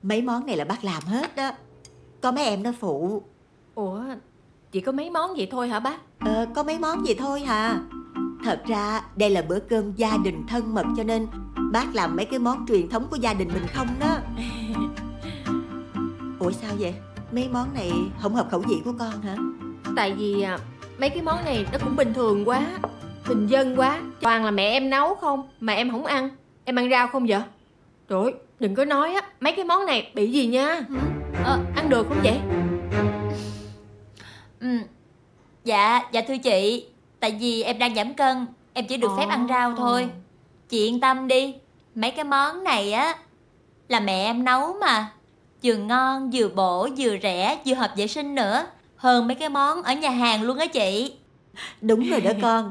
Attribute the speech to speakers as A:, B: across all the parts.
A: Mấy món này là bác làm hết đó. Có mấy em nó phụ.
B: Ủa, chỉ có mấy món vậy thôi hả bác?
A: Có mấy món vậy thôi hả? Thật ra đây là bữa cơm gia đình thân mật, cho nên bác làm mấy cái món truyền thống của gia đình mình không đó. Ủa sao vậy? Mấy món này không hợp khẩu vị của con hả?
B: Tại vì mấy cái món này nó cũng bình thường quá, bình dân quá. Toàn là mẹ em nấu không mà em không ăn. Em ăn rau không vậy? Trời ơi, đừng có nói á, mấy cái món này bị gì nha. Ăn được không vậy?
C: Dạ thưa chị, tại vì em đang giảm cân, em chỉ được phép ăn rau thôi. Chị yên tâm đi, mấy cái món này á là mẹ em nấu mà. Vừa ngon, vừa bổ, vừa rẻ, vừa hợp vệ sinh nữa. Hơn mấy cái món ở nhà hàng luôn á chị.
A: Đúng rồi đó con.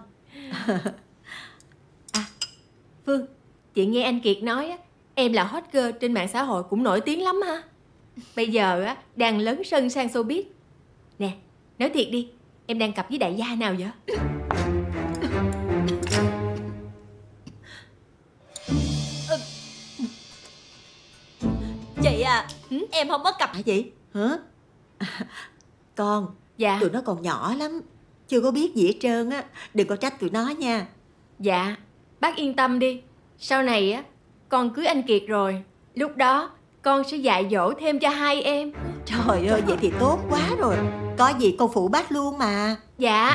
B: Phương, chị nghe anh Kiệt nói á, em là hot girl trên mạng xã hội cũng nổi tiếng lắm ha. Bây giờ á, đang lấn sân sang showbiz. Nè, nói thiệt đi, em đang cặp với đại gia nào vậy?
C: Chị à, em không có cặp.
A: Hả chị? Hả? Con,
B: Dạ.
A: tụi nó còn nhỏ lắm, chưa có biết gì hết trơn á. Đừng có trách tụi nó nha.
B: Dạ, bác yên tâm đi. Sau này á, con cưới anh Kiệt rồi, lúc đó con sẽ dạy dỗ thêm cho hai em.
A: Trời ơi, vậy thì tốt quá rồi. Có gì con phụ bác luôn mà.
B: Dạ.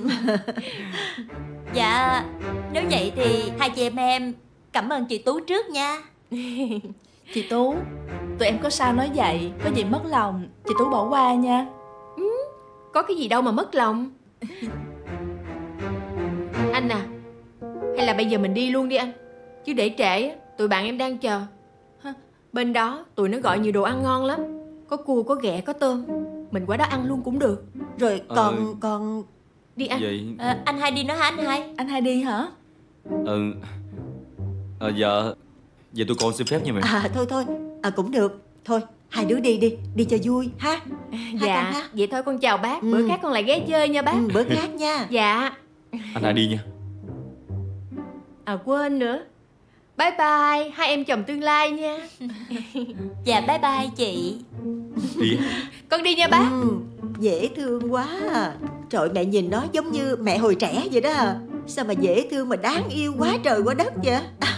C: Dạ, nếu vậy thì hai chị em cảm ơn chị Tú trước nha.
D: Chị Tú, tụi em có sao nói vậy, có gì mất lòng chị Tú bỏ qua nha.
B: Có cái gì đâu mà mất lòng. Anh à, hay là bây giờ mình đi luôn đi anh. Chứ để trễ á, tụi bạn em đang chờ. Bên đó tụi nó gọi nhiều đồ ăn ngon lắm. Có cua, có ghẹ, có tôm. Mình qua đó ăn luôn cũng được.
A: Rồi con
B: đi ăn.
E: Vậy
C: anh hai đi nữa hả anh hai?
D: Anh hai đi hả?
E: Dạ. Vậy tụi con xin phép nha mẹ.
A: Thôi cũng được. Thôi hai đứa đi cho vui ha.
B: Dạ
A: ha.
B: vậy thôi con chào bác. Bữa khác con lại ghé chơi nha bác.
A: Bữa khác nha.
B: Dạ.
E: Anh hai đi nha.
B: Quên nữa. Bye bye hai em chồng tương lai nha.
C: Dạ bye bye chị.
E: Đi.
B: Con đi nha bác.
A: Dễ thương quá à. Trời, mẹ nhìn nó giống như mẹ hồi trẻ vậy đó. Sao mà dễ thương mà đáng yêu quá trời quá đất vậy.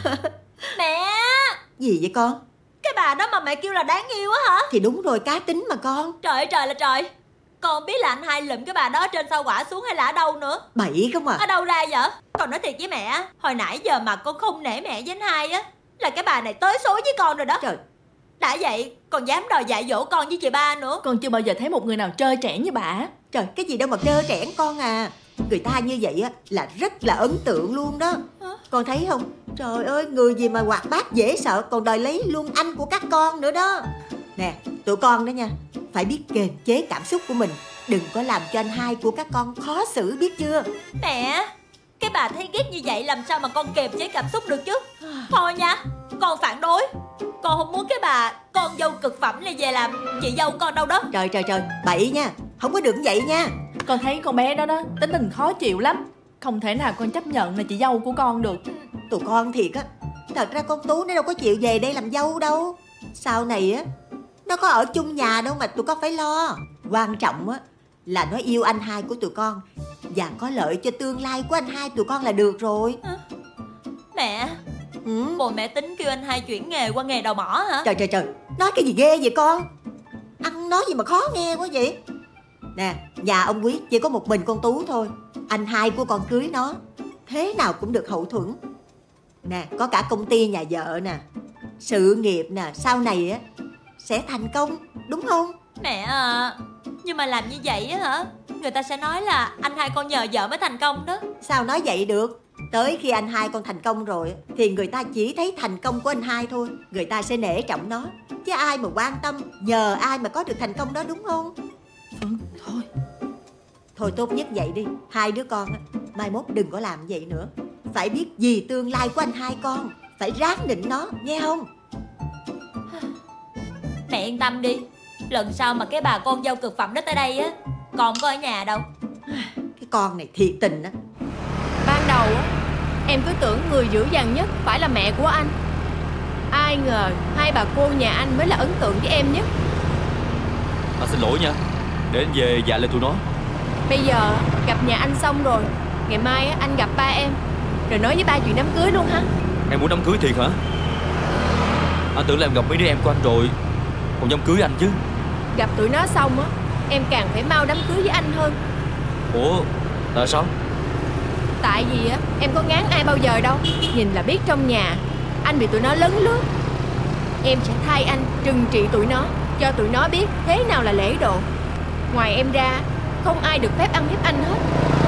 C: Mẹ!
A: Gì vậy con?
C: Cái bà đó mà mẹ kêu là đáng yêu á hả?
A: Thì đúng rồi, cá tính mà con.
C: Trời ơi trời là trời. Con không biết là anh hai lụm cái bà đó trên sao quả xuống hay là ở đâu nữa.
A: Bậy không à.
C: Ở đâu ra vậy? Con nói thiệt với mẹ, hồi nãy giờ mà con không nể mẹ với anh hai á, là cái bà này tới số với con rồi đó.
A: Trời.
C: Đã vậy còn dám đòi dạy dỗ con với chị ba nữa.
D: Con chưa bao giờ thấy một người nào trơ trẽn như bà.
A: Trời, cái gì đâu mà trơ trẽn con à. Người ta như vậy á là rất là ấn tượng luôn đó. Con thấy không? Trời ơi, người gì mà hoạt bát dễ sợ, còn đòi lấy luôn anh của các con nữa đó. Nè, tụi con đó nha, phải biết kiềm chế cảm xúc của mình. Đừng có làm cho anh hai của các con khó xử, biết chưa?
C: Mẹ, cái bà thấy ghét như vậy làm sao mà con kiềm chế cảm xúc được chứ. Thôi nha, con phản đối. Con không muốn cái bà con dâu cực phẩm này về làm chị dâu con đâu đó.
A: Trời, bậy nha. Không có được như vậy nha.
D: Con thấy con bé đó tính tình khó chịu lắm. Không thể nào con chấp nhận là chị dâu của con được.
A: Tụi con thiệt á, thật ra con Tú nó đâu có chịu về đây làm dâu đâu. Sau này á, nó có ở chung nhà đâu mà tụi con phải lo. Quan trọng á là nó yêu anh hai của tụi con và có lợi cho tương lai của anh hai tụi con là được rồi.
C: Mẹ, bộ mẹ tính kêu anh hai chuyển nghề qua nghề đào mỏ hả?
A: Trời, nói cái gì ghê vậy con? Ăn nói gì mà khó nghe quá vậy? Nè, nhà ông Quý chỉ có một mình con Tú thôi. Anh hai của con cưới nó, thế nào cũng được hậu thuẫn. Nè, có cả công ty nhà vợ nè, sự nghiệp nè, sau này á sẽ thành công, đúng không?
C: Mẹ à, nhưng mà làm như vậy á hả, người ta sẽ nói là anh hai con nhờ vợ mới thành công đó.
A: Sao nói vậy được? Tới khi anh hai con thành công rồi thì người ta chỉ thấy thành công của anh hai thôi. Người ta sẽ nể trọng nó, chứ ai mà quan tâm nhờ ai mà có được thành công đó, đúng không? Thôi tốt nhất vậy đi. Hai đứa con á, mai mốt đừng có làm vậy nữa. Phải biết vì tương lai của anh hai con, phải ráng nịnh nó, nghe không?
C: Mẹ yên tâm đi, lần sau mà cái bà con dâu cực phẩm đó tới đây á, con không có ở nhà đâu.
A: Cái con này thiệt tình á.
B: Ban đầu á, em cứ tưởng người dữ dằn nhất phải là mẹ của anh. Ai ngờ hai bà cô nhà anh mới là ấn tượng với em nhất.
E: Anh xin lỗi nha. Để anh về dạ lại tụi nó.
B: Bây giờ gặp nhà anh xong rồi, ngày mai anh gặp ba em, rồi nói với ba chuyện đám cưới luôn ha.
E: Em muốn đám cưới thiệt hả? Anh tưởng là em gặp mấy đứa em của anh rồi còn dám cưới anh chứ.
B: Gặp tụi nó xong á, em càng phải mau đám cưới với anh hơn.
E: Ủa tại sao?
B: Tại vì á, em có ngán ai bao giờ đâu. Nhìn là biết trong nhà anh bị tụi nó lấn lướt. Em sẽ thay anh trừng trị tụi nó, cho tụi nó biết thế nào là lễ độ. Ngoài em ra, không ai được phép ăn hiếp anh hết.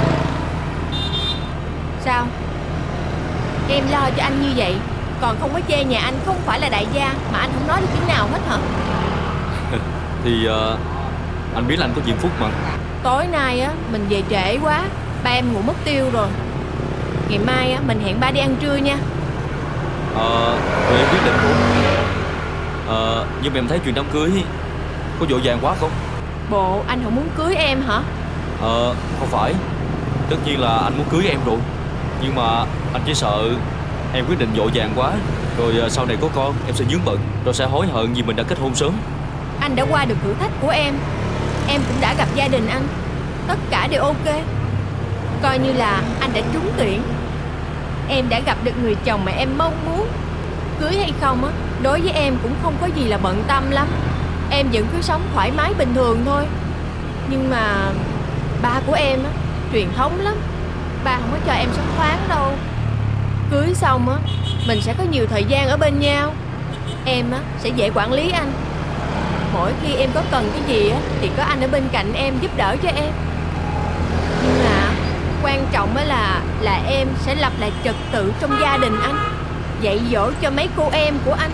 B: Sao? Em lo cho anh như vậy, còn không có chê nhà anh không phải là đại gia mà anh không nói được tiếng nào hết hả?
E: Thì anh biết là anh có diễm phúc mà.
B: Tối nay á, mình về trễ quá, ba em ngủ mất tiêu rồi. Ngày mai á, mình hẹn ba đi ăn trưa nha.
E: Rồi em quyết định luôn. Nhưng mà em thấy chuyện đám cưới có vội vàng quá không?
B: Bộ anh không muốn cưới em hả?
E: Không phải. Tất nhiên là anh muốn cưới em rồi. Nhưng mà anh chỉ sợ em quyết định vội vàng quá, rồi sau này có con em sẽ vướng bận, rồi sẽ hối hận vì mình đã kết hôn sớm.
B: Anh đã qua được thử thách của em cũng đã gặp gia đình anh, tất cả đều ok. Coi như là anh đã trúng tuyển. Em đã gặp được người chồng mà em mong muốn. Cưới hay không á, đối với em cũng không có gì là bận tâm lắm. Em vẫn cứ sống thoải mái bình thường thôi. Nhưng mà ba của em á, truyền thống lắm. Ba không có cho em sống thoáng đâu. Cưới xong á, mình sẽ có nhiều thời gian ở bên nhau. Em á, sẽ dễ quản lý anh. Mỗi khi em có cần cái gì á, thì có anh ở bên cạnh em giúp đỡ cho em. Nhưng mà quan trọng á là em sẽ lập lại trật tự trong gia đình anh, dạy dỗ cho mấy cô em của anh.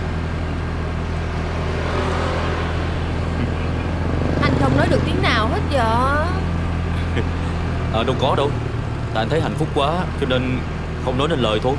B: Anh không nói được tiếng nào hết vậy?
E: Đâu có đâu. Tại anh thấy hạnh phúc quá cho nên không nói nên lời thôi.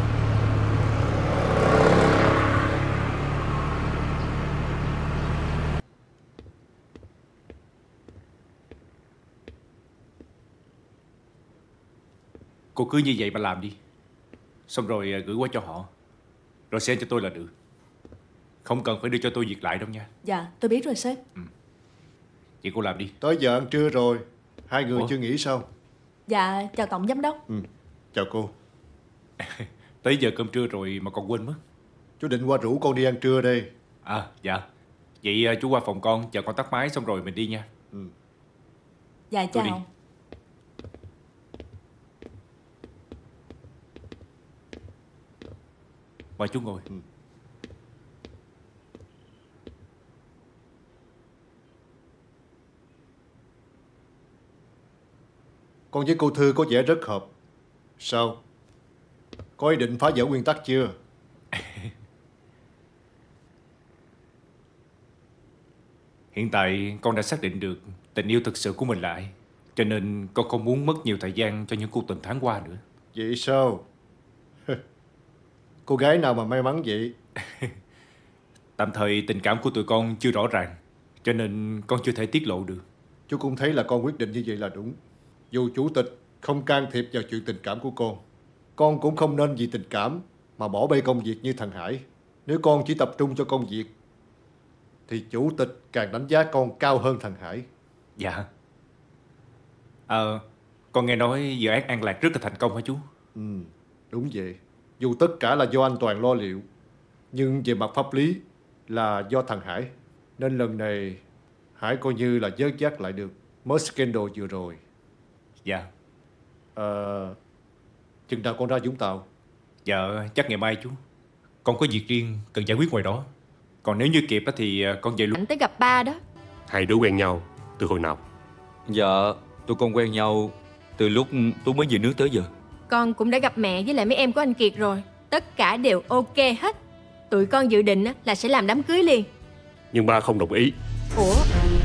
F: Cô cứ như vậy mà làm đi. Xong rồi gửi qua cho họ, rồi xem cho tôi là được. Không cần phải đưa cho tôi việc lại đâu nha.
D: Dạ tôi biết rồi sếp.
F: Vậy cô làm đi.
G: Tới giờ ăn trưa rồi. Hai người
F: Ủa?
G: chưa nghỉ sao?
D: Dạ chào tổng giám đốc.
G: Chào cô.
F: Tới giờ cơm trưa rồi mà còn quên mất.
G: Chú định qua rủ con đi ăn trưa đây.
F: Dạ. Vậy chú qua phòng con, chờ con tắt máy xong rồi mình đi nha.
D: Dạ
F: Tôi đi.
D: chào.
F: Mời chú ngồi.
G: Con với cô Thư có vẻ rất hợp. Sao? Có ý định phá vỡ nguyên tắc chưa?
F: Hiện tại con đã xác định được tình yêu thực sự của mình là ai, cho nên con không muốn mất nhiều thời gian cho những cuộc tình tháng qua nữa.
G: Vậy sao? Cô gái nào mà may mắn vậy?
F: Tạm thời tình cảm của tụi con chưa rõ ràng, cho nên con chưa thể tiết lộ được.
G: Chú cũng thấy là con quyết định như vậy là đúng. Dù chủ tịch không can thiệp vào chuyện tình cảm của con cũng không nên vì tình cảm mà bỏ bê công việc như thằng Hải. Nếu con chỉ tập trung cho công việc thì chủ tịch càng đánh giá con cao hơn thằng Hải.
F: Dạ. Con nghe nói dự án An Lạc rất là thành công hả chú?
G: Đúng vậy. Dù tất cả là do anh Toàn lo liệu, nhưng về mặt pháp lý là do thằng Hải. Nên lần này Hải coi như là vớt vát lại được mớ scandal vừa rồi.
F: Dạ.
G: Chừng nào con ra Vũng Tàu?
F: Dạ chắc ngày mai chú. Con có việc riêng cần giải quyết ngoài đó. Còn nếu như kịp thì con về luôn.
B: Anh tới gặp ba đó.
H: Hai đứa quen nhau từ hồi nào?
E: Dạ tụi con quen nhau từ lúc Tú mới về nước tới giờ.
B: Con cũng đã gặp mẹ với lại mấy em của anh Kiệt rồi. Tất cả đều ok hết. Tụi con dự định là sẽ làm đám cưới liền.
H: Nhưng ba không đồng ý.
B: Ủa?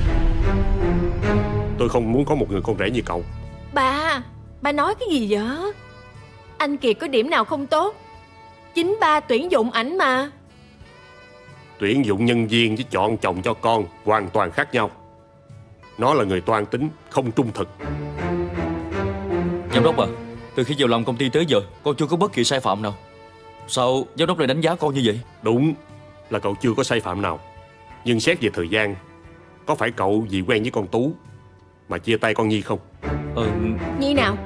H: Tôi không muốn có một người con rể như cậu.
B: Ba nói cái gì vậy? Anh Kiệt có điểm nào không tốt? Chính ba tuyển dụng ảnh mà.
H: Tuyển dụng nhân viên với chọn chồng cho con hoàn toàn khác nhau. Nó là người toan tính, không trung thực.
E: Giám đốc à, từ khi vào làm công ty tới giờ con chưa có bất kỳ sai phạm nào. Sao giám đốc lại đánh giá con như vậy?
H: Đúng là cậu chưa có sai phạm nào, nhưng xét về thời gian, có phải cậu vì quen với con Tú mà chia tay con Nhi không?
B: Nhi nào?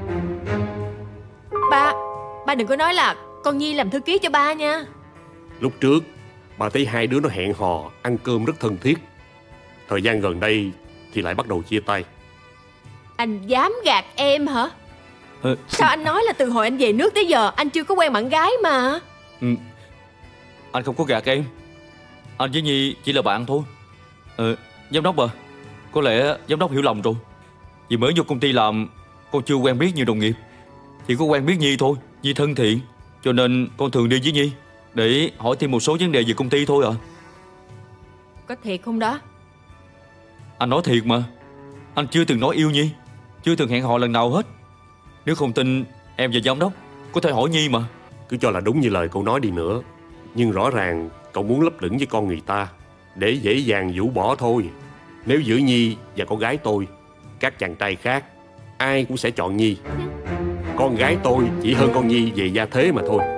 B: Ba đừng có nói là con Nhi làm thư ký cho ba nha.
H: Lúc trước ba thấy hai đứa nó hẹn hò ăn cơm rất thân thiết. Thời gian gần đây thì lại bắt đầu chia tay.
B: Anh dám gạt em hả? Sao anh nói là từ hồi anh về nước tới giờ anh chưa có quen bạn gái mà?
E: Anh không có gạt em. Anh với Nhi chỉ là bạn thôi. Giám đốc à, có lẽ giám đốc hiểu lầm rồi. Vì mới vô công ty làm, con chưa quen biết nhiều đồng nghiệp. Chỉ có quen biết Nhi thôi. Nhi thân thiện, cho nên con thường đi với Nhi để hỏi thêm một số vấn đề về công ty thôi à.
B: Có thiệt không đó?
E: Anh nói thiệt mà. Anh chưa từng nói yêu Nhi, chưa từng hẹn hò lần nào hết. Nếu không tin, em và giám đốc có thể hỏi Nhi mà.
H: Cứ cho là đúng như lời cậu nói đi nữa, nhưng rõ ràng cậu muốn lấp lửng với con người ta để dễ dàng vũ bỏ thôi. Nếu giữ Nhi và con gái tôi, các chàng trai khác ai cũng sẽ chọn Nhi. Con gái tôi chỉ hơn con Nhi về gia thế mà thôi.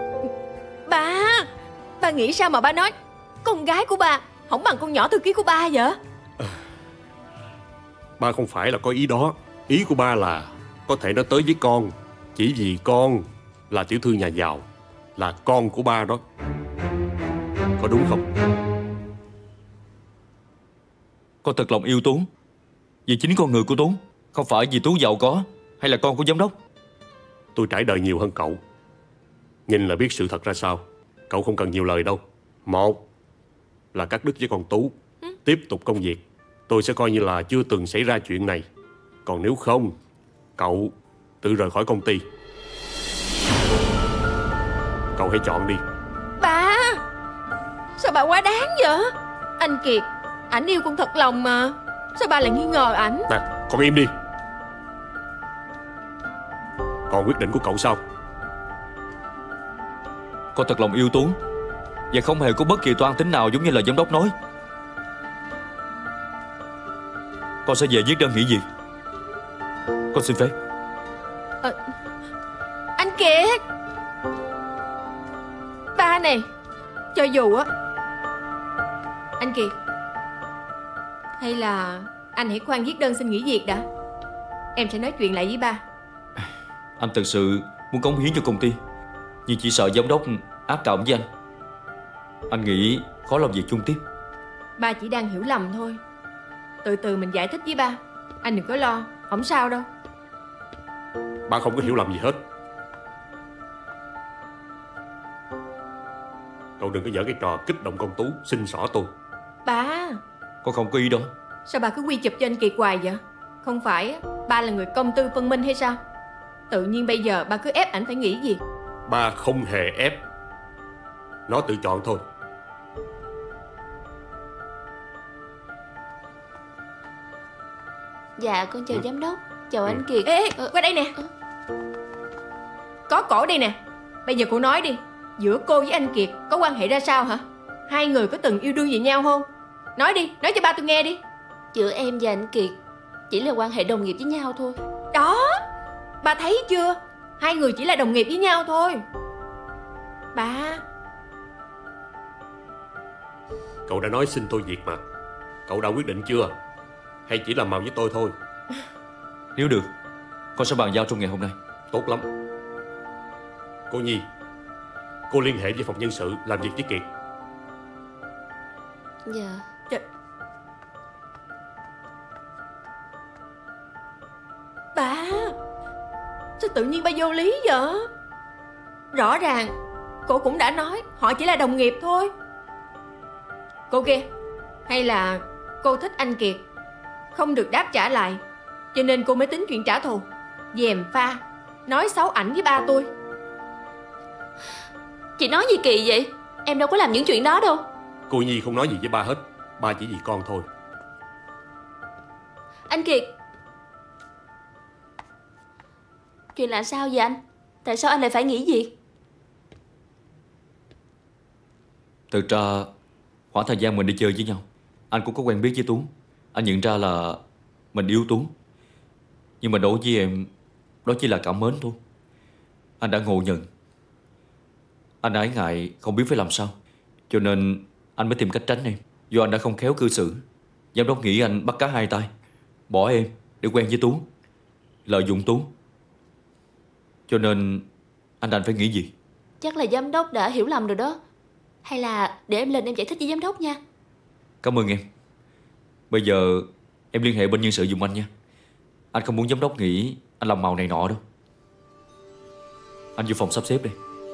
B: Ba nghĩ sao mà ba nói con gái của ba không bằng con nhỏ thư ký của ba vậy?
H: Ba không phải là có ý đó. Ý của ba là có thể nó tới với con chỉ vì con là tiểu thư nhà giàu, là con của ba đó. Có đúng không?
E: Con thật lòng yêu Tú vì chính con người của Tú, không phải vì Tú giàu có hay là con của giám đốc.
H: Tôi trải đời nhiều hơn cậu, nhìn là biết sự thật ra sao. Cậu không cần nhiều lời đâu. Một là cắt đứt với con Tú, tiếp tục công việc. Tôi sẽ coi như là chưa từng xảy ra chuyện này. Còn nếu không, cậu tự rời khỏi công ty. Cậu hãy chọn đi.
B: Ba, sao bà quá đáng vậy? Anh Kiệt, ảnh yêu con thật lòng mà, sao ba lại nghi ngờ ảnh?
H: Nè, con im đi. Còn quyết định của cậu sao?
E: Con thật lòng yêu Tú và không hề có bất kỳ toan tính nào giống như là giám đốc nói. Con sẽ về viết đơn nghỉ việc. Con xin phép.
B: Anh Kiệt, ba này, cho dù á, anh Kiệt, hay là anh hãy khoan viết đơn xin nghỉ việc đã. Em sẽ nói chuyện lại với ba.
E: Anh thật sự muốn cống hiến cho công ty, nhưng chỉ sợ giám đốc ác cảm với anh. Anh nghĩ khó làm việc chung tiếp.
B: Ba chỉ đang hiểu lầm thôi. Từ từ mình giải thích với ba. Anh đừng có lo, không sao đâu.
H: Ba không có hiểu lầm gì hết. Cậu đừng có giở cái trò kích động con Tú xin xỏ tôi.
B: Ba,
E: Con không có ý đó.
B: sao ba cứ quy chụp cho anh Kiệt hoài vậy? Không phải ba là người công tư phân minh hay sao? Tự nhiên bây giờ ba cứ ép ảnh phải nghĩ gì?
H: Ba không hề ép. Nó tự chọn thôi.
C: Dạ con chào giám đốc. Chào anh Kiệt.
B: Ê, qua đây nè. Có cổ đây nè. Bây giờ cô nói đi, giữa cô với anh Kiệt có quan hệ ra sao hả? Hai người có từng yêu đương gì nhau không? Nói đi, nói cho ba tôi nghe đi.
C: Giữa em và anh Kiệt chỉ là quan hệ đồng nghiệp với nhau thôi.
B: Đó, ba thấy chưa? Hai người chỉ là đồng nghiệp với nhau thôi. Ba,
H: Cậu đã nói xin tôi việc mà. Cậu đã quyết định chưa? Hay chỉ làm màu với tôi thôi?
E: Nếu được, con sẽ bàn giao trong ngày hôm nay.
H: Tốt lắm. Cô Nhi, cô liên hệ với phòng nhân sự làm việc với Kiệt.
C: Dạ.
B: ba, sao tự nhiên ba vô lý vậy? Rõ ràng cô cũng đã nói họ chỉ là đồng nghiệp thôi. Cô kia, hay là cô thích anh Kiệt, không được đáp trả lại, cho nên cô mới tính chuyện trả thù, gièm pha nói xấu ảnh với ba tôi.
C: Chị nói gì kỳ vậy? Em đâu có làm những chuyện đó đâu.
H: Cô Nhi không nói gì với ba hết. Ba chỉ vì con thôi.
C: Anh Kiệt, chuyện là sao vậy anh? Tại sao anh lại phải nghỉ việc?
E: Thực ra khoảng thời gian mình đi chơi với nhau, anh cũng có quen biết với Tú. Anh nhận ra là mình yêu Tú, nhưng mà đối với em, đó chỉ là cảm mến thôi. Anh đã ngộ nhận. Anh ái ngại không biết phải làm sao, cho nên anh mới tìm cách tránh em. Do anh đã không khéo cư xử, giám đốc nghĩ anh bắt cá hai tay, bỏ em để quen với Tú, lợi dụng Tú. Cho nên anh đành phải nghĩ gì.
B: Chắc là giám đốc đã hiểu lầm rồi đó. Hay là để em lên em giải thích với giám đốc nha.
E: Cảm ơn em. Bây giờ em liên hệ bên nhân sự giùm anh nha. Anh không muốn giám đốc nghĩ anh làm màu này nọ đâu. Anh vô phòng sắp xếp đi.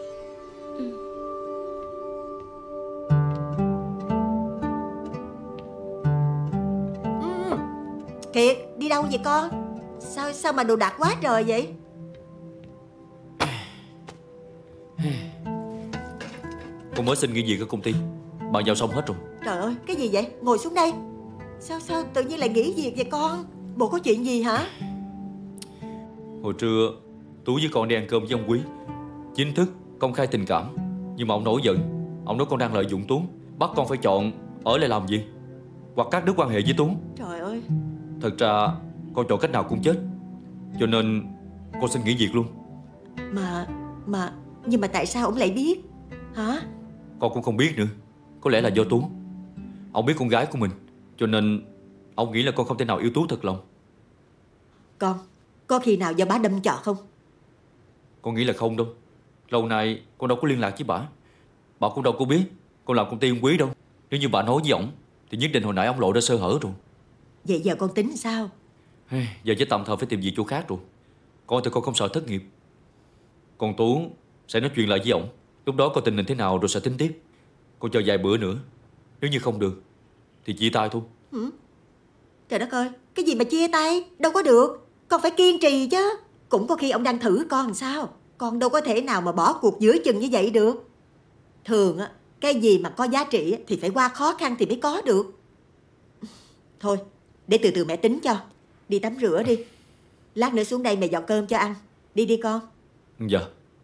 A: Kiệt, đi đâu vậy con? Sao mà đồ đạc quá trời vậy?
E: Con mới xin nghỉ việc ở công ty, bàn giao xong hết rồi.
A: Trời ơi, cái gì vậy? Ngồi xuống đây. Sao tự nhiên lại nghỉ việc vậy con? Bộ có chuyện gì hả?
E: Hồi trưa Tú với con đi ăn cơm với ông Quý, chính thức công khai tình cảm. Nhưng mà ông nổi giận. Ông nói con đang lợi dụng Tú, bắt con phải chọn ở lại làm gì hoặc cắt đứt quan hệ với Tú.
A: Trời ơi.
E: Thật ra con chọn cách nào cũng chết, cho nên con xin nghỉ việc luôn.
A: Nhưng mà tại sao ông lại biết hả?
E: Con cũng không biết nữa. Có lẽ là do Tú. Ông biết con gái của mình, cho nên ông nghĩ là con không thể nào yêu Tú thật lòng.
A: Con, có khi nào do bá đâm chọt không?
E: Con nghĩ là không đâu. Lâu nay con đâu có liên lạc với bà cũng đâu có biết con làm công ty ông Quý đâu. Nếu như bà nói với ổng thì nhất định hồi nãy ông lộ ra sơ hở rồi.
A: Vậy giờ con tính sao?
E: Giờ chỉ tạm thời phải tìm việc chỗ khác rồi. Con thì con không sợ thất nghiệp. Còn Tú sẽ nói chuyện lại với ổng. Lúc đó coi tình hình thế nào rồi sẽ tính tiếp. Con chờ vài bữa nữa. Nếu như không được thì chia tay thôi.
A: Trời đất ơi, cái gì mà chia tay? Đâu có được. Con phải kiên trì chứ. Cũng có khi ông đang thử con làm sao. Con đâu có thể nào mà bỏ cuộc giữa chừng như vậy được. Thường á, cái gì mà có giá trị thì phải qua khó khăn thì mới có được. Thôi, để từ từ mẹ tính cho. Đi tắm rửa đi. Lát nữa xuống đây mẹ dọn cơm cho ăn. Đi đi con.
E: Dạ.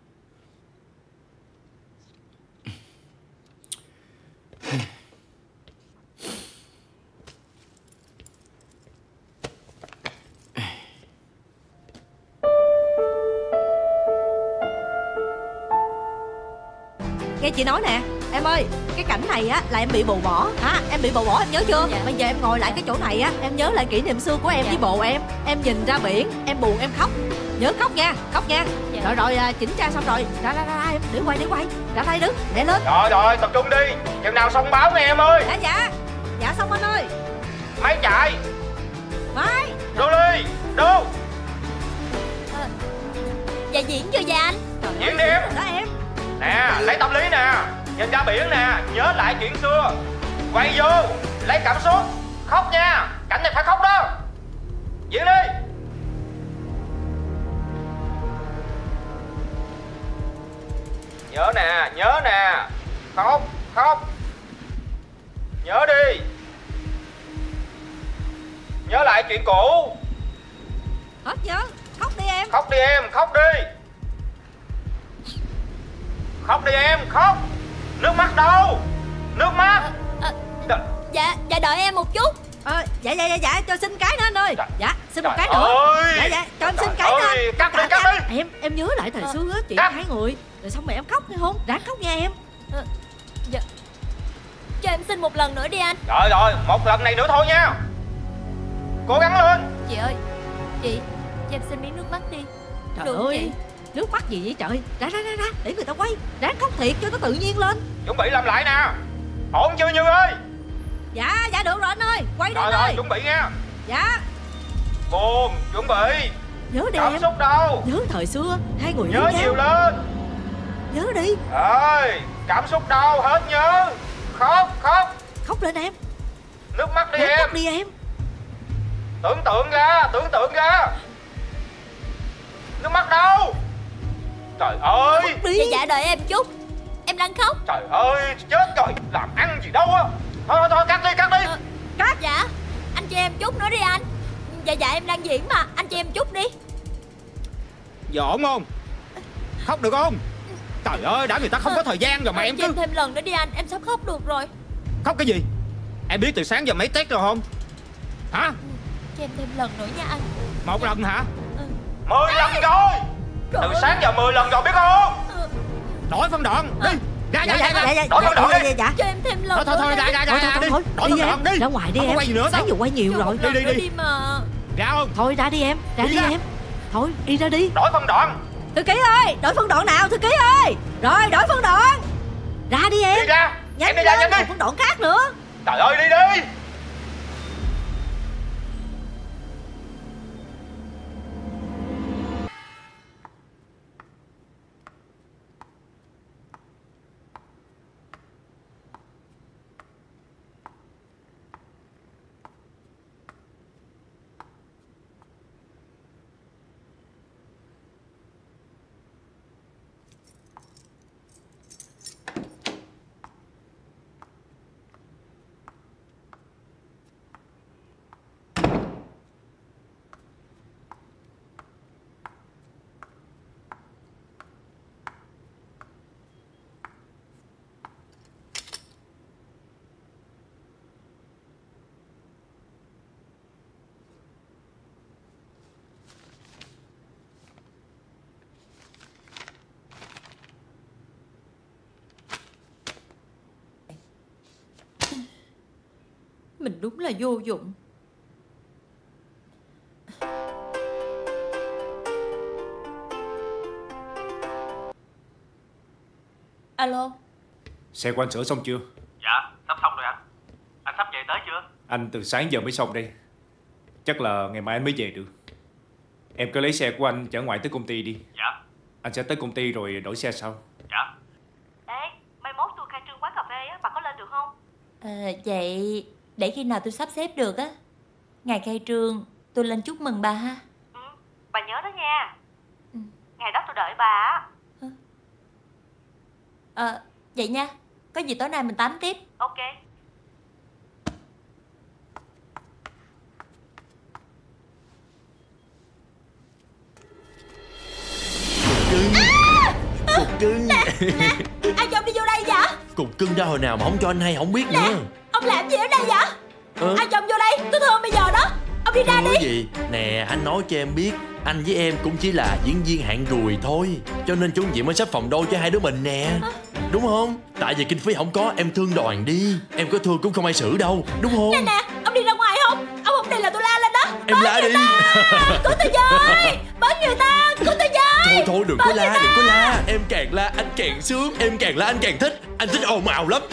I: Nghe chị nói nè, em ơi, cái cảnh này á là em bị bồ bỏ hả? Em bị bồ bỏ em nhớ chưa? Bây giờ em ngồi lại cái chỗ này á, em nhớ lại kỷ niệm xưa của em với bồ em. Em nhìn ra biển, em buồn em khóc. Nhớ khóc nha, khóc nha. Rồi chỉnh trang xong rồi, ra em, để quay, ra đây đứng, để lên.
J: Rồi, tập trung đi, chừng nào xong báo nghe em ơi.
I: Dạ xong anh ơi.
J: Máy chạy.
I: Máy.
J: Đô đi, đô.
C: Dạ diễn chưa dạ anh?
J: Diễn đi em.
I: Đó em.
J: Nè, lấy tâm lý nè, nhìn ra biển nè, nhớ lại chuyện xưa. Quay vô, lấy cảm xúc, khóc nha, cảnh này phải khóc đó. Diễn đi. Nhớ nè, khóc. Nhớ đi. Nhớ lại chuyện cũ.
I: Hết nhớ, khóc đi em.
J: Khóc đi em, khóc đi. Khóc đi em, khóc. Nước mắt đâu? Nước mắt.
C: Dạ đợi em một chút.
I: Dạ cho xin cái nữa anh ơi. Dạ xin một cái
J: Trời
I: nữa.
J: ơi.
I: Dạ cho em xin cái nữa.
J: Cắt đi.
I: Em nhớ lại thời xưa á, chuyện hai người. Rồi xong rồi em khóc nghe không? Ráng khóc nha em.
C: Dạ. Cho em xin một lần nữa đi anh.
J: Rồi, một lần này nữa thôi nha. Cố gắng lên.
C: Chị ơi, chị cho em xin miếng nước mắt đi.
I: Trời
C: Được
I: ơi,
C: chị.
I: nước mắt gì vậy trời? Ra để người ta quay. Ráng khóc thiệt cho nó tự nhiên lên.
J: Chuẩn bị làm lại nè. Ổn chưa Như ơi?
I: Dạ được rồi anh ơi. Quay đi anh
J: Rồi,
I: ơi.
J: chuẩn bị nha.
I: Dạ.
J: Buồn, chuẩn bị.
I: Nhớ đi
J: Cảm
I: em.
J: xúc đâu?
I: Nhớ thời xưa hai người
J: Nhớ
I: yêu nhau.
J: nhiều lên.
I: Nhớ đi.
J: Ơi, cảm xúc đâu? Hết nhớ. Khóc.
I: Khóc lên em.
J: Nước mắt đi
I: Ráng
J: em.
I: khóc đi em.
J: Tưởng tượng ra. Nước mắt đâu? Trời ơi.
C: Dạ đợi em chút. Em đang khóc.
J: Trời ơi, chết rồi. Làm ăn gì đâu á. Thôi, cắt đi.
C: Cắt. Dạ, anh cho em chút nữa đi anh. Dạ em đang diễn mà, anh cho em chút đi.
J: Giờ ổn không? Khóc được không? Trời ơi, đã người ta không có thời gian rồi mà em
C: cho
J: cứ...
C: em thêm lần nữa đi anh, em sắp khóc được rồi.
J: Khóc cái gì? Em biết từ sáng giờ mấy tét rồi không? Hả?
C: Cho em thêm lần nữa nha anh.
J: Một lần hả? 10 lần rồi. Từ sáng giờ 10 lần rồi biết không? đổi phân đoạn đi. Ra
I: đổi
J: phân đoạn đi.
I: Dạ.
C: Cho em thêm lần
J: Thôi đi.
I: Thôi đi em, ra ngoài đi em.
J: Quay gì nữa
I: Sáng giờ quay nhiều rồi.
C: đi mà.
J: Ra không?
I: Thôi ra đi em, đi em. Thôi đi ra đi.
J: Đổi phân đoạn.
I: Thư ký ơi, đổi phân đoạn nào Thư ký ơi. Rồi đổi phân đoạn. Ra đi em.
J: Đi ra.
I: Nhanh
J: Em đi ra nhanh đi.
I: phân đoạn khác nữa.
J: Trời ơi, đi.
C: Mình đúng là vô dụng. Alo.
F: Xe của anh sửa xong chưa?
J: Dạ, sắp xong rồi anh. Anh sắp về tới chưa?
F: Anh từ sáng giờ mới xong đây. Chắc là ngày mai anh mới về được. Em cứ lấy xe của anh chở ngoại tới công ty đi.
J: Dạ.
F: Anh sẽ tới công ty rồi đổi xe sau.
J: Dạ.
I: Ê, mai mốt tôi khai trương quán cà phê á, bà có lên được không?
C: Vậy để khi nào tôi sắp xếp được á, ngày khai trương tôi lên chúc mừng bà ha.
I: Bà nhớ đó nha. Ngày đó tôi đợi bà á.
C: Vậy nha. Có gì tối nay mình tám tiếp.
I: Ok.
K: Cục cưng.
C: Ai cho ông đi vô đây vậy?
K: Cục cưng ra hồi nào mà không cho anh hay không biết nữa.
C: Ông làm gì ở đây vậy? Ai cho ông vô đây? Tôi thương bây giờ đó. Ông đi ra đi.
K: Gì? Nè, anh nói cho em biết, anh với em cũng chỉ là diễn viên hạng ruồi thôi, cho nên chủ nhiệm mới sắp phòng đôi cho hai đứa mình nè. Đúng không? Tại vì kinh phí không có, em thương đoàn đi. Em có thương cũng không ai xử đâu, đúng không?
C: Nè, ông đi ra ngoài không? Ông không đi là tôi la lên đó.
K: Em la đi.
C: Cứu tôi với. Bớt người ta. Cứu tôi với.
K: Thôi đừng có la. Em càng la anh càng sướng, em càng la anh càng thích. Anh thích ồn ào lắm.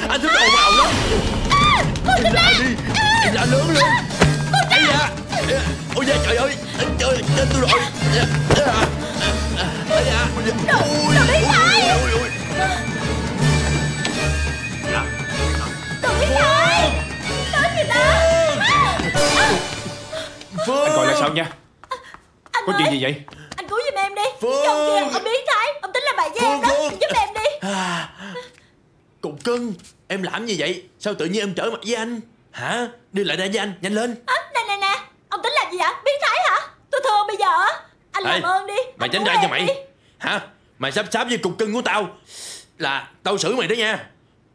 K: Em la đi. Em la lớn lên. Ây da. Ôi da, trời ơi. Trời ơi, tôi rồi. Ây da.
C: Đồ biến thái. Đồ biến thái. Nói người ta.
F: Anh gọi là sao nha? Có chuyện gì vậy?
C: Anh cứu giùm em đi.
K: Phương.
C: Ông kia, ông biến thái. Ông tính là bạn với em đó. Giúp em đi.
K: Cục cưng, em làm gì vậy? Sao tự nhiên em trở mặt với anh? Hả? Đi lại đây với anh, nhanh lên.
C: Nè. Ông tính làm gì vậy? Biến thái hả? Tôi thương bây giờ á. Anh làm ơn đi.
K: Mày tránh ra cho mày. Hả? Mày sắp với cục cưng của tao là tao xử mày đó nha.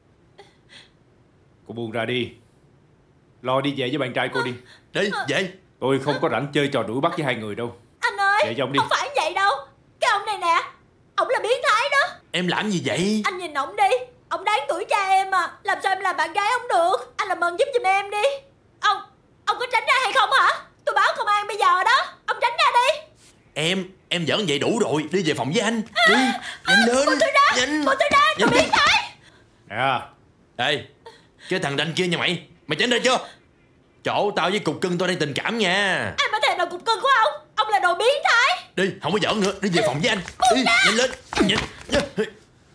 F: Cô buông ra đi. Lo đi về với bạn trai cô đi.
K: Đi, về.
F: Tôi không có rảnh chơi trò đuổi bắt với hai người đâu.
C: Anh ơi,
F: Về cho ông đi.
C: không phải vậy đâu. Cái ông này nè, ông là biến thái đó.
K: Em làm gì vậy?
C: Anh nhìn ông đi. Ông đáng tuổi cha em à. Làm sao em làm bạn gái ông được? Anh làm ơn giúp giùm em đi. Ông có tránh ra hay không hả? Tôi báo công an bây giờ đó. Ông tránh ra đi.
K: Em giỡn vậy đủ rồi. Đi về phòng với anh. Đi, nhanh lên.
C: Buông tôi ra. Buông tôi ra, tôi biến thái.
F: Nè.
K: Ê, cái thằng đanh kia nha mày. Mày tránh ra chưa? Chỗ tao với cục cưng tôi đang tình cảm nha.
C: Ai mà thèm là cục cưng của ông? Ông là đồ biến thái.
K: Đi, không có giỡn nữa. Đi về phòng với anh. Đi, nhanh lên. Nhanh.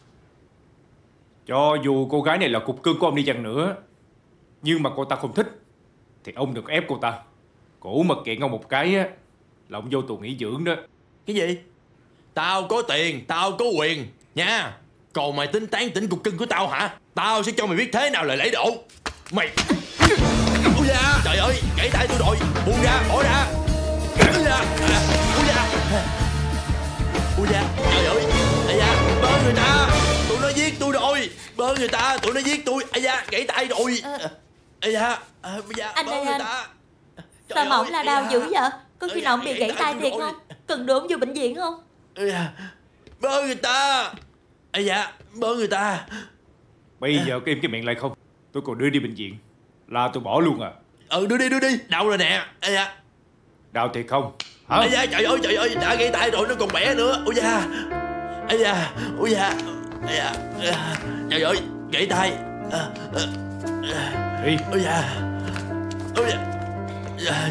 F: Cho dù cô gái này là cục cưng của ông đi chăng nữa, nhưng mà cô ta không thích thì ông đừng ép cô ta. Cổ mà kiện ông một cái á là ông vô tù nghỉ dưỡng đó.
K: Cái gì? Tao có tiền, tao có quyền nha. Còn mày tính tán tỉnh cục cưng của tao hả? Tao sẽ cho mày biết thế nào là lễ độ. Mày. Ui da, trời ơi, gãy tay tôi rồi. Buông ra, bỏ ra. Ui da. Ui da. Ui da, trời ơi. Ây da, bớ người ta. Tụi nó giết tôi rồi. Bớ người ta, tụi nó giết tôi. Ây da, gãy tay rồi. Ây da, bây giờ
C: Anh
K: bớ
C: ơi
K: người
C: anh.
K: ta.
C: Sao mà ổng la đau dữ vậy? Có khi nào ổng bị gãy tay thiệt không? Cần đưa ổng vô bệnh viện không?
K: Bớ người ta. Ây da, bớ người ta.
F: Bây giờ có im cái miệng lại không? Tôi còn đưa đi bệnh viện là tôi bỏ luôn à.
K: Đưa đi, đau rồi nè. Ây da.
F: Đau thiệt không? Hả?
K: Ây da, trời ơi, đã gãy tay rồi nó còn bẻ nữa. Ôi da. Ây da, ôi da. Ây da. Trời ơi, gãy tay.
F: Đi.
K: Ôi da. Ôi da.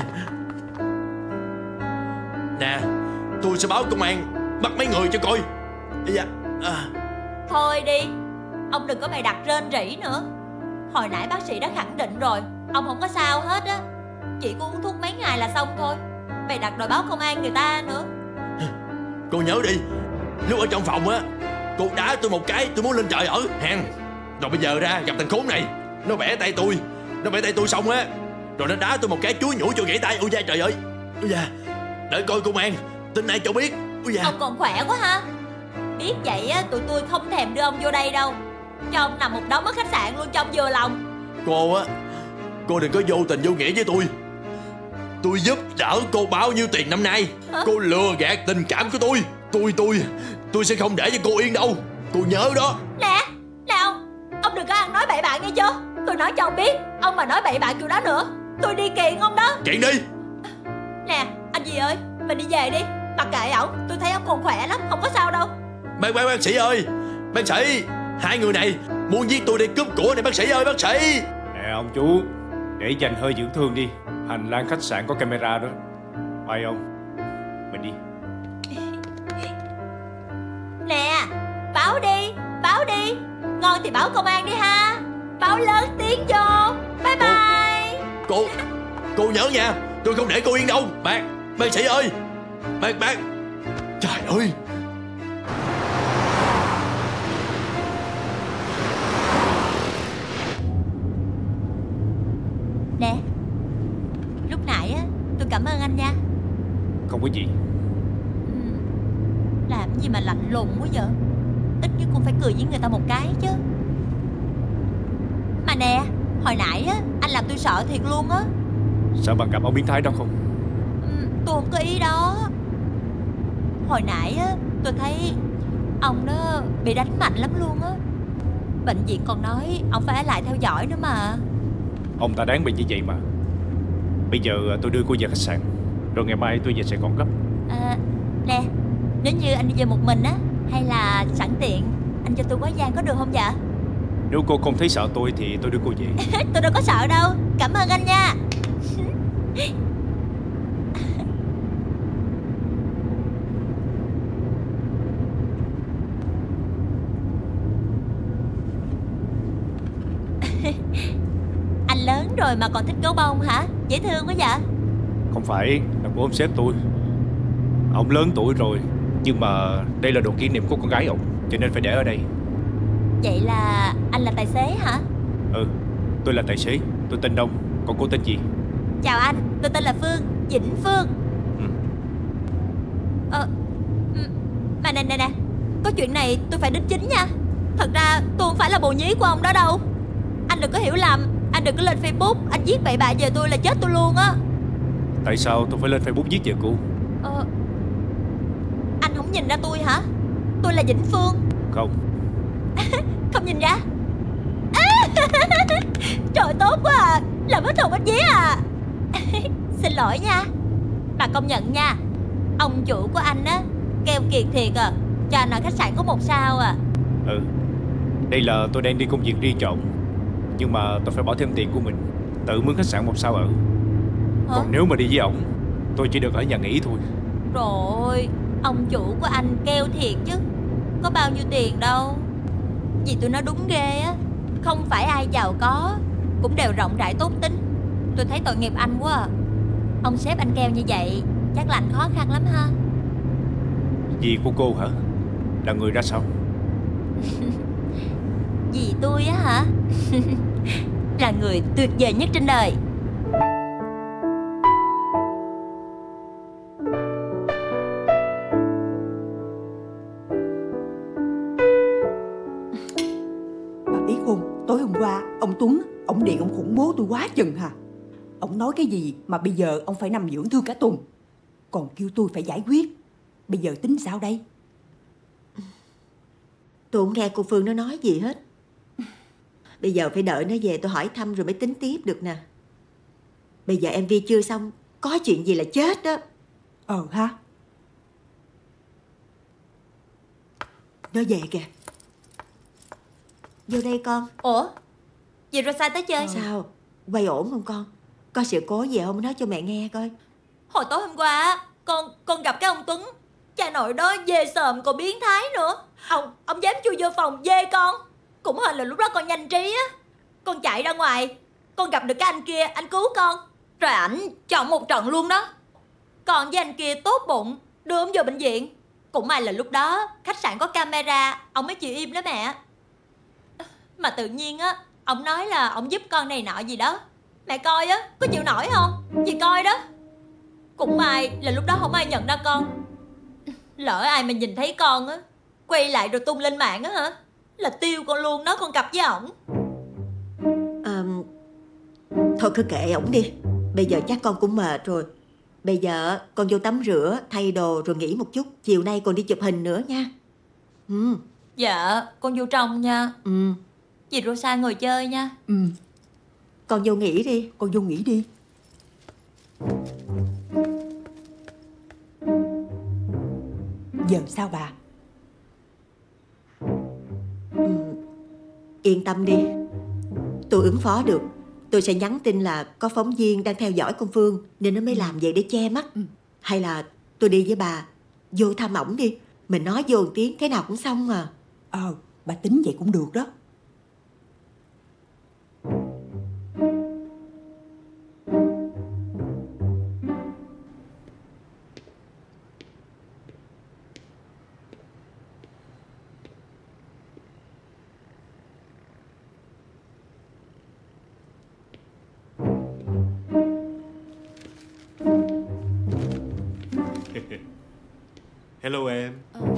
K: Nè, tôi sẽ báo công an bắt mấy người cho coi. Ây da.
C: Thôi đi, ông đừng có bày đặt rên rỉ nữa. Hồi nãy bác sĩ đã khẳng định rồi, ông không có sao hết á. Chỉ có uống thuốc mấy ngày là xong thôi. Bày đặt đòi báo công an người ta nữa.
K: Cô nhớ đi, lúc ở trong phòng á, cô đá tôi một cái tôi muốn lên trời ở hèn. Rồi bây giờ ra gặp thằng khốn này, nó bẻ tay tôi xong á, rồi nó đá tôi một cái chuối nhủi cho gãy tay. Ôi da, trời ơi. Ôi da. Đợi coi công an tin ai cho biết. Ôi da.
C: Ông còn khỏe quá ha. Biết vậy á, tụi tôi không thèm đưa ông vô đây đâu. Cho ông nằm một đống ở khách sạn luôn cho ông vừa lòng.
K: Cô á, cô đừng có vô tình vô nghĩa với tôi. Tôi giúp đỡ cô bao nhiêu tiền năm nay.
C: Hả?
K: Cô lừa gạt tình cảm của tôi. Tôi sẽ không để cho cô yên đâu. Cô nhớ đó.
C: Nè ông đừng có ăn nói bậy bạ nghe chưa. Tôi nói cho ông biết, ông mà nói bậy bạ kiểu đó nữa, tôi đi kiện ông đó.
K: Kiện đi.
C: Nè anh gì ơi, mình đi về đi. Mặc kệ ổng, tôi thấy ông còn khỏe lắm, không có sao đâu.
K: Bác sĩ ơi, bác sĩ, hai người này muốn giết tôi để cướp của này bác sĩ ơi, bác sĩ.
F: Nè ông chú, để dành hơi dưỡng thương đi. Hành lang khách sạn có camera đó. Phải không? Mình đi.
C: Nè, báo đi. Ngon thì báo công an đi ha. Báo lớn tiếng vô. Bye bye.
K: Cô nhớ nha, tôi không để cô yên đâu. Bác sĩ ơi. Bác. Trời ơi.
C: Nè, lúc nãy á, tôi cảm ơn anh nha.
F: Không có gì.
C: Làm gì mà lạnh lùng quá vậy? Ít nhất cũng phải cười với người ta một cái chứ. Mà nè, hồi nãy á, anh làm tôi sợ thiệt luôn á.
F: Sợ bạn gặp ông biến thái đó không?
C: Tôi không có ý đó. Hồi nãy á, tôi thấy ông đó bị đánh mạnh lắm luôn á. Bệnh viện còn nói ông phải ở lại theo dõi nữa mà.
F: Ông ta đáng bị như vậy mà. Bây giờ tôi đưa cô về khách sạn, rồi ngày mai tôi về Sài Gòn gấp.
C: Nè, nếu như anh đi về một mình á, hay là sẵn tiện anh cho tôi quá giang có được không dạ?
F: Nếu cô không thấy sợ tôi thì tôi đưa cô về.
C: Tôi đâu có sợ đâu. Cảm ơn anh nha. Anh lớn rồi mà còn thích gấu bông hả? Dễ thương quá vậy.
F: Không phải là của ông sếp tôi. Ông lớn tuổi rồi, nhưng mà đây là đồ kỷ niệm của con gái ông, cho nên phải để ở đây.
C: Vậy là anh là tài xế hả?
F: Ừ, tôi là tài xế. Tôi tên Đông. Còn cô tên gì?
C: Chào anh, tôi tên là Phương, Vĩnh Phương. Mà nè, có chuyện này tôi phải đính chính nha. Thật ra tôi không phải là bồ nhí của ông đó đâu. Anh đừng có hiểu lầm. Anh đừng có lên Facebook anh viết bậy bạ về tôi là chết tôi luôn á.
F: Tại sao tôi phải lên Facebook viết về cô?
C: Anh không nhìn ra tôi hả? Tôi là Vĩnh Phương.
F: Không.
C: Không nhìn ra. Trời tốt quá à. Làm hết hồn hết vía à. Xin lỗi nha. Mà công nhận nha, ông chủ của anh á keo kiệt thiệt à. Cho anh ở khách sạn có 1 sao à.
F: Đây là tôi đang đi công việc riêng trọng, nhưng mà tôi phải bỏ thêm tiền của mình, tự mướn khách sạn 1 sao ở. Còn nếu mà đi với ổng, tôi chỉ được ở nhà nghỉ thôi.
C: Rồi, ông chủ của anh keo thiệt chứ. Có bao nhiêu tiền đâu. Vì tôi nói đúng ghê á. Không phải ai giàu có cũng đều rộng rãi tốt tính. Tôi thấy tội nghiệp anh quá à. Ông sếp anh keo như vậy chắc là anh khó khăn lắm ha.
F: Dì của cô hả? Là người ra sao?
C: Dì tôi á hả? Là người tuyệt vời nhất trên đời.
L: Bà biết không, tối hôm qua ông Tuấn, ông điện ông khủng bố tôi quá chừng hà. Ông nói cái gì mà bây giờ ông phải nằm dưỡng thương cả tuần, còn kêu tôi phải giải quyết. Bây giờ tính sao đây?
A: Tôi không nghe cô Phương nó nói gì hết. Bây giờ phải đợi nó về tôi hỏi thăm rồi mới tính tiếp được nè. Bây giờ MV chưa xong, có chuyện gì là chết đó.
L: Ha.
A: Nó về kìa. Vô đây con.
C: Ủa, dì Rosa tới chơi.
A: Sao? Quay ổn không con? Có sự cố gì không? Nói cho mẹ nghe coi.
C: Hồi tối hôm qua á, con gặp cái ông Tuấn. Cha nội đó dê sờm còn biến thái nữa. Ông dám chui vô phòng dê con. Cũng hên là lúc đó con nhanh trí á. Con chạy ra ngoài, con gặp được cái anh kia, anh cứu con. Rồi ảnh chọn một trận luôn đó. Con với anh kia tốt bụng đưa ông vô bệnh viện. Cũng may là lúc đó khách sạn có camera, ông mới chịu im đó mẹ. Mà tự nhiên á, ông nói là ông giúp con này nọ gì đó. Mẹ coi á, có chịu nổi không? Dì coi đó. Cũng may là lúc đó không ai nhận ra con. Lỡ ai mà nhìn thấy con á, quay lại rồi tung lên mạng á hả, là tiêu con luôn đó, con cặp với ổng.
A: Thôi cứ kệ ổng đi. Bây giờ chắc con cũng mệt rồi. Bây giờ con vô tắm rửa, thay đồ rồi nghỉ một chút. Chiều nay còn đi chụp hình nữa nha.
C: Dạ, con vô trong nha. Dì Rosa ngồi chơi nha.
A: Con vô nghỉ đi.
L: Con vô nghỉ đi. Giờ sao bà?
A: Yên tâm đi, tôi ứng phó được. Tôi sẽ nhắn tin là có phóng viên đang theo dõi con Phương nên nó mới làm vậy để che mắt. Hay là tôi đi với bà vô thăm ổng đi. Mình nói vô một tiếng thế nào cũng xong à.
L: Bà tính vậy cũng được đó.
H: Hello em.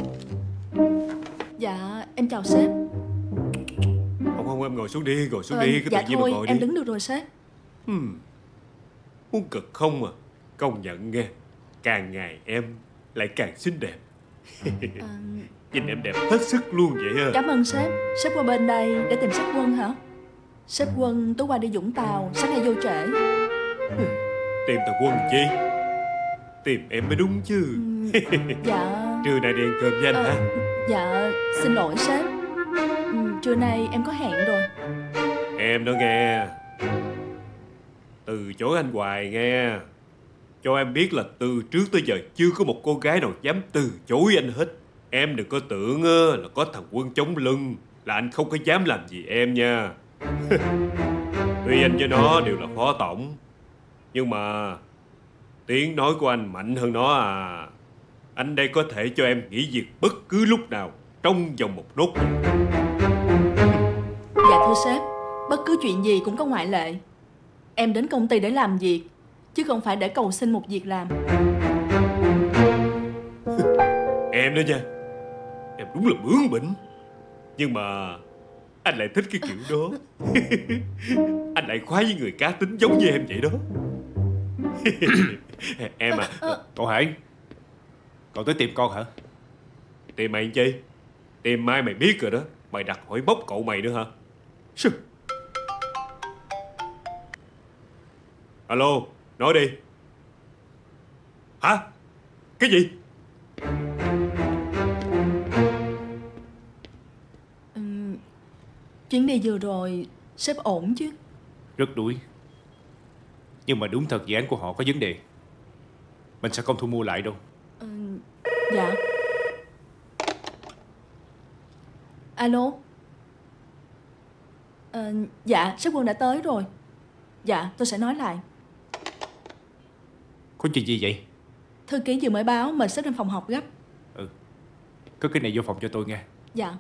D: Dạ em chào sếp.
H: Không em ngồi xuống đi, ngồi xuống đi. Cứ
D: Dạ
H: tự nhiên mà
D: thôi
H: ngồi
D: em
H: đi.
D: đứng được rồi sếp.
H: Muốn cực không à. Công nhận nghe, càng ngày em lại càng xinh đẹp. Nhìn em đẹp hết sức luôn vậy ha.
D: Cảm ơn sếp. Sếp qua bên đây để tìm sếp Quân hả? Sếp Quân tối qua đi Vũng Tàu, sáng nay vô trễ.
H: Tìm thằng Quân chi? Tìm em mới đúng chứ.
D: Dạ.
H: Trưa nay đi ăn cơm với anh hả?
D: Dạ xin lỗi sếp. Trưa nay em có hẹn rồi.
H: Em đó nghe, từ chối anh hoài nghe. Cho em biết là từ trước tới giờ chưa có một cô gái nào dám từ chối anh hết. Em đừng có tưởng là có thằng Quân chống lưng là anh không có dám làm gì em nha. Tuy anh với nó đều là phó tổng, nhưng mà tiếng nói của anh mạnh hơn nó à. Anh đây có thể cho em nghỉ việc bất cứ lúc nào trong vòng một nốt.
D: Dạ thưa sếp, bất cứ chuyện gì cũng có ngoại lệ. Em đến công ty để làm việc, chứ không phải để cầu xin một việc làm.
H: Em đó nha, em đúng là bướng bỉnh. Nhưng mà anh lại thích cái kiểu đó. Anh lại khoái với người cá tính giống như em vậy đó. Em à.
F: Cậu Hải, cậu tới tìm con hả?
H: Tìm mày chi? Tìm mai mày biết rồi đó. Mày đặt hỏi bốc cậu mày nữa hả? Sư. Alo, nói đi. Hả? Cái gì?
D: Chuyến đi vừa rồi sếp ổn chứ?
F: Rất đuối. Nhưng mà đúng thật dự án của họ có vấn đề. Mình sẽ không thu mua lại đâu.
D: Dạ. Alo. Dạ sếp Quân đã tới rồi. Dạ tôi sẽ nói lại.
F: Có chuyện gì vậy?
D: Thư ký vừa mới báo mời sếp lên phòng họp gấp.
F: Có cái này vô phòng cho tôi nghe.
D: Dạ.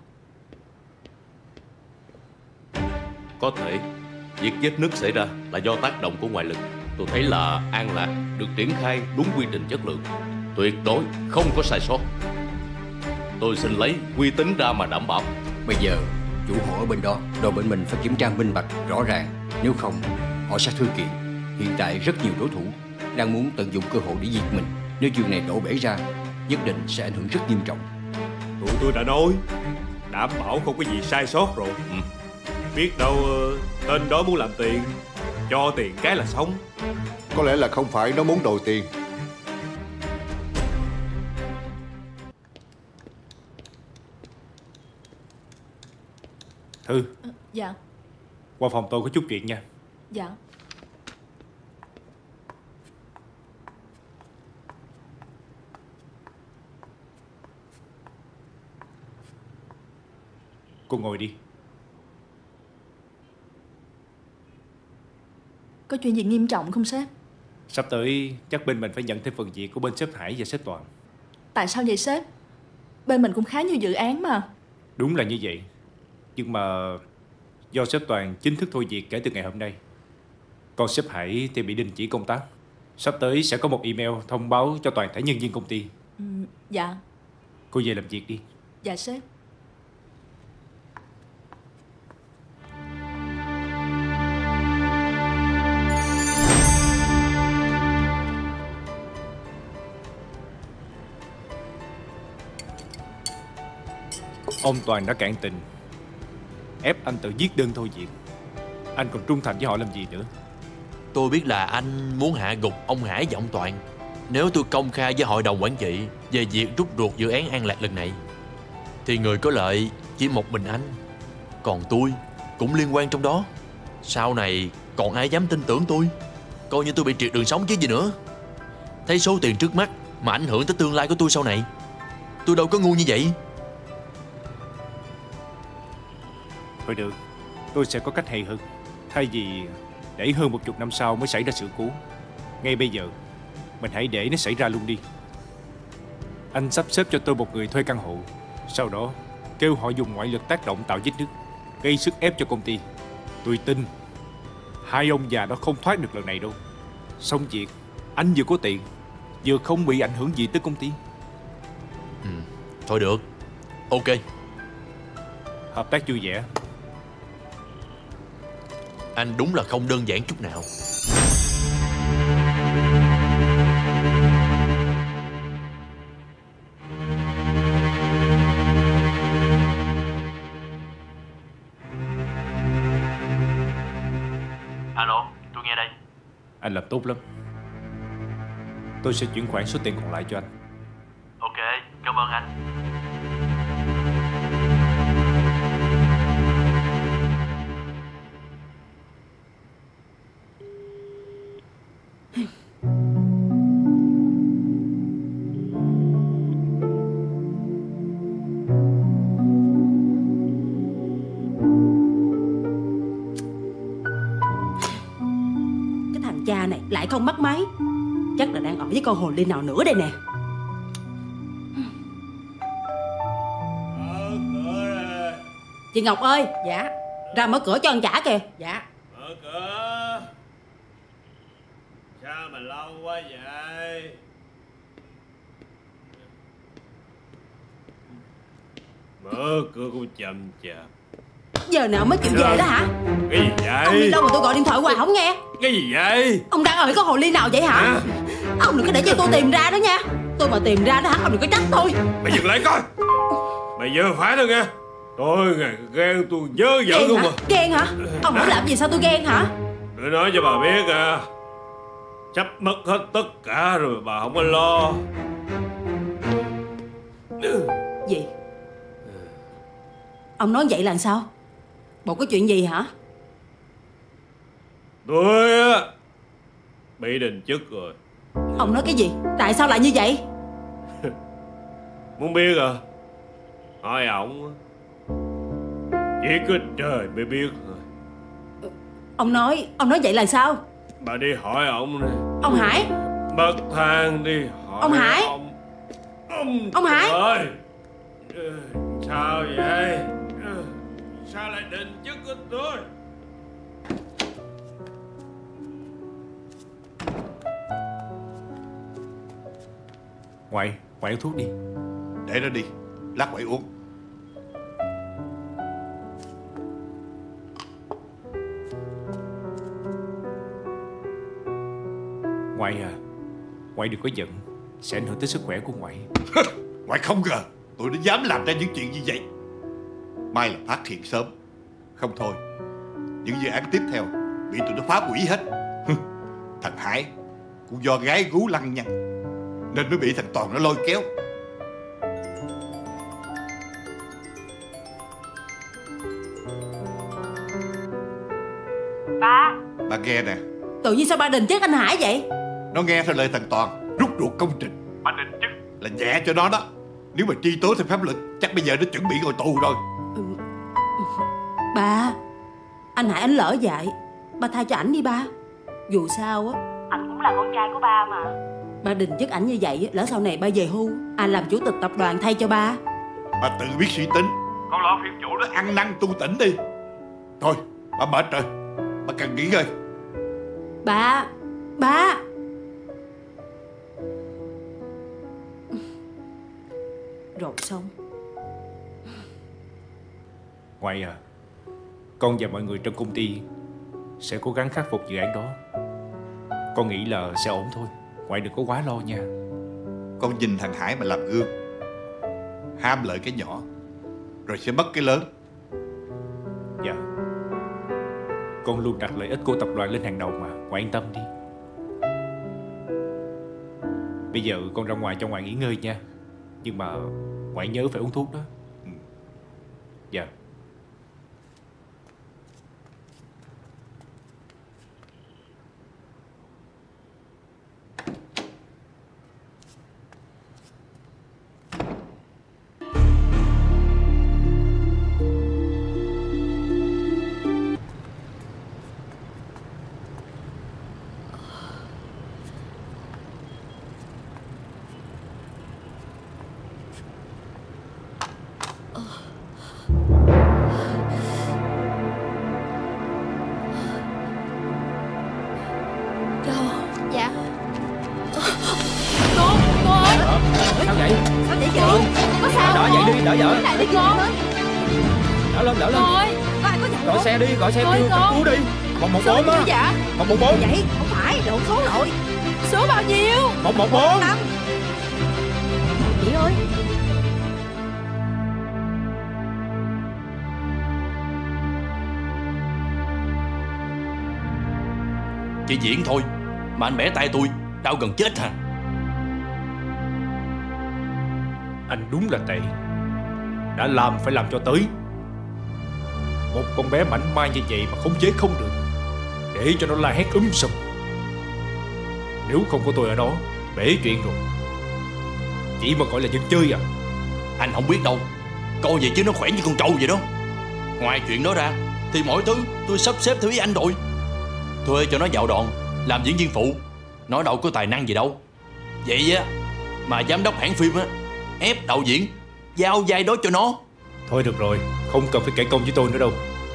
M: Có thể việc vết nứt xảy ra là do tác động của ngoại lực. Tôi thấy là An Lạc được triển khai đúng quy trình chất lượng, tuyệt đối không có sai sót. Tôi xin lấy uy tín ra mà đảm bảo.
N: Bây giờ chủ hộ ở bên đó, đội bên mình phải kiểm tra minh bạch rõ ràng. Nếu không họ sẽ thư kiện. Hiện tại rất nhiều đối thủ đang muốn tận dụng cơ hội để diệt mình. Nếu chuyện này đổ bể ra, nhất định sẽ ảnh hưởng rất nghiêm trọng.
H: Tụi tôi đã nói
F: đảm bảo không có gì sai sót rồi. Biết đâu tên đó muốn làm tiền, cho tiền cái là xong.
G: Có lẽ là không phải nó muốn đòi tiền.
F: Thư,
D: Dạ.
F: qua phòng tôi có chút chuyện nha.
D: Dạ.
F: Cô ngồi đi.
D: Có chuyện gì nghiêm trọng không sếp?
F: Sắp tới chắc bên mình phải nhận thêm phần việc của bên sếp Hải và sếp Toàn.
D: Tại sao vậy sếp? Bên mình cũng khá nhiều dự án mà.
F: Đúng là như vậy. Nhưng mà do sếp Toàn chính thức thôi việc kể từ ngày hôm nay, còn sếp Hải thì bị đình chỉ công tác. Sắp tới sẽ có một email thông báo cho toàn thể nhân viên công ty.
D: Dạ.
F: Cô về làm việc đi.
D: Dạ sếp.
F: Ông Toàn đã cạn tình, ép anh tự viết đơn thôi việc. Anh còn trung thành với họ làm gì nữa?
K: Tôi biết là anh muốn hạ gục ông Hải và ông Toàn. Nếu tôi công khai với hội đồng quản trị về việc rút ruột dự án An Lạc lần này, thì người có lợi chỉ một mình anh, còn tôi cũng liên quan trong đó. Sau này còn ai dám tin tưởng tôi? Coi như tôi bị triệt đường sống chứ gì nữa. Thấy số tiền trước mắt mà ảnh hưởng tới tương lai của tôi sau này, tôi đâu có ngu như vậy.
F: Thôi được, tôi sẽ có cách hay hơn. Thay vì để hơn 10 năm sau mới xảy ra sự cố, ngay bây giờ mình hãy để nó xảy ra luôn đi. Anh sắp xếp cho tôi một người thuê căn hộ, sau đó kêu họ dùng ngoại lực tác động tạo vết nứt, gây sức ép cho công ty. Tôi tin hai ông già đó không thoát được lần này đâu. Xong việc, anh vừa có tiền, vừa không bị ảnh hưởng gì tới công ty.
K: Thôi được, ok.
F: Hợp tác vui vẻ.
K: Anh đúng là không đơn giản chút nào.
J: Alo, tôi nghe đây.
F: Anh làm tốt lắm. Tôi sẽ chuyển khoản số tiền còn lại cho anh.
J: Ok, cảm ơn anh.
I: Cha này lại không bắt máy, chắc là đang ở với con hồ ly nào nữa đây nè. Chị Ngọc ơi. Dạ. Ra mở cửa cho con Chả kìa. Dạ.
O: Mở cửa. Sao mà lâu quá vậy? Mở cửa cũng chậm chạp.
I: Giờ nào mới chịu về đó hả?
O: Cái gì vậy?
I: Ông đi đâu mà tôi gọi điện thoại hoài không nghe?
O: Cái gì vậy?
I: Ông đang ở với con hồ ly nào vậy hả? Ông đừng có để cho tôi tìm ra đó nha. Tôi mà tìm ra đó hả, ông đừng có trách tôi.
O: Mày dừng lại coi. Mày vừa phải thôi nghe. Tôi ghen tôi nhớ giỡn không à.
I: Ghen hả? Ông muốn làm gì sao tôi ghen hả?
O: Tôi nói cho bà biết à, sắp mất hết tất cả rồi bà không có lo.
I: Gì? Ông nói vậy là sao? Bộ có chuyện gì hả?
O: Tôi á bị đình chức rồi.
I: Ông nói cái gì? Tại sao lại như vậy?
O: Muốn biết à? Hỏi ổng. Chỉ có trời mới biết thôi.
I: Ông nói vậy là sao?
O: Bà đi hỏi ổng đi.
I: Ông Hải.
O: Bậc thang đi hỏi
I: ông Hải. Ông Hải
O: ơi. Sao vậy? Sao lại định chức của tôi?
F: Ngoại uống thuốc đi.
P: Để nó đi, lát ngoại uống.
F: Ngoại à, ngoại đừng có giận, sẽ ảnh hưởng tới sức khỏe của ngoại.
P: Ngoại không ngờ tôi đã dám làm ra những chuyện như vậy. May là phát hiện sớm. Không thôi, những dự án tiếp theo bị tụi nó phá hủy hết. Thằng Hải cũng do gái gú lăng nhăng nên mới bị thằng Toàn nó lôi kéo. Bà nghe nè.
I: Tự nhiên sao ba Đình chết anh Hải vậy?
P: Nó nghe theo lời thằng Toàn rút ruột công trình. Bà Đình chứ là nhẹ cho nó đó. Nếu mà truy tố theo pháp luật chắc bây giờ nó chuẩn bị ngồi tù rồi.
I: Ba, anh Hải anh lỡ dại, ba tha cho ảnh đi ba. Dù sao á, ảnh cũng là con trai của ba mà. Ba Đình chất ảnh như vậy, lỡ sau này ba về hưu, anh làm chủ tịch tập đoàn thay cho ba.
P: Bà tự biết suy tính. Con lo phim chủ nó ăn năn tu tỉnh đi. Thôi, bà mệt rồi, bà cần nghỉ ngơi.
I: Ba. Rồi xong.
F: Ngoại à, con và mọi người trong công ty sẽ cố gắng khắc phục dự án đó. Con nghĩ là sẽ ổn thôi. Ngoại đừng có quá lo nha.
P: Con nhìn thằng Hải mà làm gương. Ham lợi cái nhỏ rồi sẽ mất cái lớn.
F: Dạ. Con luôn đặt lợi ích của tập đoàn lên hàng đầu mà. Ngoại yên tâm đi. Bây giờ con ra ngoài cho ngoại nghỉ ngơi nha. Nhưng mà ngoại nhớ phải uống thuốc đó. Dạ.
J: Gọi xe đi, gọi xe kêu cấp cứu đi. 114 á.
I: Dạ
J: 114.
I: Vậy không phải, lộn số rồi. Số bao nhiêu?
J: 114.
I: Chị ơi.
K: Chỉ diễn thôi mà anh bẻ tay tôi, đau gần chết hả?
F: Anh đúng là tệ. Đã làm phải làm cho tới. Một con bé mảnh mai như vậy mà khống chế không được, để cho nó la hét sùm. Nếu không có tôi ở đó, bể chuyện rồi. Chỉ mà gọi là dân chơi à?
K: Anh không biết đâu. Coi vậy chứ nó khỏe như con trâu vậy đó. Ngoài chuyện đó ra thì mọi thứ tôi sắp xếp theo ý anh rồi. Thuê cho nó vào đoạn làm diễn viên phụ, nó đâu có tài năng gì đâu. Vậy á mà giám đốc hãng phim á ép đạo diễn giao vai đó cho nó.
F: Thôi được rồi, không cần phải kể công với tôi nữa đâu.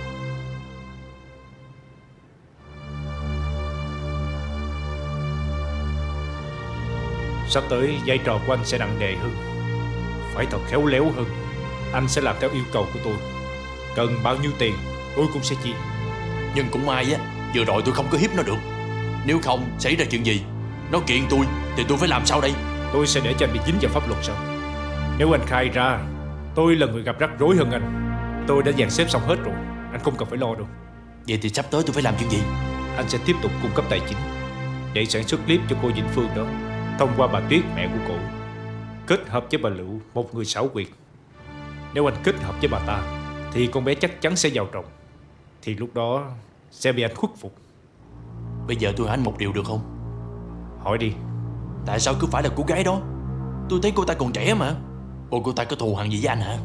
F: Sắp tới vai trò của anh sẽ nặng nề hơn, phải thật khéo léo hơn. Anh sẽ làm theo yêu cầu của tôi. Cần bao nhiêu tiền tôi cũng sẽ chi.
K: Nhưng cũng may á, vừa rồi tôi không có hiếp nó được. Nếu không xảy ra chuyện gì, nó kiện tôi thì tôi phải làm sao đây?
F: Tôi sẽ để cho anh bị dính vào pháp luật sao? Nếu anh khai ra tôi là người gặp rắc rối hơn anh, tôi đã dàn xếp xong hết rồi. Anh không cần phải lo đâu.
K: Vậy thì sắp tới tôi phải làm chuyện gì?
F: Anh sẽ tiếp tục cung cấp tài chính để sản xuất clip cho cô Vĩnh Phương đó, thông qua bà Tuyết, mẹ của cô, kết hợp với bà Lựu, một người xảo quyệt. Nếu anh kết hợp với bà ta thì con bé chắc chắn sẽ vào trọng. Thì lúc đó sẽ bị anh khuất phục.
K: Bây giờ tôi hỏi anh một điều được không?
F: Hỏi đi.
K: Tại sao cứ phải là cô gái đó? Tôi thấy cô ta còn trẻ mà. Ồ, cô ta có thù hằn gì với anh hả?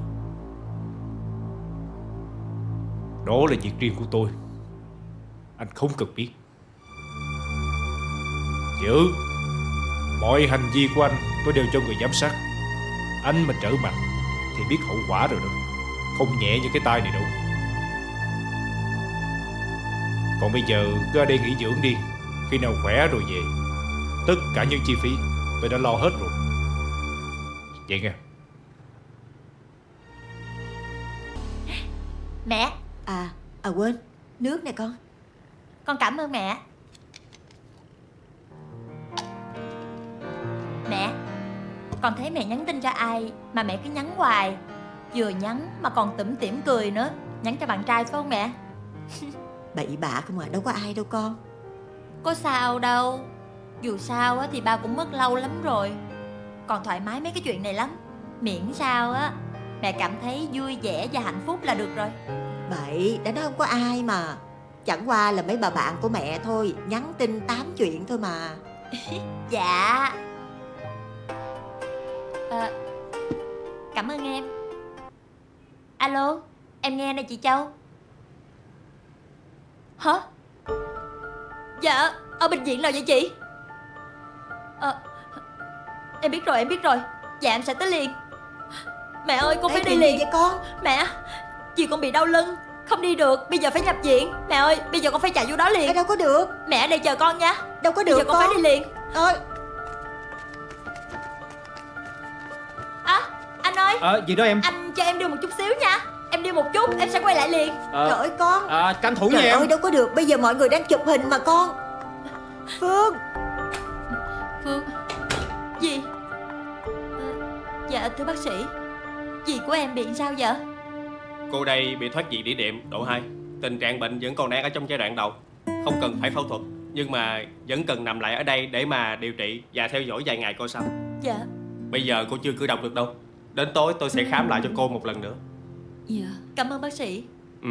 F: Đó là việc riêng của tôi, anh không cần biết. Nhớ, mọi hành vi của anh tôi đều cho người giám sát. Anh mà trở mặt thì biết hậu quả rồi đó. Không nhẹ như cái tay này đâu. Còn bây giờ cứ ở đây nghỉ dưỡng đi. Khi nào khỏe rồi về. Tất cả những chi phí tôi đã lo hết rồi. Vậy nghe.
C: Mẹ.
A: Quên, nước nè con.
C: Con cảm ơn mẹ. Mẹ, con thấy mẹ nhắn tin cho ai mà mẹ cứ nhắn hoài. Vừa nhắn mà còn tủm tỉm cười nữa. Nhắn cho bạn trai phải không mẹ?
A: Bậy bạ không à, đâu có ai đâu con.
C: Có sao đâu. Dù sao á thì ba cũng mất lâu lắm rồi. Còn thoải mái mấy cái chuyện này lắm. Miễn sao á mẹ cảm thấy vui vẻ và hạnh phúc là được rồi.
A: Bậy, đã nói không có ai mà. Chẳng qua là mấy bà bạn của mẹ thôi, nhắn tin tám chuyện thôi mà.
C: Dạ. Cảm ơn em. Alo, em nghe nè chị Châu. Hả? Dạ, ở bệnh viện nào vậy chị? Em biết rồi, em biết rồi. Dạ em sẽ tới liền. Mẹ ơi, con phải đi liền
A: vậy con.
C: Mẹ, chị con bị đau lưng, không đi được, bây giờ phải nhập viện. Mẹ ơi, bây giờ con phải chạy vô đó liền.
A: Đâu có được.
C: Mẹ ở đây chờ con nha.
A: Đâu có được.
C: Bây giờ con phải đi liền.
A: Ơi.
C: Anh ơi.
F: Gì đó em?
C: Anh cho em đi một chút xíu nha. Em đi một chút, em sẽ quay lại liền.
A: Trời ơi con.
F: Tranh thủ nha
A: Trời
F: em.
A: ơi đâu có được, bây giờ mọi người đang chụp hình mà con. Phương.
C: Gì? Dạ thưa bác sĩ, dì của em bị sao vậy?
Q: Cô đây bị thoát vị đĩa đệm độ 2. Tình trạng bệnh vẫn còn đang ở trong giai đoạn đầu, không cần phải phẫu thuật, nhưng mà vẫn cần nằm lại ở đây để mà điều trị và theo dõi vài ngày coi sao.
C: Dạ.
Q: Bây giờ cô chưa cử động được đâu. Đến tối tôi sẽ khám lại cho cô một lần nữa.
C: Dạ. Cảm ơn bác sĩ.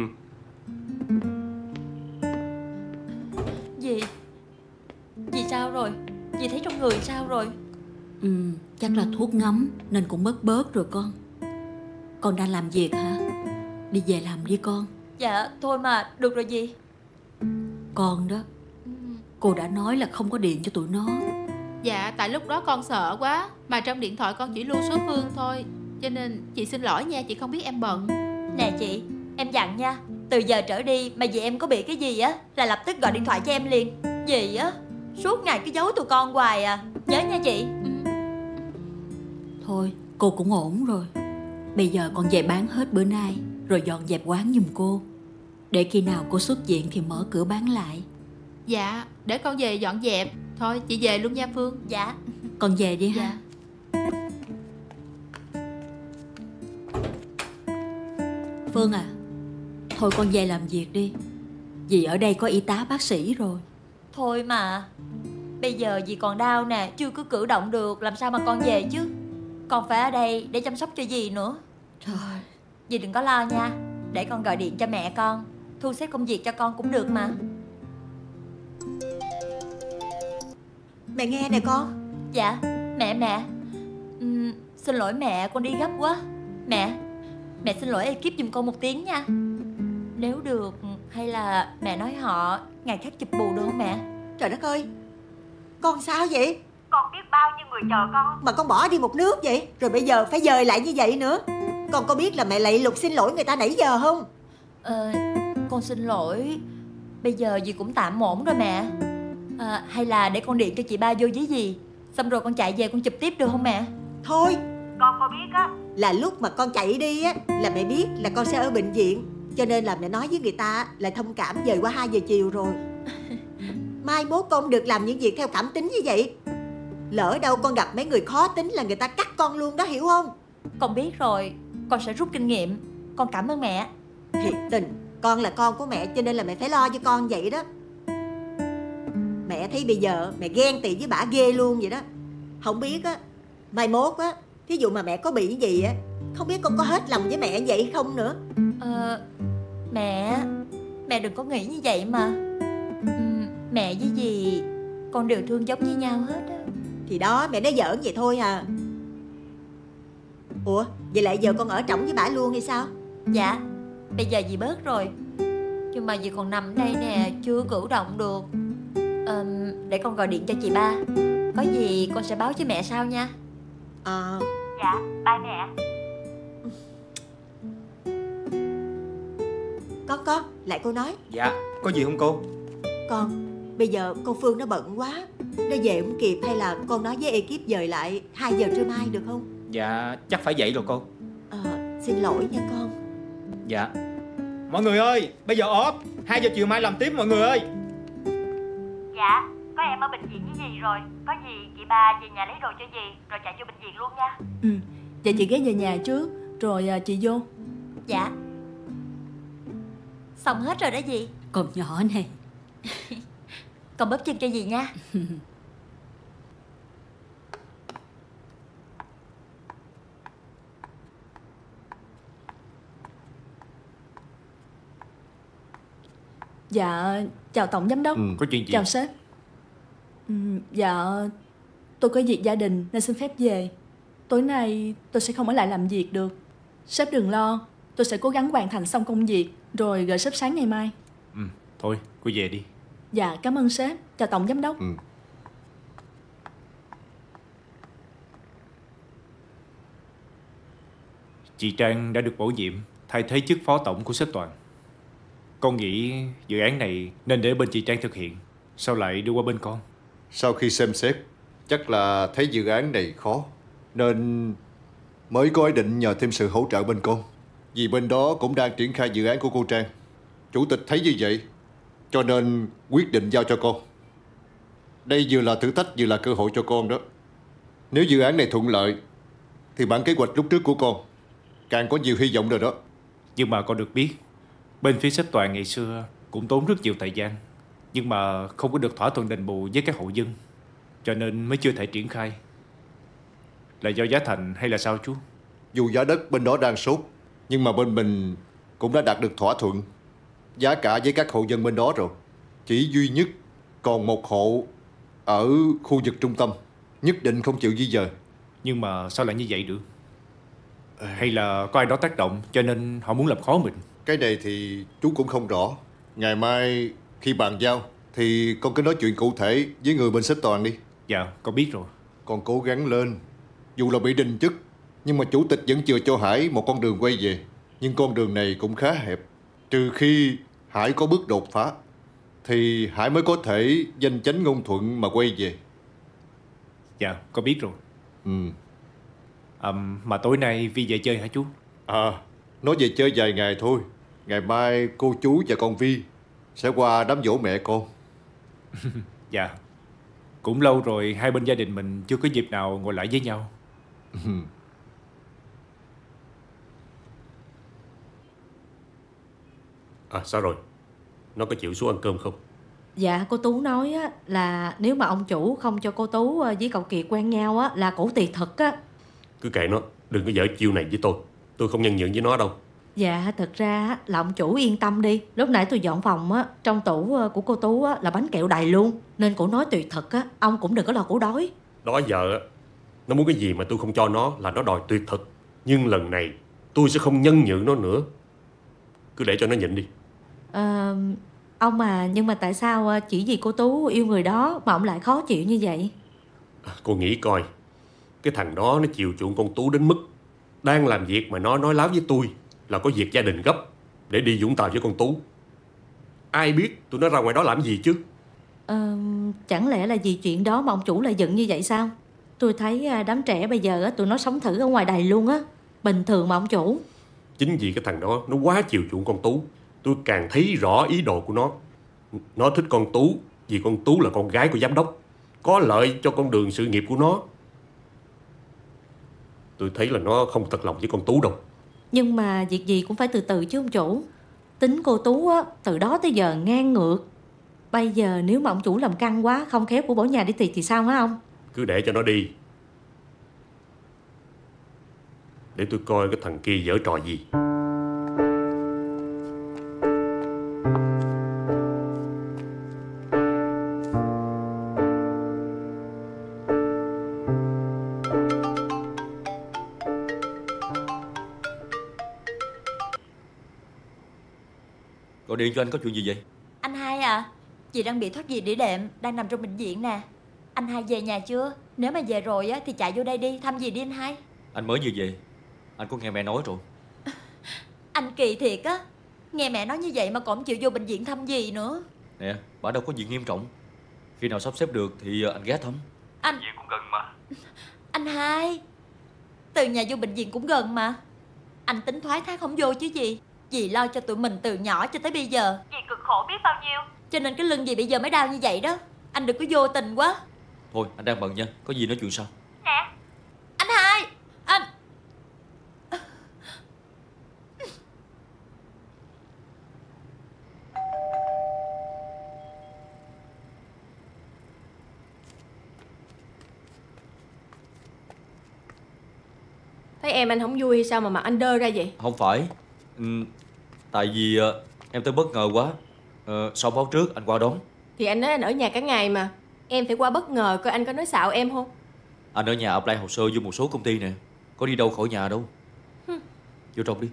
C: Dì sao rồi? Dì thấy trong người sao rồi?
R: Chắc là thuốc ngấm nên cũng bớt rồi con. Con đang làm việc hả? Đi về làm đi con.
C: Dạ thôi mà, được rồi dì.
R: Con đó, cô đã nói là không có điện cho tụi nó.
B: Dạ tại lúc đó con sợ quá, mà trong điện thoại con chỉ lưu số Phương thôi, cho nên chị xin lỗi nha, chị không biết em bận.
C: Nè chị, em dặn nha, từ giờ trở đi mà dì em có bị cái gì á là lập tức gọi điện thoại cho em liền. Dì á suốt ngày cứ giấu tụi con hoài à. Nhớ nha chị.
R: Thôi cô cũng ổn rồi. Bây giờ con về bán hết bữa nay rồi dọn dẹp quán giùm cô, để khi nào cô xuất viện thì mở cửa bán lại.
B: Dạ để con về dọn dẹp. Thôi chị về luôn nha Phương.
C: Dạ.
R: Con về đi ha. Phương à, thôi con về làm việc đi. Vì ở đây có y tá bác sĩ rồi.
C: Thôi mà, bây giờ dì còn đau nè, chưa có cử động được, làm sao mà con về chứ. Con phải ở đây để chăm sóc cho dì nữa.
R: Trời.
C: Dì đừng có lo nha, để con gọi điện cho mẹ con, thu xếp công việc cho con cũng được mà.
A: Mẹ nghe nè con.
C: Dạ, mẹ. Xin lỗi mẹ, con đi gấp quá. Mẹ xin lỗi ekip giùm con một tiếng nha. Nếu được, hay là mẹ nói họ ngày khác chụp bù được không mẹ?
A: Trời đất ơi, con sao vậy?
C: Con biết bao nhiêu người chờ con
A: mà con bỏ đi một nước vậy, rồi bây giờ phải dời lại như vậy nữa. Con có biết là mẹ lạy lục xin lỗi người ta nãy giờ không?
C: Con xin lỗi. Bây giờ dì cũng tạm ổn rồi mẹ. Hay là để con điện cho chị ba vô với dì, xong rồi con chạy về con chụp tiếp được không mẹ?
A: Thôi,
C: con có biết á,
A: là lúc mà con chạy đi á là mẹ biết là con sẽ ở bệnh viện, cho nên là mẹ nói với người ta là thông cảm dời qua 2 giờ chiều rồi. Mai mốt con được làm những việc theo cảm tính như vậy. Lỡ đâu con gặp mấy người khó tính là người ta cắt con luôn đó, hiểu không?
C: Con biết rồi, con sẽ rút kinh nghiệm. Con cảm ơn mẹ.
A: Thiệt tình, con là con của mẹ cho nên là mẹ phải lo cho con vậy đó. Mẹ thấy bây giờ mẹ ghen tị với bả ghê luôn vậy đó. Không biết á, mai mốt á, thí dụ mà mẹ có bị cái gì á, không biết con có hết lòng với mẹ vậy không nữa.
C: Mẹ đừng có nghĩ như vậy mà. Mẹ với dì con đều thương giống như nhau hết á.
A: Thì đó, mẹ nói giỡn vậy thôi à. Ủa, vậy lại giờ con ở trỏng với bả luôn hay sao?
C: Dạ, bây giờ dì bớt rồi, nhưng mà dì còn nằm ở đây nè, chưa cử động được. Để con gọi điện cho chị ba, có gì con sẽ báo với mẹ sau nha. Dạ, bye mẹ.
A: Con, lại cô nói.
F: Dạ, có gì không cô?
A: Con, bây giờ cô Phương nó bận quá, nó về không kịp, hay là con nói với ekip dời lại 2 giờ trưa mai được không?
F: Dạ, chắc phải vậy rồi cô.
A: Xin lỗi nha con.
F: Dạ. Mọi người ơi, bây giờ off, 2 giờ chiều mai làm tiếp mọi người ơi.
C: Dạ, có em ở bệnh viện với dì rồi. Có gì chị ba về nhà lấy đồ cho dì, rồi chạy vô bệnh viện luôn nha.
D: Vậy chị ghé về nhà trước, Rồi chị vô.
C: Dạ. Xong hết rồi đó dì.
R: Còn nhỏ này.
C: Con bóp chân cho dì nha.
D: Dạ, chào tổng giám đốc.
F: Có chuyện gì?
D: Chào sếp. Dạ, tôi có việc gia đình nên xin phép về. Tối nay tôi sẽ không ở lại làm việc được. Sếp đừng lo, tôi sẽ cố gắng hoàn thành xong công việc rồi gửi sếp sáng ngày mai.
F: Thôi, cô về đi.
D: Dạ, cảm ơn sếp. Chào tổng giám đốc.
F: Chị Trang đã được bổ nhiệm thay thế chức phó tổng của sếp Toàn. Con nghĩ dự án này nên để bên chị Trang thực hiện, sao lại đưa qua bên con?
G: Sau khi xem xét, chắc là thấy dự án này khó, nên mới có ý định nhờ thêm sự hỗ trợ bên con. Vì bên đó cũng đang triển khai dự án của cô Trang. Chủ tịch thấy như vậy, cho nên quyết định giao cho con. Đây vừa là thử thách vừa là cơ hội cho con đó. Nếu dự án này thuận lợi, thì bản kế hoạch lúc trước của con càng có nhiều hy vọng rồi đó.
F: Nhưng mà con được biết, bên phía sếp Toàn ngày xưa cũng tốn rất nhiều thời gian, nhưng mà không có được thỏa thuận đền bù với các hộ dân, cho nên mới chưa thể triển khai. Là do giá thành hay là sao chú?
G: Dù giá đất bên đó đang sốt, nhưng mà bên mình cũng đã đạt được thỏa thuận giá cả với các hộ dân bên đó rồi. Chỉ duy nhất còn một hộ ở khu vực trung tâm nhất định không chịu di dời.
F: Nhưng mà sao lại như vậy được? Hay là có ai đó tác động cho nên họ muốn làm khó mình?
G: Cái này thì chú cũng không rõ. Ngày mai khi bàn giao thì con cứ nói chuyện cụ thể với người bên sếp Toàn đi.
F: Dạ, con biết rồi.
G: Con cố gắng lên. Dù là bị đình chức, nhưng mà chủ tịch vẫn chưa cho Hải một con đường quay về. Nhưng con đường này cũng khá hẹp. Trừ khi Hải có bước đột phá, thì Hải mới có thể danh chánh ngôn thuận mà quay về.
F: Dạ, con biết rồi. Mà tối nay Vi về chơi hả chú?
G: Nói về chơi vài ngày thôi. Ngày mai cô chú và con Vi sẽ qua đám giỗ mẹ con.
F: Dạ. Cũng lâu rồi hai bên gia đình mình chưa có dịp nào ngồi lại với nhau.
H: Sao rồi? Nó có chịu xuống ăn cơm không?
I: Dạ, cô Tú nói á, là nếu mà ông chủ không cho cô Tú với cậu Kiệt quen nhau á, là cổ tiệt thật á.
H: Cứ kệ nó, đừng có dở chiêu này với tôi. Tôi không nhân nhượng với nó đâu.
I: Dạ, thật ra á, là ông chủ yên tâm đi. Lúc nãy tôi dọn phòng á, trong tủ của cô Tú á, là bánh kẹo đầy luôn. Nên cổ nói tuyệt thật á, ông cũng đừng có lo cổ đói.
H: Đó giờ nó muốn cái gì mà tôi không cho nó là nó đòi tuyệt thực. Nhưng lần này tôi sẽ không nhân nhượng nó nữa. Cứ để cho nó nhịn đi.
I: Ông nhưng mà tại sao chỉ vì cô Tú yêu người đó mà ông lại khó chịu như vậy?
H: Cô nghĩ coi, cái thằng đó nó chiều chuộng con Tú đến mức đang làm việc mà nó nói láo với tôi là có việc gia đình gấp để đi Vũng Tàu với con Tú. Ai biết tụi nó ra ngoài đó làm gì chứ?
I: Chẳng lẽ là vì chuyện đó mà ông chủ lại giận như vậy sao? Tôi thấy đám trẻ bây giờ tụi nó sống thử ở ngoài Đài luôn á. Bình thường mà ông chủ.
H: Chính vì cái thằng đó nó quá chiều chuộng con Tú, tôi càng thấy rõ ý đồ của nó. Nó thích con Tú vì con Tú là con gái của giám đốc, có lợi cho con đường sự nghiệp của nó. Tôi thấy là nó không thật lòng với con Tú đâu.
I: Nhưng mà việc gì cũng phải từ từ chứ ông chủ. Tính cô Tú á, từ đó tới giờ ngang ngược. Bây giờ nếu mà ông chủ làm căng quá, không khéo của bỏ nhà đi thì sao hả ông?
H: Cứ để cho nó đi. Để tôi coi cái thằng kia giở trò gì.
E: Gọi điện cho anh có chuyện gì vậy?
C: Anh Hai à, chị đang bị thoát vị đĩa đệm, đang nằm trong bệnh viện nè. Anh Hai về nhà chưa? Nếu mà về rồi á thì chạy vô đây đi, thăm gì đi anh Hai.
E: Anh mới vừa về. Anh có nghe mẹ nói rồi.
C: Anh kỳ thiệt á. Nghe mẹ nói như vậy mà còn chịu vô bệnh viện thăm gì nữa.
E: Nè, bà đâu có chuyện nghiêm trọng. Khi nào sắp xếp được thì anh ghé thăm.
C: Anh
E: Viện cũng gần mà.
C: Anh Hai, từ nhà vô bệnh viện cũng gần mà. Anh tính thoái thác không vô chứ gì. Dì lo cho tụi mình từ nhỏ cho tới bây giờ. Dì cực khổ biết bao nhiêu. Cho nên cái lưng dì bây giờ mới đau như vậy đó. Anh đừng có vô tình quá.
E: Thôi anh đang bận nha. Có gì nói chuyện sau.
C: Nè anh Hai.
B: Thấy em anh không vui hay sao mà mặt anh đơ ra vậy?
E: Không phải. Tại vì em tới bất ngờ quá. Sao báo trước anh qua đón.
B: Thì anh nói anh ở nhà cả ngày mà. Em phải qua bất ngờ coi anh có nói xạo em không.
E: Anh ở nhà apply hồ sơ vô một số công ty nè. Có đi đâu khỏi nhà đâu. Vô trong đi.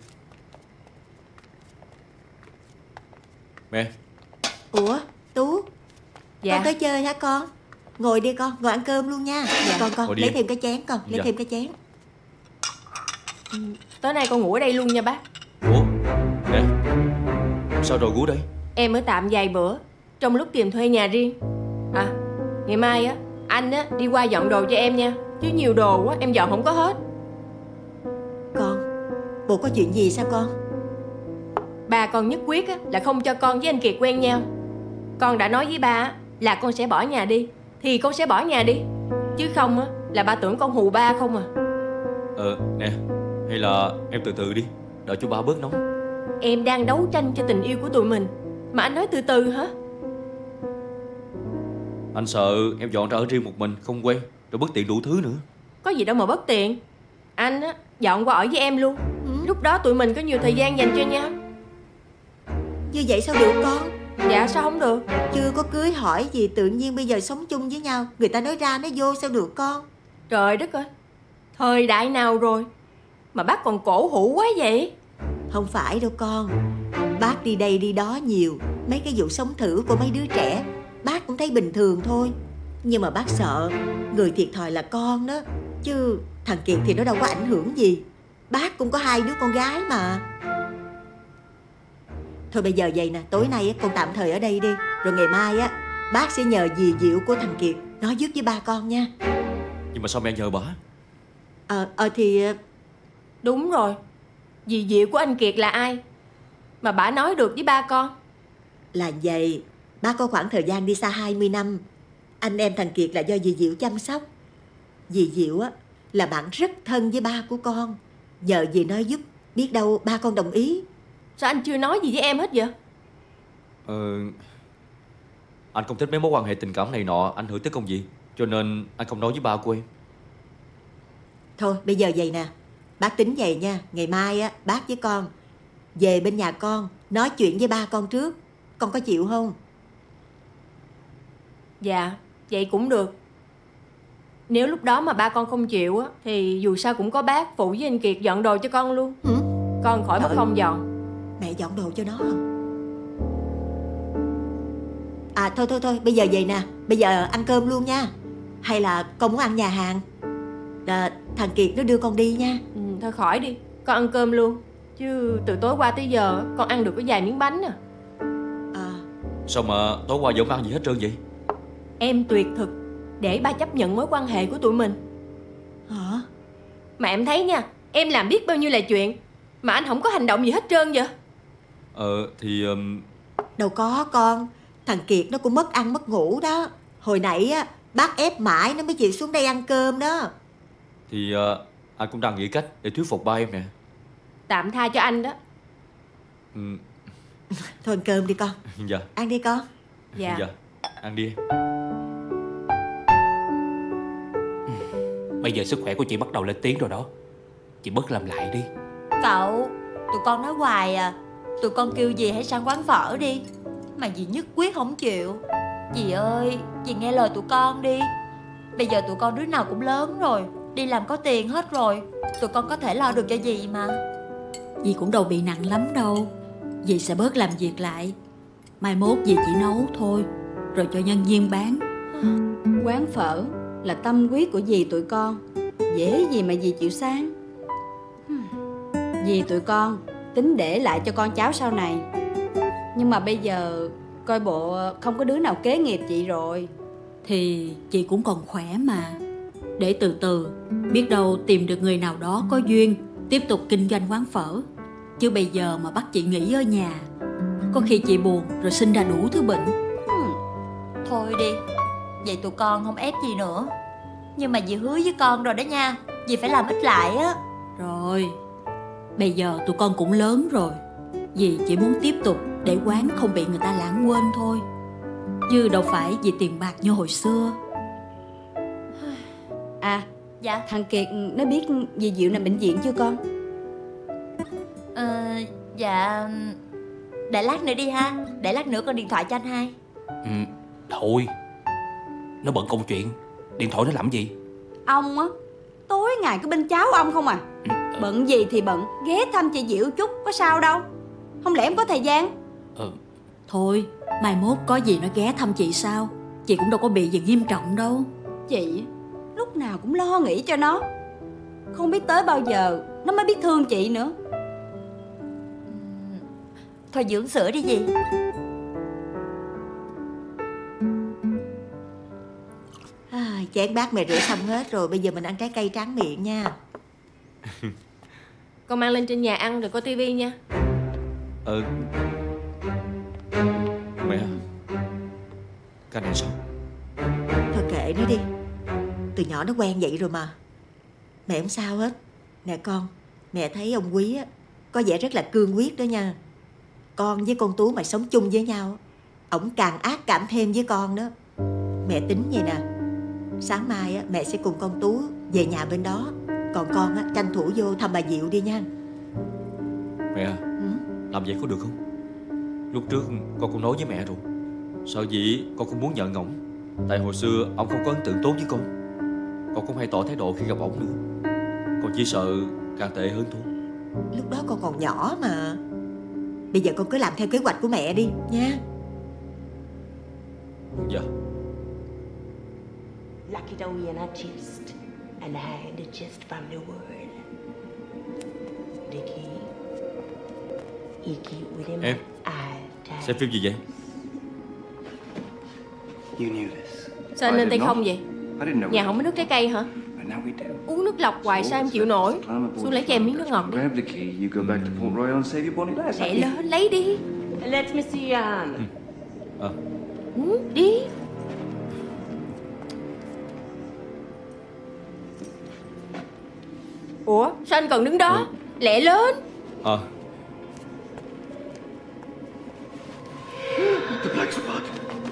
E: Mẹ.
A: Ủa Tú,
B: Dạ.
A: con tới chơi hả con? Ngồi đi con, ngồi ăn cơm luôn nha. Con
E: Ngồi đi
A: lấy
E: em.
A: thêm cái chén con, lấy
E: Dạ.
A: thêm cái chén.
B: Tối nay con ngủ ở đây luôn nha bác.
E: Ủa nè, sao rồi ngủ đây?
B: Em ở tạm vài bữa trong lúc tìm thuê nhà riêng. À, ngày mai á anh á đi qua dọn đồ cho em nha. Chứ nhiều đồ quá em dọn không có hết.
A: Con, bộ có chuyện gì sao con?
B: Ba con nhất quyết á là không cho con với anh Kiệt quen nhau. Con đã nói với ba á là con sẽ bỏ nhà đi thì con sẽ bỏ nhà đi. Chứ không á là ba tưởng con hù ba không à.
E: Nè, hay là em từ từ đi, đợi cho ba bớt nóng.
B: Em đang đấu tranh cho tình yêu của tụi mình mà anh nói từ từ hả?
E: Anh sợ em dọn ra ở riêng một mình không quen, rồi bất tiện đủ thứ nữa.
B: Có gì đâu mà bất tiện. Anh á dọn qua ở với em luôn. Lúc đó tụi mình có nhiều thời gian dành cho nhau.
A: Như vậy sao được con?
B: Dạ sao không được?
A: Chưa có cưới hỏi gì tự nhiên bây giờ sống chung với nhau. Người ta nói ra nói vô sao được con?
B: Trời đất ơi, thời đại nào rồi mà bác còn cổ hủ quá vậy?
A: Không phải đâu con. Bác đi đây đi đó nhiều. Mấy cái vụ sống thử của mấy đứa trẻ bác cũng thấy bình thường thôi. Nhưng mà bác sợ người thiệt thòi là con đó. Chứ thằng Kiệt thì nó đâu có ảnh hưởng gì. Bác cũng có 2 đứa con gái mà. Thôi bây giờ vậy nè, tối nay á, con tạm thời ở đây đi. Rồi ngày mai á, bác sẽ nhờ dì Diệu của thằng Kiệt nói giúp với ba con nha.
E: Nhưng mà sao mẹ nhờ bà?
A: Thì
B: đúng rồi. Dì Diệu của anh Kiệt là ai mà bả nói được với ba con?
A: Là vậy, bác có khoảng thời gian đi xa 20 năm. Anh em thằng Kiệt là do dì Diệu chăm sóc. Dì Diệu á là bạn rất thân với ba của con. Nhờ dì nói giúp, biết đâu ba con đồng ý.
B: Sao anh chưa nói gì với em hết vậy?
E: Anh không thích mấy mối quan hệ tình cảm này nọ ảnh hưởng tới công việc, cho nên anh không nói với ba của em.
A: Thôi bây giờ vậy nè, bác tính vậy nha. Ngày mai á, bác với con về bên nhà con nói chuyện với ba con trước. Con có chịu không?
B: Dạ, vậy cũng được. Nếu lúc đó mà ba con không chịu á thì dù sao cũng có bác phụ với anh Kiệt dọn đồ cho con luôn. Con khỏi mất công dọn.
A: Mẹ dọn đồ cho nó không? Thôi bây giờ vậy nè, bây giờ ăn cơm luôn nha. Hay là con muốn ăn nhà hàng? Thằng Kiệt nó đưa con đi nha.
B: Thôi khỏi đi, con ăn cơm luôn. Chứ từ tối qua tới giờ con ăn được có vài miếng bánh à.
E: Sao mà tối qua vẫn không ăn gì hết trơn vậy?
B: Em tuyệt thực để ba chấp nhận mối quan hệ của tụi mình.
A: Hả?
B: Mà em thấy nha, em làm biết bao nhiêu là chuyện mà anh không có hành động gì hết trơn vậy.
A: Đâu có con. Thằng Kiệt nó cũng mất ăn mất ngủ đó. Hồi nãy á, bác ép mãi nó mới chịu xuống đây ăn cơm đó.
E: Thì anh cũng đang nghĩ cách để thuyết phục ba em nè.
B: Tạm tha cho anh đó.
A: Thôi ăn cơm đi con.
E: Dạ.
A: Ăn đi con.
B: Dạ.
E: Ăn đi.
Q: Bây giờ sức khỏe của chị bắt đầu lên tiếng rồi đó. Chị bớt làm lại đi.
C: Cậu, tụi con nói hoài à. Tụi con kêu dì hãy sang quán phở đi, mà dì nhất quyết không chịu. Dì ơi, dì nghe lời tụi con đi. Bây giờ tụi con đứa nào cũng lớn rồi, đi làm có tiền hết rồi. Tụi con có thể lo được cho dì mà.
R: Dì cũng đâu bị nặng lắm đâu. Dì sẽ bớt làm việc lại. Mai mốt dì chỉ nấu thôi, rồi cho nhân viên bán.
S: Quán phở là tâm huyết của dì tụi con, dễ gì mà dì chịu sang. Dì tụi con tính để lại cho con cháu sau này. Nhưng mà bây giờ coi bộ không có đứa nào kế nghiệp chị rồi.
R: Thì chị cũng còn khỏe mà. Để từ từ, biết đâu tìm được người nào đó có duyên tiếp tục kinh doanh quán phở. Chứ bây giờ mà bắt chị nghỉ ở nhà, có khi chị buồn rồi sinh ra đủ thứ bệnh.
C: Thôi đi, vậy tụi con không ép gì nữa. Nhưng mà dì hứa với con rồi đó nha, dì phải làm ít lại á.
R: Rồi, bây giờ tụi con cũng lớn rồi. Dì chỉ muốn tiếp tục để quán không bị người ta lãng quên thôi, chứ đâu phải vì tiền bạc như hồi xưa.
C: Dạ.
S: Thằng Kiệt nó biết dì Diệu nằm bệnh viện chưa con?
C: Dạ. Để lát nữa đi ha. Để lát nữa con điện thoại cho anh hai.
T: Thôi, nó bận công chuyện. Điện thoại nó làm gì?
S: Ông á, tối ngày cứ bên cháu ông không à. Bận gì thì bận, ghé thăm chị Diệu chút có sao đâu. Không lẽ em có thời gian?
R: Thôi, mai mốt có gì nó ghé thăm chị sao? Chị cũng đâu có bị gì nghiêm trọng đâu.
S: Chị lúc nào cũng lo nghĩ cho nó. Không biết tới bao giờ nó mới biết thương chị nữa.
C: Thôi dưỡng sữa đi dì.
A: Chén bát mẹ rửa xong hết rồi. Bây giờ mình ăn trái cây tráng miệng nha.
B: Con mang lên trên nhà ăn rồi coi tivi nha.
E: Mẹ, cái này sao?
A: Thôi kệ nó đi. Từ nhỏ nó quen vậy rồi mà. Mẹ không sao hết. Nè con, mẹ thấy ông Quý á có vẻ rất là cương quyết đó nha. Con với con Tú mà sống chung với nhau, ổng càng ác cảm thêm với con đó. Mẹ tính vậy nè, sáng mai á, mẹ sẽ cùng con Tú về nhà bên đó. Còn con á, tranh thủ vô thăm bà Diệu đi nha.
E: Mẹ, làm vậy có được không? Lúc trước con cũng nói với mẹ rồi. Sợ gì con cũng muốn nhận ổng. Tại hồi xưa ổng không có ấn tượng tốt với con. Con cũng hay tỏ thái độ khi gặp ổng nữa. Con chỉ sợ càng tệ hơn thôi.
A: Lúc đó con còn nhỏ mà. Bây giờ con cứ làm theo kế hoạch của mẹ đi nha.
E: Dạ.
U: Laki daw yan artist and had the gist from the word. Dicky, he keep with him.
E: Em xem phim gì vậy?
B: Sao anh lên tay không vậy? Nhà không có nước trái cây hả? Uống nước lọc hoài sao em chịu nổi. Xuống lấy cho em miếng nước ngọt đi. Lẹ lên lấy đi.
U: Let me see your hand.
B: Đi. Ủa sao anh còn đứng đó? Lẹ lên.
U: The Black Spot.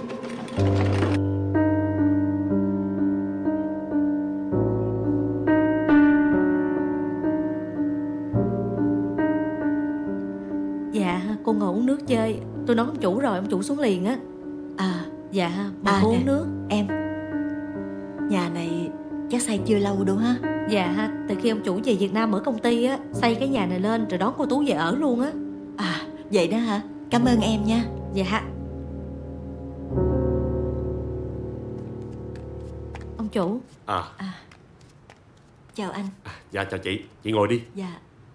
I: Dạ, cô ngồi uống nước chơi. Tôi nói ông chủ rồi, ông chủ xuống liền á. Dạ, bà uống nước.
A: Em, nhà này chắc xây chưa lâu đâu ha?
I: Dạ, từ khi ông chủ về Việt Nam mở công ty á, xây cái nhà này lên rồi đón cô Tú về ở luôn á.
A: Vậy đó hả? Cảm ơn em nha.
I: Dạ. Ông chủ.
A: Chào anh.
H: Dạ chào chị ngồi đi.
A: Dạ.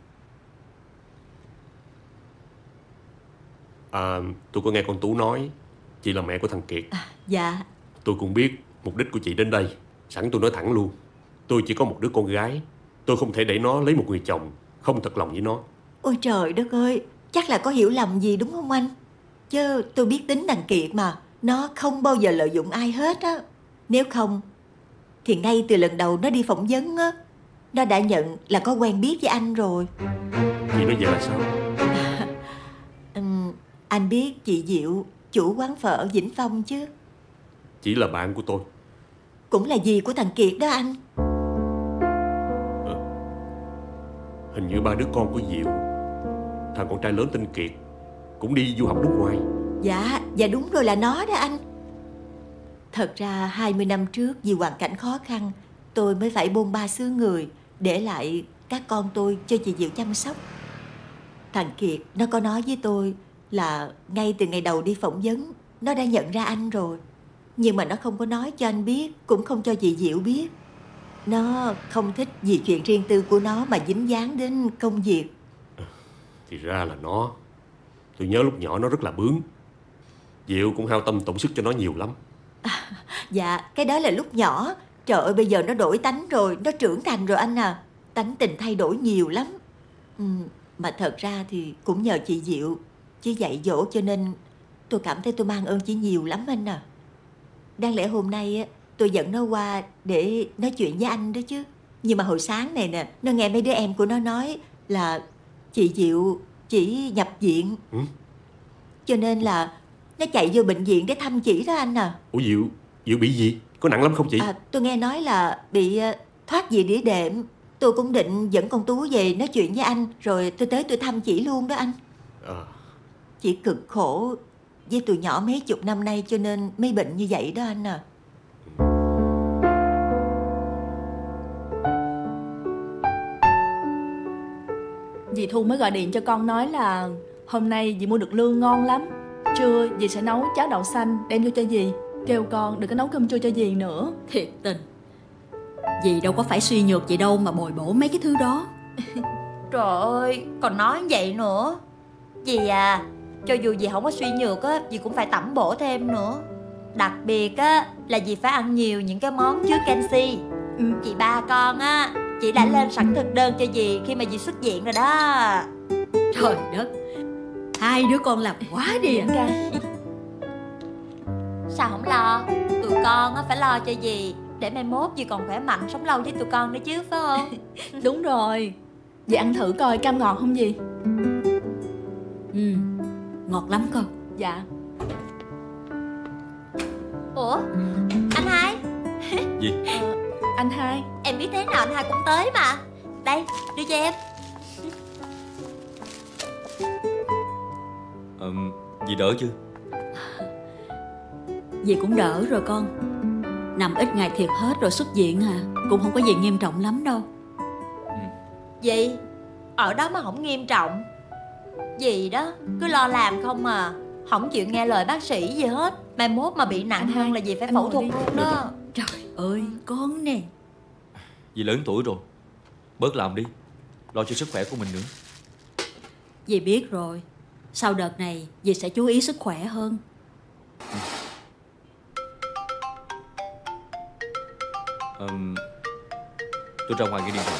H: Tôi có nghe con Tú nói chị là mẹ của thằng Kiệt.
A: Dạ.
H: Tôi cũng biết mục đích của chị đến đây. Sẵn tôi nói thẳng luôn, tôi chỉ có một đứa con gái. Tôi không thể để nó lấy một người chồng không thật lòng với nó.
A: Ôi trời đất ơi, chắc là có hiểu lầm gì đúng không anh? Chứ tôi biết tính thằng Kiệt mà. Nó không bao giờ lợi dụng ai hết á. Nếu không thì ngay từ lần đầu nó đi phỏng vấn á, nó đã nhận là có quen biết với anh rồi.
H: Chị nói vậy là sao?
A: Anh biết chị Diệu, chủ quán phở Vĩnh Phong chứ?
H: Chỉ là bạn của tôi.
A: Cũng là dì của thằng Kiệt đó anh.
H: Hình như ba đứa con của Diệu, thằng con trai lớn tên Kiệt, cũng đi du học nước ngoài.
A: Dạ đúng rồi, là nó đó anh. Thật ra 20 năm trước vì hoàn cảnh khó khăn, tôi mới phải bôn ba xứ người, để lại các con tôi cho chị Diệu chăm sóc. Thằng Kiệt nó có nói với tôi là ngay từ ngày đầu đi phỏng vấn, nó đã nhận ra anh rồi. Nhưng mà nó không có nói cho anh biết, cũng không cho chị Diệu biết. Nó không thích vì chuyện riêng tư của nó mà dính dáng đến công việc.
H: Thì ra là nó. Tôi nhớ lúc nhỏ nó rất là bướng. Diệu cũng hao tâm tổn sức cho nó nhiều lắm.
A: Dạ, cái đó là lúc nhỏ. Trời ơi, bây giờ nó đổi tánh rồi, nó trưởng thành rồi anh à. Tánh tình thay đổi nhiều lắm. Mà thật ra thì cũng nhờ chị Diệu chứ dạy dỗ, cho nên tôi cảm thấy tôi mang ơn chị nhiều lắm anh à. Đáng lẽ hôm nay tôi dẫn nó qua để nói chuyện với anh đó chứ. Nhưng mà hồi sáng này nè, nó nghe mấy đứa em của nó nói là chị Diệu chỉ nhập viện. Cho nên là nó chạy vô bệnh viện để thăm chị đó anh à.
H: Ủa Diệu bị gì? Có nặng lắm không chị?
A: Tôi nghe nói là bị Thoát về đĩa đệm, tôi cũng định dẫn con Tú về nói chuyện với anh, rồi tôi tới tôi thăm chị luôn đó anh. Chị cực khổ với tụi nhỏ mấy chục năm nay cho nên mới bệnh như vậy đó anh à.
D: Dì Thu mới gọi điện cho con nói là hôm nay dì mua được lương ngon lắm. Trưa dì sẽ nấu cháo đậu xanh đem vô cho dì. Kêu con đừng có nấu cơm chua cho dì nữa.
R: Thiệt tình, dì đâu có phải suy nhược vậy đâu mà bồi bổ mấy cái thứ đó.
C: Trời ơi, còn nói vậy nữa. Dì à, cho dù dì không có suy nhược á, dì cũng phải tẩm bổ thêm nữa. Đặc biệt á là dì phải ăn nhiều những cái món chứa canxi. Chị ba con á, chị đã lên sẵn thực đơn cho dì khi mà dì xuất viện rồi đó.
R: Trời đất, hai đứa con làm quá đi à.
C: Sao không lo? Tụi con á phải lo cho dì, để mai mốt dì còn khỏe mạnh sống lâu với tụi con nữa chứ, phải không?
D: Đúng rồi. Dì ăn thử coi cam ngọt không dì?
R: Ngọt lắm con.
D: Dạ.
C: Ủa, anh Hai?
E: Gì?
D: Anh Hai.
C: Em biết thế nào anh Hai cũng tới mà. Đây, đưa cho em.
E: Dì đỡ chưa?
R: Dì cũng đỡ rồi con. Nằm ít ngày thiệt hết rồi xuất viện à. Cũng không có gì nghiêm trọng lắm đâu.
C: Dì, ở đó mà không nghiêm trọng. Dì đó, cứ lo làm không à. Không chịu nghe lời bác sĩ gì hết. Mai mốt mà bị nặng hơn là dì phải phẫu thuật luôn đó.
R: Trời ơi, con nè.
E: Dì lớn tuổi rồi, bớt làm đi, lo cho sức khỏe của mình nữa.
R: Dì biết rồi. Sau đợt này dì sẽ chú ý sức khỏe hơn.
E: Tôi ra ngoài nghe điện thoại.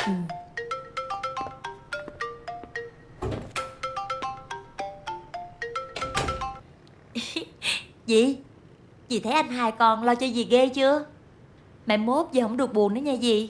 C: Dì thấy anh Hai con lo cho dì ghê chưa? Mai mốt dì không được buồn nữa nha dì.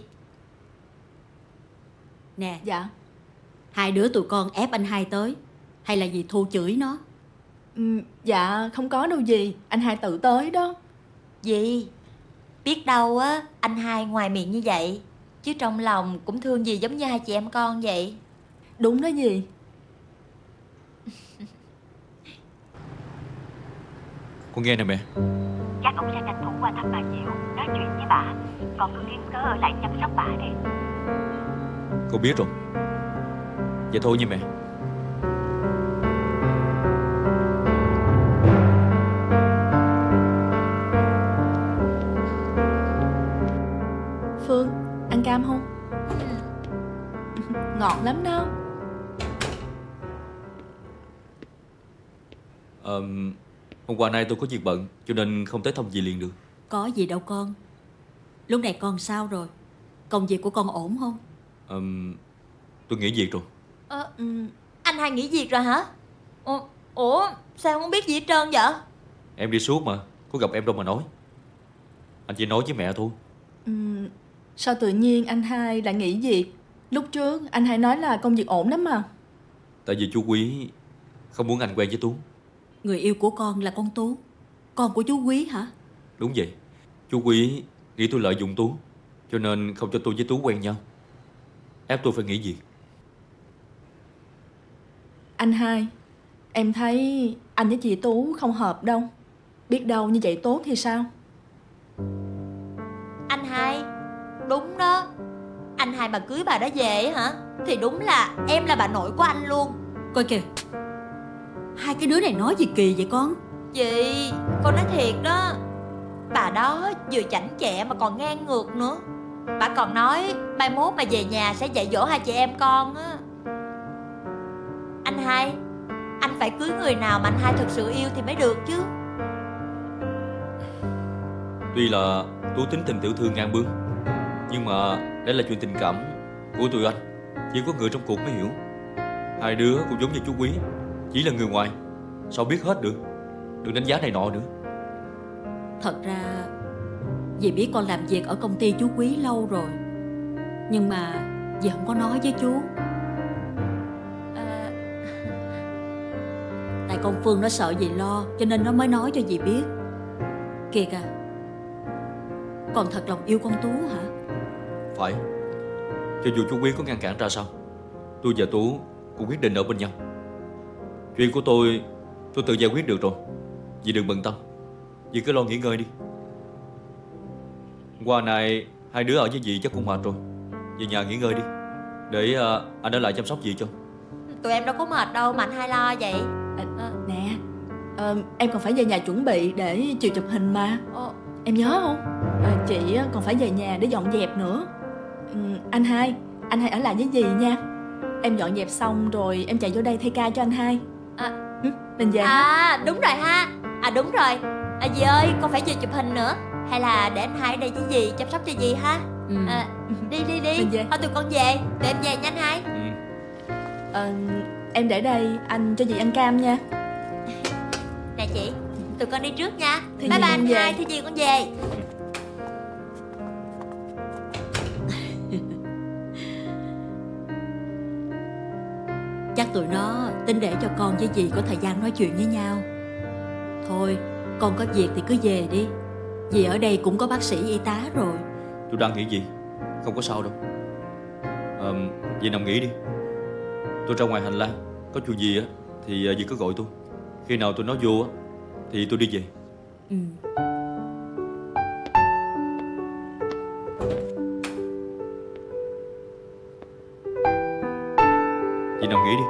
R: Nè.
D: Dạ.
R: Hai đứa tụi con ép anh Hai tới hay là dì Thu chửi nó?
D: Dạ không có đâu dì, anh Hai tự tới đó.
C: Dì, biết đâu á anh Hai ngoài miệng như vậy chứ trong lòng cũng thương dì giống như hai chị em con vậy.
D: Đúng đó dì.
E: Con nghe nè mẹ.
L: Chắc ông sẽ tranh thủ qua thăm bà nhiều, nói chuyện với bà. Con cứ kiếm cớ ở lại chăm sóc bà đi.
E: Con biết rồi. Vậy thôi nha mẹ.
D: Phương, ăn cam không? Ngọt lắm đó.
E: Hôm qua nay tôi có việc bận cho nên không tới thăm dì liền được.
R: Có gì đâu con. Lúc này con sao rồi? Công việc của con ổn không?
E: Tôi nghỉ việc rồi.
C: Anh Hai nghỉ việc rồi hả? Ủa sao không biết gì hết trơn vậy?
E: Em đi suốt mà, có gặp em đâu mà nói. Anh chỉ nói với mẹ thôi.
D: Sao tự nhiên anh Hai lại nghỉ việc? Lúc trước anh Hai nói là công việc ổn lắm mà.
E: Tại vì chú Quý không muốn anh quen với Tú.
R: Người yêu của con là con Tú, con của chú Quý hả?
E: Đúng vậy. Chú Quý nghĩ tôi lợi dụng Tú, cho nên không cho tôi với Tú quen nhau, ép tôi phải nghỉ việc.
D: Anh Hai, em thấy anh với chị Tú không hợp đâu. Biết đâu như vậy tốt thì sao?
C: Anh Hai, đúng đó. Anh Hai mà cưới bà đó về hả thì đúng là em là bà nội của anh luôn.
R: Coi kìa, hai cái đứa này nói gì kỳ vậy con?
C: Chị, con nói thiệt đó. Bà đó vừa chảnh chẹ mà còn ngang ngược nữa. Bà còn nói mai mốt mà về nhà sẽ dạy dỗ hai chị em con á. Anh Hai, anh phải cưới người nào mà anh Hai thực sự yêu thì mới được chứ.
E: Tuy là Tú tính tình tiểu thư ngang bướng, nhưng mà đây là chuyện tình cảm của tụi anh, chỉ có người trong cuộc mới hiểu. Hai đứa cũng giống như chú Quý, chỉ là người ngoài, sao biết hết được. Đừng đánh giá này nọ nữa.
R: Thật ra dì biết con làm việc ở công ty chú Quý lâu rồi, nhưng mà dì không có nói với chú. Tại con Phương nó sợ dì lo, cho nên nó mới nói cho dì biết. Kìa kìa, con thật lòng yêu con Tú hả?
E: Phải. Cho dù chú Quý có ngăn cản ra sao, tôi và Tú cũng quyết định ở bên nhau. Chuyện của tôi tự giải quyết được rồi. Dì đừng bận tâm. Dì cứ lo nghỉ ngơi đi. Qua này hai đứa ở với dì chắc cũng mệt rồi. Về nhà nghỉ ngơi đi, để anh ở lại chăm sóc dì cho.
C: Tụi em đâu có mệt đâu mà anh hay lo vậy.
D: Nè, em còn phải về nhà chuẩn bị để chiều chụp hình mà. Em nhớ không? Chị còn phải về nhà để dọn dẹp nữa. Anh hai ở lại với dì nha. Em dọn dẹp xong rồi em chạy vô đây thay ca cho anh hai. Mình về ha.
C: Đúng rồi ha. Đúng rồi. Dì ơi, con phải về chụp hình nữa. Hay là để anh hai ở đây với dì chăm sóc cho dì ha. Đi thôi tụi con về. Tụi em về nha anh hai.
D: Em để đây anh cho dì ăn cam nha.
C: Nè chị, tụi con đi trước nha.
D: Thì
C: bye bye anh
D: về.
C: hai, Thư Dì con về.
R: Chắc tụi nó tính để cho con với dì có thời gian nói chuyện với nhau. Thôi, con có việc thì cứ về đi. Dì ở đây cũng có bác sĩ y tá rồi.
E: Tôi đang nghĩ gì, không có sao đâu. Dì nằm nghỉ đi. Tôi ra ngoài hành lang, có chuyện gì á thì dì cứ gọi tôi. Khi nào tôi nói vô á thì tôi đi về. Dì nằm nghỉ đi.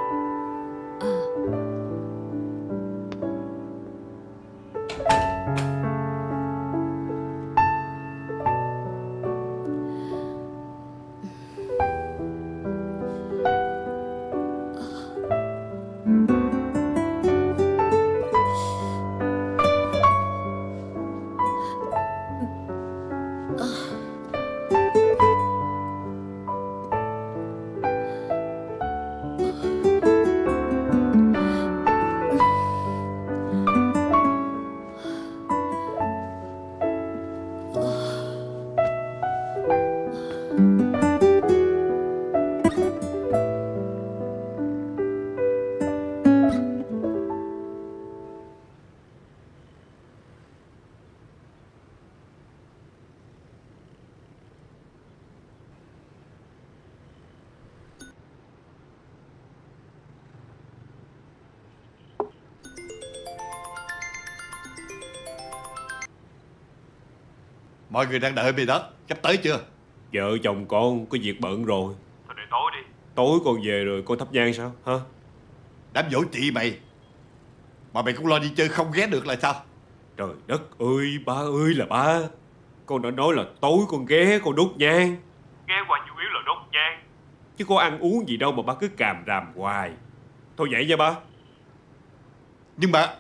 P: Mọi người đang đợi mày đó, sắp tới chưa?
F: Vợ chồng con có việc bận rồi.
O: Thôi để tối đi.
F: Tối con về rồi con thắp nhang sao hả?
P: Đám dỗ chị mày mà mày cũng lo đi chơi không ghé được là sao?
F: Trời đất ơi, ba ơi là ba. Con đã nói là tối con ghé con đốt nhang.
O: Ghé qua chủ yếu là đốt nhang.
F: Chứ có ăn uống gì đâu mà ba cứ càm ràm hoài. Thôi vậy nha ba.
P: Nhưng mà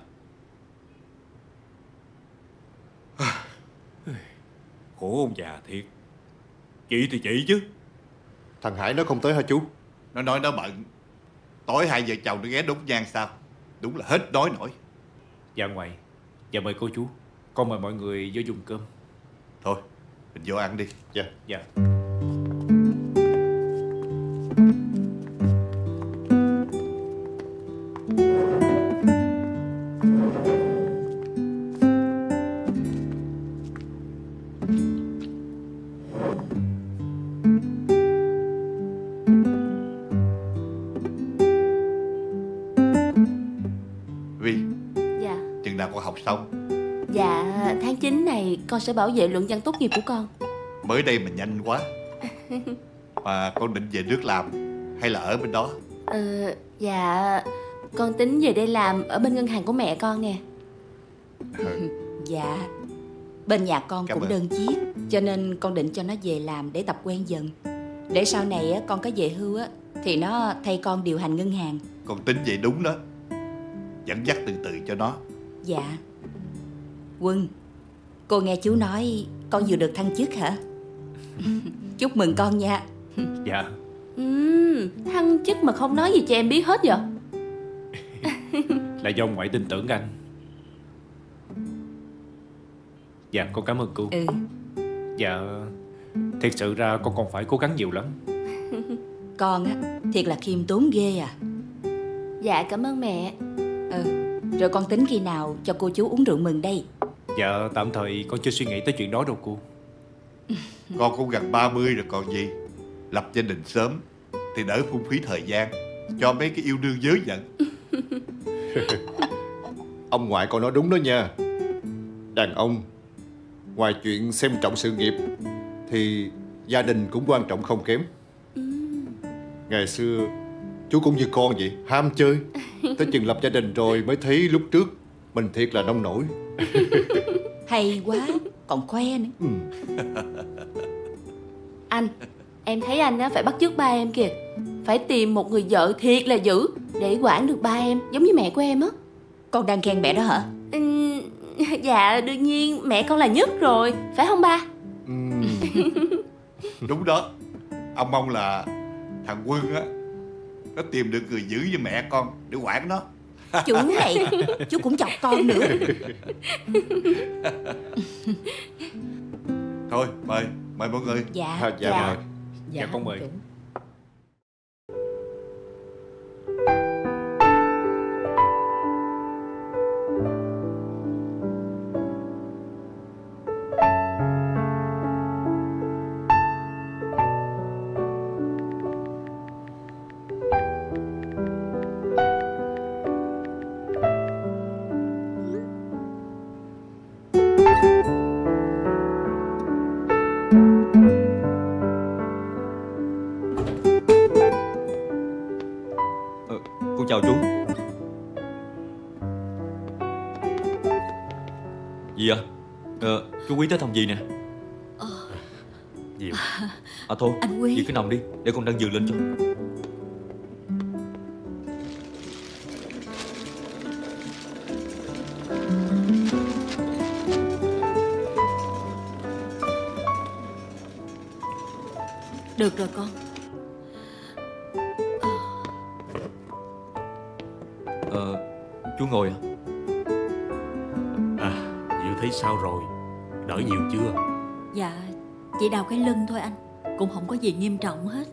F: khổ ông già thiệt. Chị thì chị chứ.
G: Thằng Hải nó không tới hả chú?
P: nó nói nó bận. Tối hai vợ chồng nó ghé đốt nhang sao? Đúng là hết nói nổi.
F: Dạ ngoại. Dạ mời cô chú. Con mời mọi người vô dùng cơm.
P: Thôi mình vô ăn đi.
G: Dạ.
F: Dạ.
P: Vi,
M: Dạ.
P: chừng nào con học xong?
M: Dạ, tháng 9 này con sẽ bảo vệ luận văn tốt nghiệp của con.
P: Mới đây mà nhanh quá. Mà con định về nước làm hay là ở bên đó?
M: Dạ, con tính về đây làm ở bên ngân hàng của mẹ con nè.
V: Dạ, bên nhà con
P: Cảm
V: cũng
P: ơn.
V: đơn chiếc, cho nên con định cho nó về làm để tập quen dần. Để sau này á, con có về hưu á, thì nó thay con điều hành ngân hàng.
P: Con tính vậy đúng đó. Dẫn dắt từ từ cho nó.
V: Dạ. Quân, cô nghe chú nói con vừa được thăng chức hả? Chúc mừng con nha.
F: Dạ.
M: Thăng chức mà không nói gì cho em biết hết vậy?
F: Là do ngoại tin tưởng anh. Dạ con cảm ơn cô. Dạ, thiệt sự ra con còn phải cố gắng nhiều lắm.
V: Con á, thiệt là khiêm tốn ghê à.
M: Dạ cảm ơn mẹ.
V: Rồi con tính khi nào cho cô chú uống rượu mừng đây?
F: Dạ tạm thời con chưa suy nghĩ tới chuyện đó đâu cô.
P: Con cũng gần 30 rồi còn gì. Lập gia đình sớm thì đỡ phung phí thời gian cho mấy cái yêu đương dớ dẫn.
G: Ông ngoại con nói đúng đó nha. Đàn ông ngoài chuyện xem trọng sự nghiệp thì gia đình cũng quan trọng không kém. Ngày xưa chú cũng như con vậy, ham chơi. Tới chừng lập gia đình rồi mới thấy lúc trước mình thiệt là nông nổi.
V: Hay quá, còn khoe nữa.
M: Anh, em thấy anh á phải bắt chước ba em kìa. Phải tìm một người vợ thiệt là dữ để quản được ba em, giống như mẹ của em á.
V: Con đang khen mẹ đó hả?
M: Dạ đương nhiên mẹ con là nhất rồi, phải không ba?
P: Đúng đó. Ông mong là thằng Quân á nó tìm được người giữ như mẹ con để quản nó.
V: Chú này, chú cũng chọc con nữa.
P: Thôi mời mọi người.
V: Dạ,
F: mời.
V: Dạ
F: con mời.
E: Con chào chú. Gì ạ? Chú Quý tới thăm gì nè?
H: Diệu.
E: Thôi
V: anh Quý.
E: Dì cứ nằm đi, để con đăng giường lên cho.
R: Được rồi con.
E: Chú ngồi ạ.
H: Diệu thấy sao rồi? Đỡ nhiều chưa?
R: Dạ, chỉ đau cái lưng thôi anh. Cũng không có gì nghiêm trọng hết.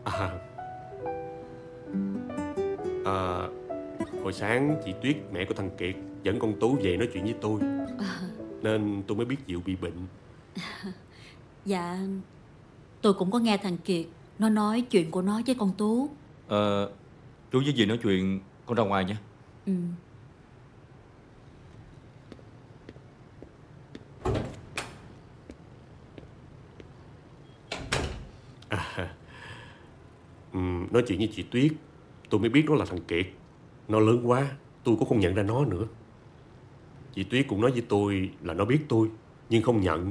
H: Hồi sáng chị Tuyết, mẹ của thằng Kiệt, dẫn con Tú về nói chuyện với tôi, nên tôi mới biết Diệu bị bệnh.
R: Dạ, tôi cũng có nghe thằng Kiệt nó nói chuyện của nó với con Tú.
E: Chú với dì nói chuyện, con ra ngoài nha.
H: Nói chuyện với chị Tuyết, tôi mới biết nó là thằng Kiệt. Nó lớn quá, tôi cũng không nhận ra nó nữa. Chị Tuyết cũng nói với tôi là nó biết tôi, nhưng không nhận.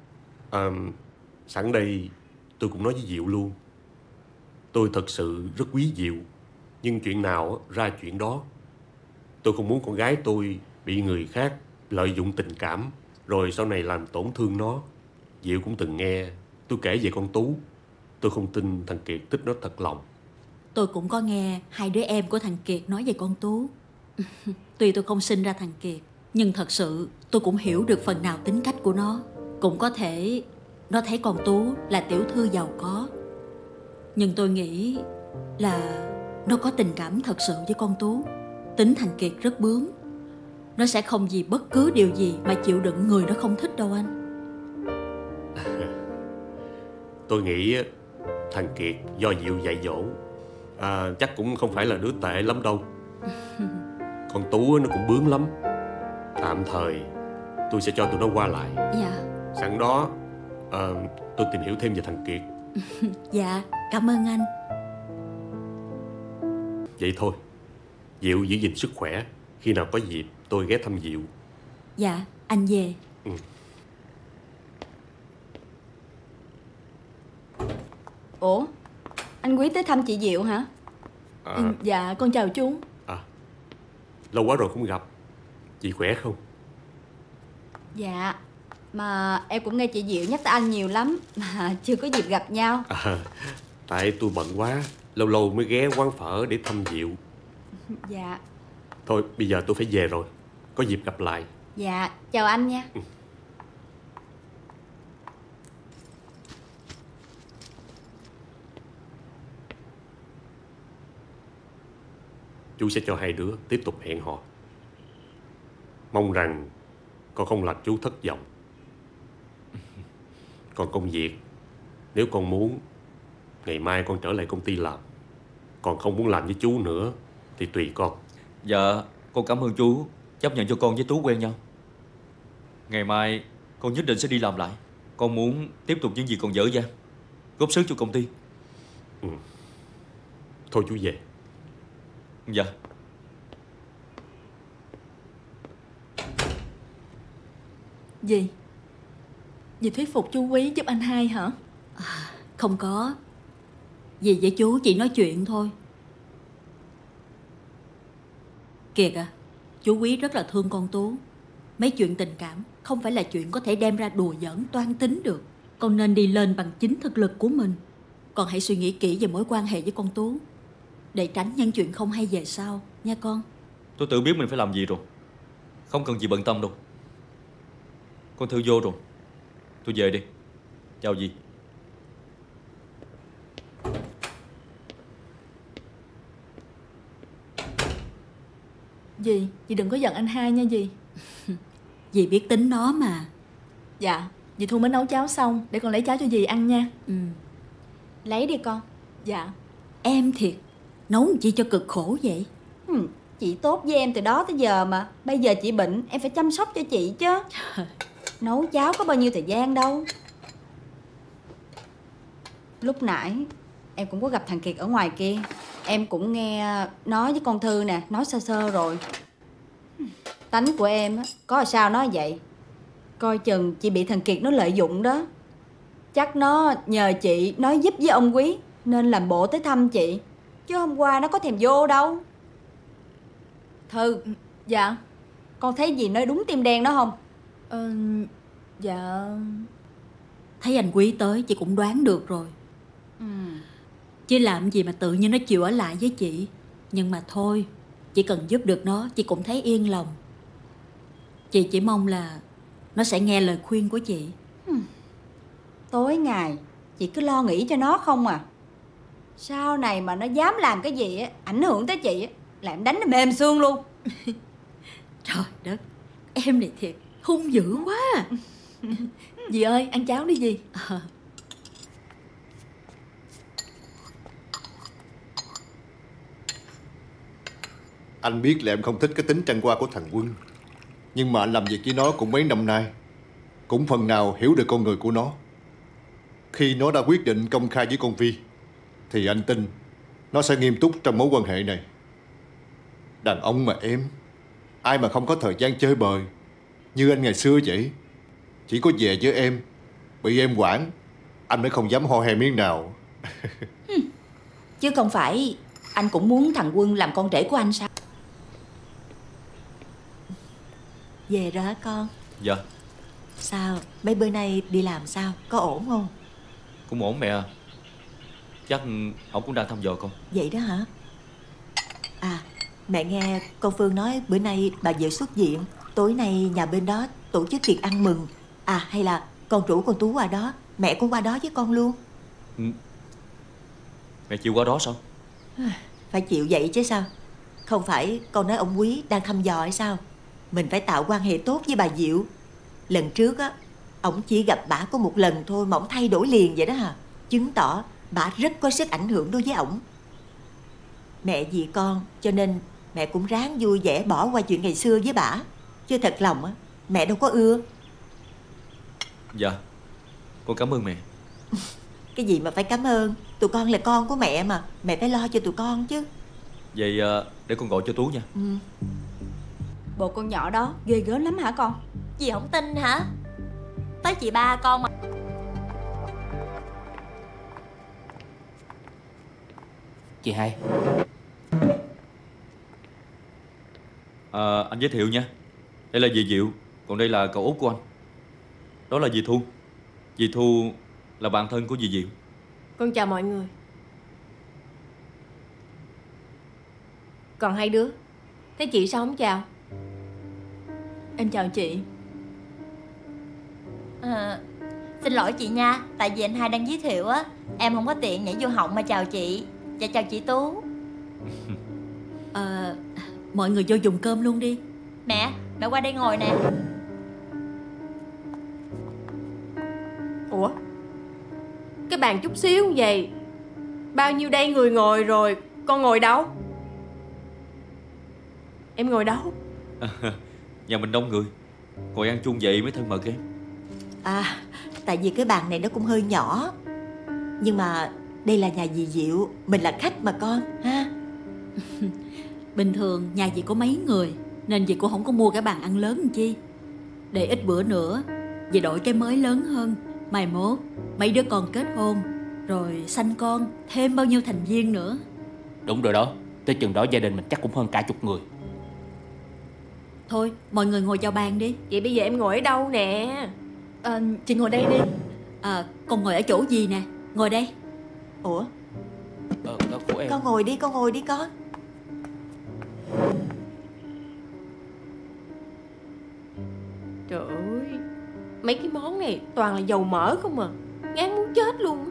H: Sẵn đây tôi cũng nói với Diệu luôn. Tôi thật sự rất quý Diệu, nhưng chuyện nào ra chuyện đó. Tôi không muốn con gái tôi bị người khác lợi dụng tình cảm, rồi sau này làm tổn thương nó. Diệu cũng từng nghe tôi kể về con Tú. Tôi không tin thằng Kiệt thích nó thật lòng.
R: Tôi cũng có nghe hai đứa em của thằng Kiệt nói về con Tú. Tuy tôi không sinh ra thằng Kiệt, nhưng thật sự tôi cũng hiểu được phần nào tính cách của nó. Cũng có thể nó thấy con Tú là tiểu thư giàu có, nhưng tôi nghĩ là nó có tình cảm thật sự với con Tú. Tính thằng Kiệt rất bướng. Nó sẽ không vì bất cứ điều gì mà chịu đựng người nó không thích đâu anh.
H: Tôi nghĩ thằng Kiệt do Diệu dạy dỗ, chắc cũng không phải là đứa tệ lắm đâu. Con Tú nó cũng bướng lắm. Tạm thời tôi sẽ cho tụi nó qua lại.
R: Dạ.
H: Sẵn đó tôi tìm hiểu thêm về thằng Kiệt.
R: Dạ, cảm ơn anh.
H: Vậy thôi, Diệu giữ gìn sức khỏe. Khi nào có dịp tôi ghé thăm Diệu.
R: Dạ, anh về.
S: Ủa, anh Quý tới thăm chị Diệu hả?
D: Dạ, con chào chú.
H: Lâu quá rồi không gặp. Chị khỏe không?
S: Dạ, mà em cũng nghe chị Diệu nhắc tới anh nhiều lắm, mà chưa có dịp gặp nhau.
H: Tại tôi bận quá, lâu lâu mới ghé quán phở để thăm Diệu.
S: Dạ.
H: Thôi bây giờ tôi phải về rồi. Có dịp gặp lại.
S: Dạ, chào anh nha.
H: Chú sẽ cho hai đứa tiếp tục hẹn hò. Mong rằng con không làm chú thất vọng. Còn công việc, nếu con muốn, ngày mai con trở lại công ty làm. Còn không muốn làm với chú nữa thì tùy con.
E: Dạ, con cảm ơn chú chấp nhận cho con với Tú quen nhau. Ngày mai con nhất định sẽ đi làm lại. Con muốn tiếp tục những gì còn dở dang, góp sức cho công ty.
H: Thôi chú về.
E: Dạ.
D: Gì? Dì thuyết phục chú Quý giúp anh hai hả?
R: Không có. Dì với chú chỉ nói chuyện thôi. Kiệt à, chú Quý rất là thương con Tú. Mấy chuyện tình cảm không phải là chuyện có thể đem ra đùa giỡn toan tính được. Con nên đi lên bằng chính thực lực của mình. Con hãy suy nghĩ kỹ về mối quan hệ với con Tú, để tránh những chuyện không hay về sau, nha con.
E: Tôi tự biết mình phải làm gì rồi, không cần gì bận tâm đâu. Con Thư vô rồi, tôi về đi. Chào dì.
D: Dì đừng có giận anh hai nha dì.
R: Dì biết tính nó mà.
D: Dạ, dì Thu mới nấu cháo xong, để con lấy cháo cho dì ăn nha.
S: Lấy đi con.
D: Dạ.
R: Em thiệt, nấu chi cho cực khổ vậy.
S: Chị tốt với em từ đó tới giờ mà. Bây giờ chị bệnh, em phải chăm sóc cho chị chứ. Nấu cháo có bao nhiêu thời gian đâu. Lúc nãy em cũng có gặp thằng Kiệt ở ngoài kia. Em cũng nghe nói với con Thư nè, nói sơ sơ rồi. Tánh của em á, có sao nói vậy. Coi chừng chị bị thằng Kiệt nó lợi dụng đó. Chắc nó nhờ chị nói giúp với ông Quý, nên làm bộ tới thăm chị. Chứ hôm qua nó có thèm vô đâu. Thư.
D: Dạ.
S: Con thấy gì nói đúng tim đen đó không?
D: Dạ.
R: Thấy anh Quý tới chị cũng đoán được rồi. Chứ làm gì mà tự nhiên nó chịu ở lại với chị. Nhưng mà thôi, chỉ cần giúp được nó chị cũng thấy yên lòng. Chị chỉ mong là nó sẽ nghe lời khuyên của chị.
S: Tối ngày chị cứ lo nghĩ cho nó không à. Sau này mà nó dám làm cái gì á, ảnh hưởng tới chị á, là em đánh nó mềm xương luôn.
R: Trời đất, em này thiệt hung dữ quá.
D: Dì ơi, ăn cháo đi dì.
G: Anh biết là em không thích cái tính trăng qua của thằng Quân, nhưng mà anh làm việc với nó cũng mấy năm nay, cũng phần nào hiểu được con người của nó. Khi nó đã quyết định công khai với con Vi, thì anh tin nó sẽ nghiêm túc trong mối quan hệ này. Đàn ông mà em, ai mà không có thời gian chơi bời như anh ngày xưa vậy. Chỉ có về với em, bị em quản, anh mới không dám ho he miếng nào.
V: Chứ không phải anh cũng muốn thằng Quân làm con rể của anh sao?
A: Về rồi hả con?
E: Dạ.
A: Sao, mấy bữa nay đi làm sao? Có ổn không?
E: Cũng ổn mẹ à. Chắc ông cũng đang thăm dò con.
A: Vậy đó hả? À, mẹ nghe con Phương nói bữa nay bà vợ xuất viện. Tối nay nhà bên đó tổ chức tiệc ăn mừng. À, hay là con rủ con Tú qua đó, mẹ cũng qua đó với con luôn.
E: Mẹ chịu qua đó sao?
A: Phải chịu vậy chứ sao. Không phải con nói ông Quý đang thăm dò hay sao? Mình phải tạo quan hệ tốt với bà Diệu. Lần trước á, ổng chỉ gặp bả có một lần thôi mà ổng thay đổi liền vậy đó hả? Chứng tỏ bả rất có sức ảnh hưởng đối với ổng. Mẹ vì con cho nên mẹ cũng ráng vui vẻ bỏ qua chuyện ngày xưa với bả. Chứ thật lòng á, mẹ đâu có ưa.
E: Dạ, con cảm ơn mẹ.
A: Cái gì mà phải cảm ơn. Tụi con là con của mẹ mà, mẹ phải lo cho tụi con chứ.
E: Vậy để con gọi cho Tú nha.
S: Bộ con nhỏ đó ghê gớm lắm hả con?
C: Dì không tin hả? Tới chị ba con mà.
T: Chị hai.
E: Anh giới thiệu nha. Đây là dì Diệu, còn đây là cậu út của anh. Đó là dì Thu. Dì Thu là bạn thân của dì Diệu.
B: Con chào mọi người. Còn hai đứa, thế chị sao không chào?
D: Em chào chị.
C: Xin lỗi chị nha, tại vì anh hai đang giới thiệu á, em không có tiện nhảy vô họng mà chào chị. Dạ chào chị Tú.
R: Mọi người vô dùng cơm luôn đi.
C: Mẹ qua đây ngồi nè.
B: Ủa, cái bàn chút xíu như vậy. Bao nhiêu đây người ngồi rồi, con ngồi đâu? Em ngồi đâu?
E: Nhà mình đông người, ngồi ăn chung vậy mới thân mật em.
A: À, tại vì cái bàn này nó cũng hơi nhỏ. Nhưng mà đây là nhà dì Diệu, mình là khách mà con ha.
R: Bình thường nhà dì có mấy người nên dì cũng không có mua cái bàn ăn lớn làm chi. Để ít bữa nữa dì đổi cái mới lớn hơn. Mai mốt mấy đứa con kết hôn rồi sanh con, thêm bao nhiêu thành viên nữa.
T: Đúng rồi đó, tới chừng đó gia đình mình chắc cũng hơn cả chục người.
R: Thôi mọi người ngồi vào bàn đi.
B: Vậy bây giờ em ngồi ở đâu nè?
D: Chị ngồi đây đi.
R: Con ngồi ở chỗ gì nè? Ngồi đây.
A: Ủa?
T: Của em.
A: Con ngồi đi con.
B: Trời ơi, mấy cái món này toàn là dầu mỡ không à. Ngán muốn chết luôn.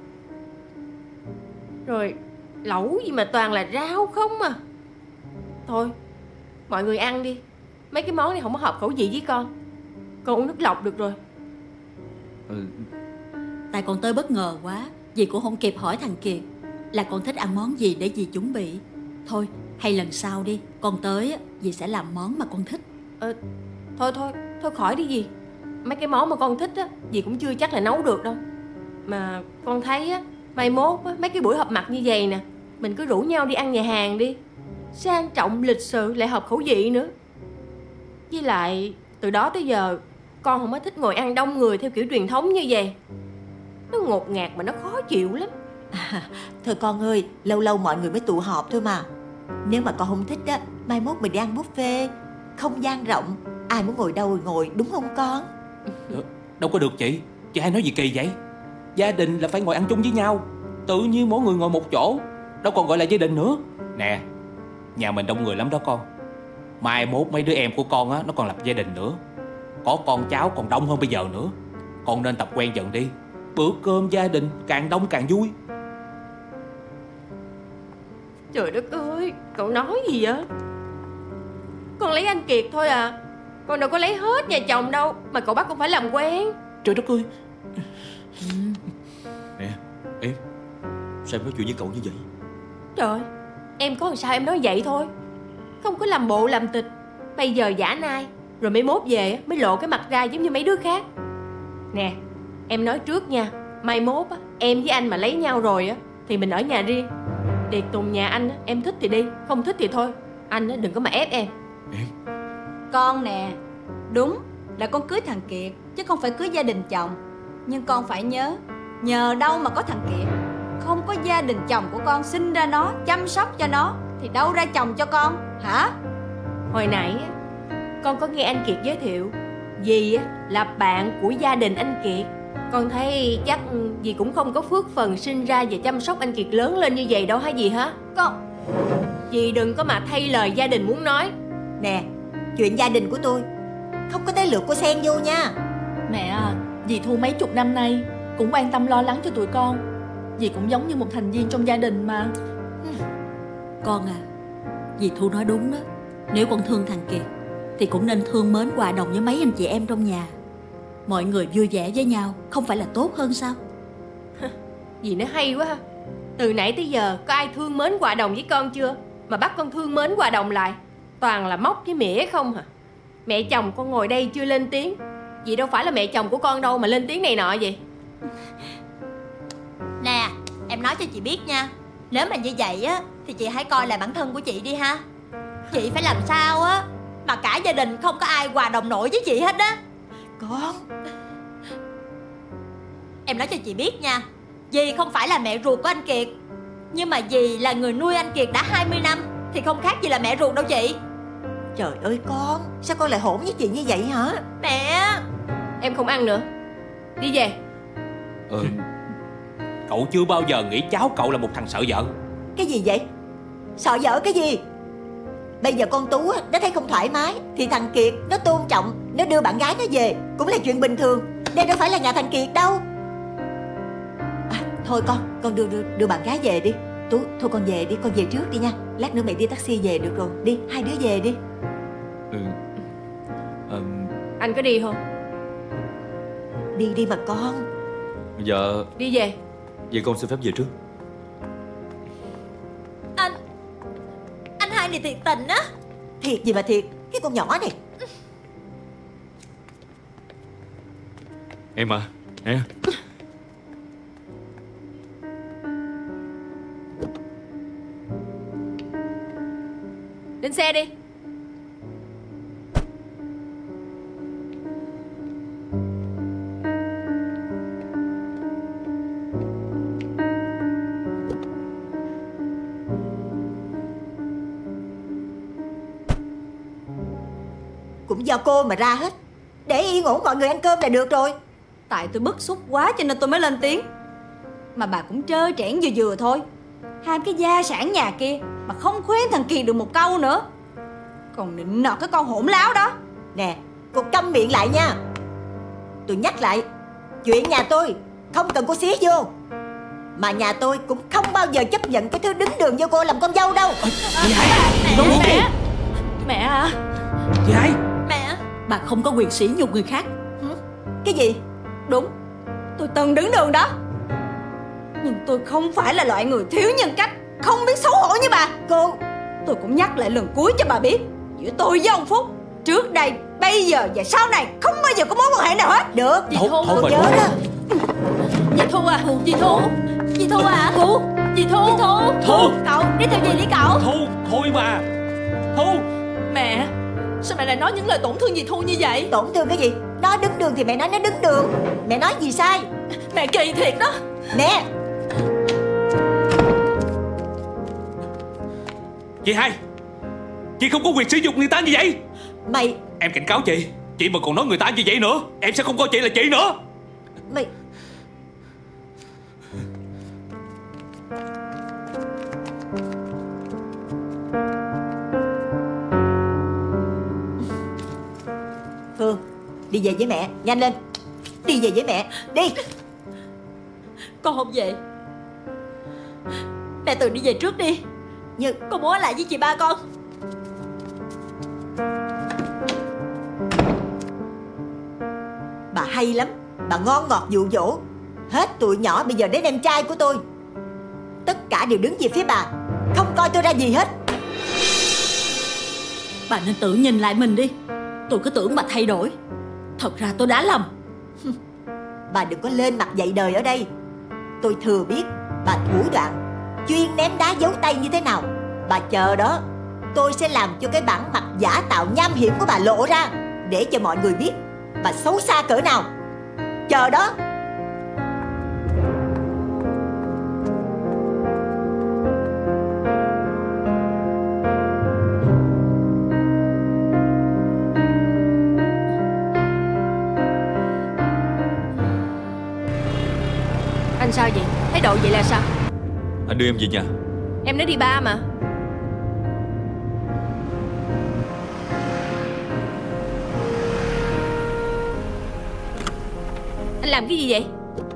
B: Rồi lẩu gì mà toàn là rau không à. Thôi, mọi người ăn đi. Mấy cái món này không có hợp khẩu vị với con. Con uống nước lọc được rồi.
R: Tại con tới bất ngờ quá, dì cũng không kịp hỏi thằng Kiệt là con thích ăn món gì để dì chuẩn bị. Thôi, hay lần sau đi, con tới dì sẽ làm món mà con thích.
B: Thôi khỏi đi dì. Mấy cái món mà con thích á, dì cũng chưa chắc là nấu được đâu. Mà con thấy á, mai mốt á, mấy cái buổi họp mặt như vậy nè, mình cứ rủ nhau đi ăn nhà hàng đi. Sang trọng, lịch sự, lại hợp khẩu vị nữa. Với lại từ đó tới giờ con không có thích ngồi ăn đông người theo kiểu truyền thống như vậy. Nó ngột ngạt mà nó khó chịu lắm.
A: Thôi con ơi, lâu lâu mọi người mới tụ họp thôi mà. Nếu mà con không thích á, mai mốt mình đi ăn buffet, không gian rộng, ai muốn ngồi đâu ngồi, đúng không con?
T: Đâu có được chị hay nói gì kỳ vậy? Gia đình là phải ngồi ăn chung với nhau. Tự nhiên mỗi người ngồi một chỗ, đâu còn gọi là gia đình nữa. Nè, nhà mình đông người lắm đó con. Mai mốt mấy đứa em của con á, nó còn lập gia đình nữa. Có con cháu còn đông hơn bây giờ nữa. Con nên tập quen dần đi. Bữa cơm gia đình càng đông càng vui.
B: Trời đất ơi, cậu nói gì vậy? Con lấy anh Kiệt thôi à. Con đâu có lấy hết nhà chồng đâu. Mà cậu bắt con phải làm quen.
T: Trời đất ơi.
E: Nè, em sao em nói chuyện với cậu như vậy?
B: Trời, em có làm sao em nói vậy thôi. Không có làm bộ làm tịch. Bây giờ giả nai, rồi mấy mốt về mới lộ cái mặt ra giống như mấy đứa khác. Nè, em nói trước nha. Mai mốt em với anh mà lấy nhau rồi á thì mình ở nhà riêng. Tiệc tùng nhà anh em thích thì đi, không thích thì thôi. Anh đừng có mà ép em.
S: Con nè, đúng là con cưới thằng Kiệt chứ không phải cưới gia đình chồng. Nhưng con phải nhớ, nhờ đâu mà có thằng Kiệt. Không có gia đình chồng của con sinh ra nó, chăm sóc cho nó, thì đâu ra chồng cho con, hả?
B: Hồi nãy con có nghe anh Kiệt giới thiệu dì là bạn của gia đình anh Kiệt. Con thấy chắc dì cũng không có phước phần sinh ra và chăm sóc anh Kiệt lớn lên như vậy đâu hả dì hả? Dì đừng có mà thay lời gia đình muốn nói.
A: Nè, chuyện gia đình của tôi không có tới lượt cô xen vô nha.
D: Mẹ à, dì Thu mấy chục năm nay cũng quan tâm lo lắng cho tụi con. Dì cũng giống như một thành viên trong gia đình mà.
R: Con à, dì Thu nói đúng đó. Nếu con thương thằng Kiệt thì cũng nên thương mến hòa đồng với mấy anh chị em trong nhà. Mọi người vui vẻ với nhau không phải là tốt hơn sao?
B: Dì nói hay quá ha. Từ nãy tới giờ có ai thương mến hòa đồng với con chưa? Mà bắt con thương mến hòa đồng lại. Toàn là móc với mỉa không hả? Mẹ chồng con ngồi đây chưa lên tiếng. Dì đâu phải là mẹ chồng của con đâu mà lên tiếng này nọ vậy.
C: Nè, em nói cho chị biết nha. Nếu mà như vậy á thì chị hãy coi lại bản thân của chị đi ha. Chị phải làm sao á mà cả gia đình không có ai hòa đồng nổi với chị hết á.
A: Con,
C: em nói cho chị biết nha, dì không phải là mẹ ruột của anh Kiệt, nhưng mà dì là người nuôi anh Kiệt đã 20 năm thì không khác gì là mẹ ruột đâu chị.
A: trời ơi con, sao con lại hỗn với chị như vậy hả?
C: Mẹ,
B: em không ăn nữa, đi về.
T: Cậu chưa bao giờ nghĩ cháu cậu là một thằng sợ vợ.
A: Cái gì vậy? Sợ vợ cái gì? Bây giờ con Tú nó thấy không thoải mái thì thằng Kiệt nó tôn trọng, nó đưa bạn gái nó về cũng là chuyện bình thường. Đây đâu phải là nhà thằng Kiệt đâu. Thôi con đưa bạn gái về đi. Tú, thôi con về đi, con về trước đi nha. Lát nữa mẹ đi taxi về được rồi. Đi, hai đứa về đi.
B: Anh có đi không?
A: Đi đi mà con.
E: Bây giờ
B: Đi về.
E: Vậy con xin phép về trước.
C: Anh hai này thiệt tình á.
A: Thiệt gì mà thiệt, cái con nhỏ này.
E: Em à, nè.
B: Lên xe đi.
A: Cũng do cô mà ra hết. Để yên ổn mọi người ăn cơm là được rồi.
S: Tại tôi bức xúc quá cho nên tôi mới lên tiếng. Mà bà cũng trơ trẽn vừa vừa thôi. Ham cái gia sản nhà kia mà không khuyên thằng Kiệt được một câu nữa. Còn nịnh nọt cái con hỗn láo đó.
A: Nè, cô câm miệng lại nha. Tôi nhắc lại, chuyện nhà tôi không cần cô xía vô. Mà nhà tôi cũng không bao giờ chấp nhận cái thứ đứng đường vô cô làm con dâu đâu.
D: Mẹ à.
T: Chị hai.
R: Mẹ, bà không có quyền sỉ nhục người khác.
A: Cái gì?
S: Đúng, tôi từng đứng đường đó. Nhưng tôi không phải là loại người thiếu nhân cách, không biết xấu hổ như bà. Tôi cũng nhắc lại lần cuối cho bà biết, giữa tôi với ông Phúc, trước đây, bây giờ và sau này không bao giờ có mối quan hệ nào hết.
A: Được,
T: Dì Thu,
A: tôi nhớ đó.
D: Dì Thu à, dì Thu.
C: Dì Thu à?
D: Dì Thu.
C: Thu, cậu đi theo dì đi cậu.
T: Thu, thôi mà. Thu.
D: Mẹ, sao mẹ lại nói những lời tổn thương dì Thu như vậy?
A: Tổn thương cái gì? Nó đứng đường thì mẹ nói nó đứng đường. Mẹ nói gì sai?
D: Mẹ kỳ thiệt đó.
A: Nè,
T: Chị hai, chị không có quyền sử dụng người ta như vậy.
A: Mày.
T: Em cảnh cáo chị mà còn nói người ta như vậy nữa, em sẽ không coi chị là chị nữa.
A: Mày. Phương, đi về với mẹ, nhanh lên. Đi về với mẹ, đi.
R: Con không về. Mẹ tự đi về trước đi.
A: Nhưng
R: con muốn ở lại với chị ba con.
A: Bà hay lắm, bà ngon ngọt dụ dỗ. Hết tụi nhỏ bây giờ đến em trai của tôi. Tất cả đều đứng về phía bà, không coi tôi ra gì hết.
R: Bà nên tự nhìn lại mình đi. Tôi cứ tưởng bà thay đổi, thật ra tôi đã lầm.
A: Bà đừng có lên mặt dạy đời ở đây. Tôi thừa biết bà thủ đoạn, chuyên ném đá giấu tay như thế nào. Bà chờ đó, tôi sẽ làm cho cái bản mặt giả tạo nham hiểm của bà lộ ra, để cho mọi người biết bà xấu xa cỡ nào. Chờ đó.
B: Anh sao vậy? Thái độ vậy là sao?
E: Anh đưa em về nhà.
B: Em nói đi ba mà. Anh làm cái gì vậy?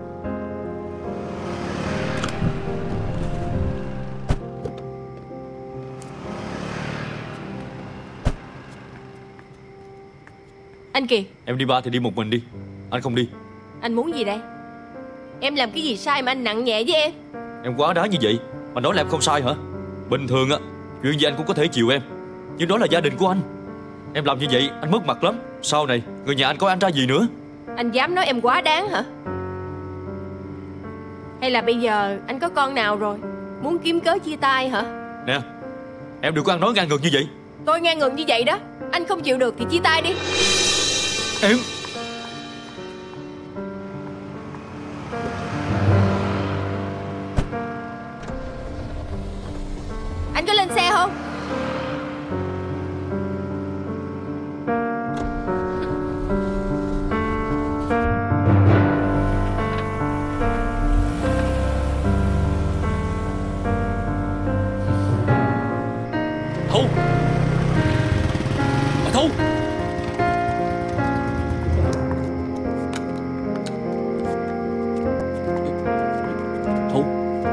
B: Anh kìa.
E: Em đi ba thì đi một mình đi. Anh không đi.
B: Anh muốn gì đây? Em làm cái gì sai mà anh nặng nhẹ với em?
E: Em quá đáng như vậy mà nói là em không sai hả? Bình thường á, chuyện gì anh cũng có thể chịu em, nhưng đó là gia đình của anh. Em làm như vậy anh mất mặt lắm. Sau này người nhà anh có ăn ra gì nữa?
B: Anh dám nói em quá đáng hả? Hay là bây giờ anh có con nào rồi, muốn kiếm cớ chia tay hả?
E: Nè, em đừng có ăn nói ngang ngược như vậy.
B: Tôi ngang ngược như vậy đó. Anh không chịu được thì chia tay đi.
E: Em.
B: Anh có lên xe không?
T: Thu. Bà Thu. Thu.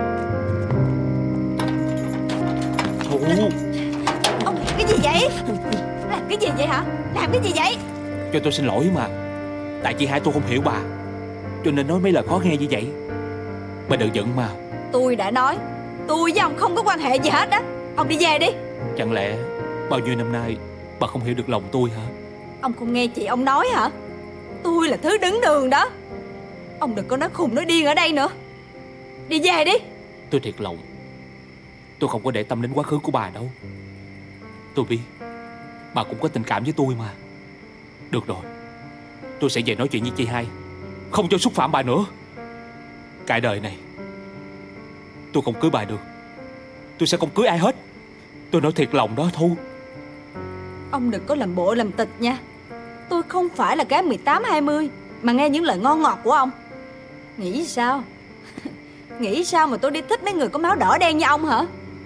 T: Thu.
S: Ông cái gì vậy? Làm cái gì vậy hả? Làm cái gì vậy?
T: Cho tôi xin lỗi mà. Tại chị hai tôi không hiểu bà, cho nên nói mấy lời khó nghe như vậy. Bà đừng giận mà.
S: Tôi đã nói tôi với ông không có quan hệ gì hết á. Ông đi về đi.
T: Chẳng lẽ bao nhiêu năm nay bà không hiểu được lòng tôi hả?
S: Ông không nghe chị ông nói hả? Tôi là thứ đứng đường đó. Ông đừng có nói khùng nói điên ở đây nữa. Đi về đi.
T: Tôi thiệt lòng, tôi không có để tâm đến quá khứ của bà đâu. Tôi biết bà cũng có tình cảm với tôi mà. Được rồi, tôi sẽ về nói chuyện với chị hai, không cho xúc phạm bà nữa. Cả đời này tôi không cưới bà được, tôi sẽ không cưới ai hết. Tôi nói thiệt lòng đó Thu.
S: Ông đừng có làm bộ làm tịch nha. Tôi không phải là cái 18-20 mà nghe những lời ngon ngọt của ông. Nghĩ sao? Nghĩ sao mà tôi đi thích mấy người có máu đỏ đen như ông hả?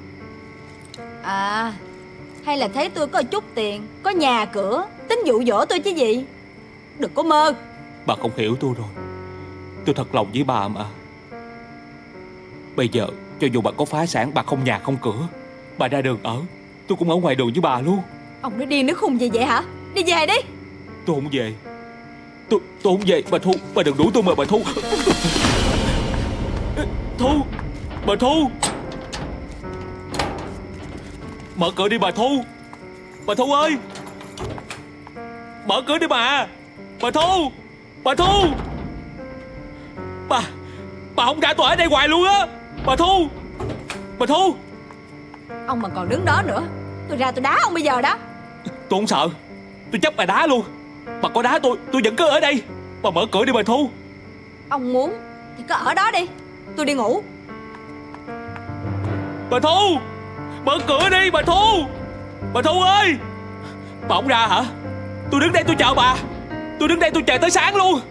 S: À, hay là thấy tôi có chút tiền, có nhà cửa, tính dụ dỗ tôi chứ gì? Đừng có mơ.
T: Bà không hiểu tôi rồi. Tôi thật lòng với bà mà. Bây giờ cho dù bà có phá sản, bà không nhà không cửa, bà ra đường ở, tôi cũng ở ngoài đường với bà luôn.
S: Ông nói điên nói khùng gì vậy hả? Đi về đi.
T: Tôi không về. Tôi không về. Bà Thu, bà đừng đuổi tôi mà bà Thu. Thu, bà Thu, mở cửa đi bà Thu. Bà Thu ơi, mở cửa đi bà. Bà Thu, bà Thu. Bà không ra tôi ở đây hoài luôn á. Bà Thu, bà Thu.
S: Ông mà còn đứng đó nữa, tôi ra tôi đá ông bây giờ đó.
T: Tôi không sợ, tôi chấp bà đá luôn. Bà có đá tôi vẫn cứ ở đây. Bà mở cửa đi bà Thu.
S: Ông muốn thì cứ ở đó đi, tôi đi ngủ.
T: Bà Thu, mở cửa đi bà Thu. Bà Thu ơi. Bà không ra hả? Tôi đứng đây tôi chờ bà. Tôi đứng đây tôi chờ tới sáng luôn.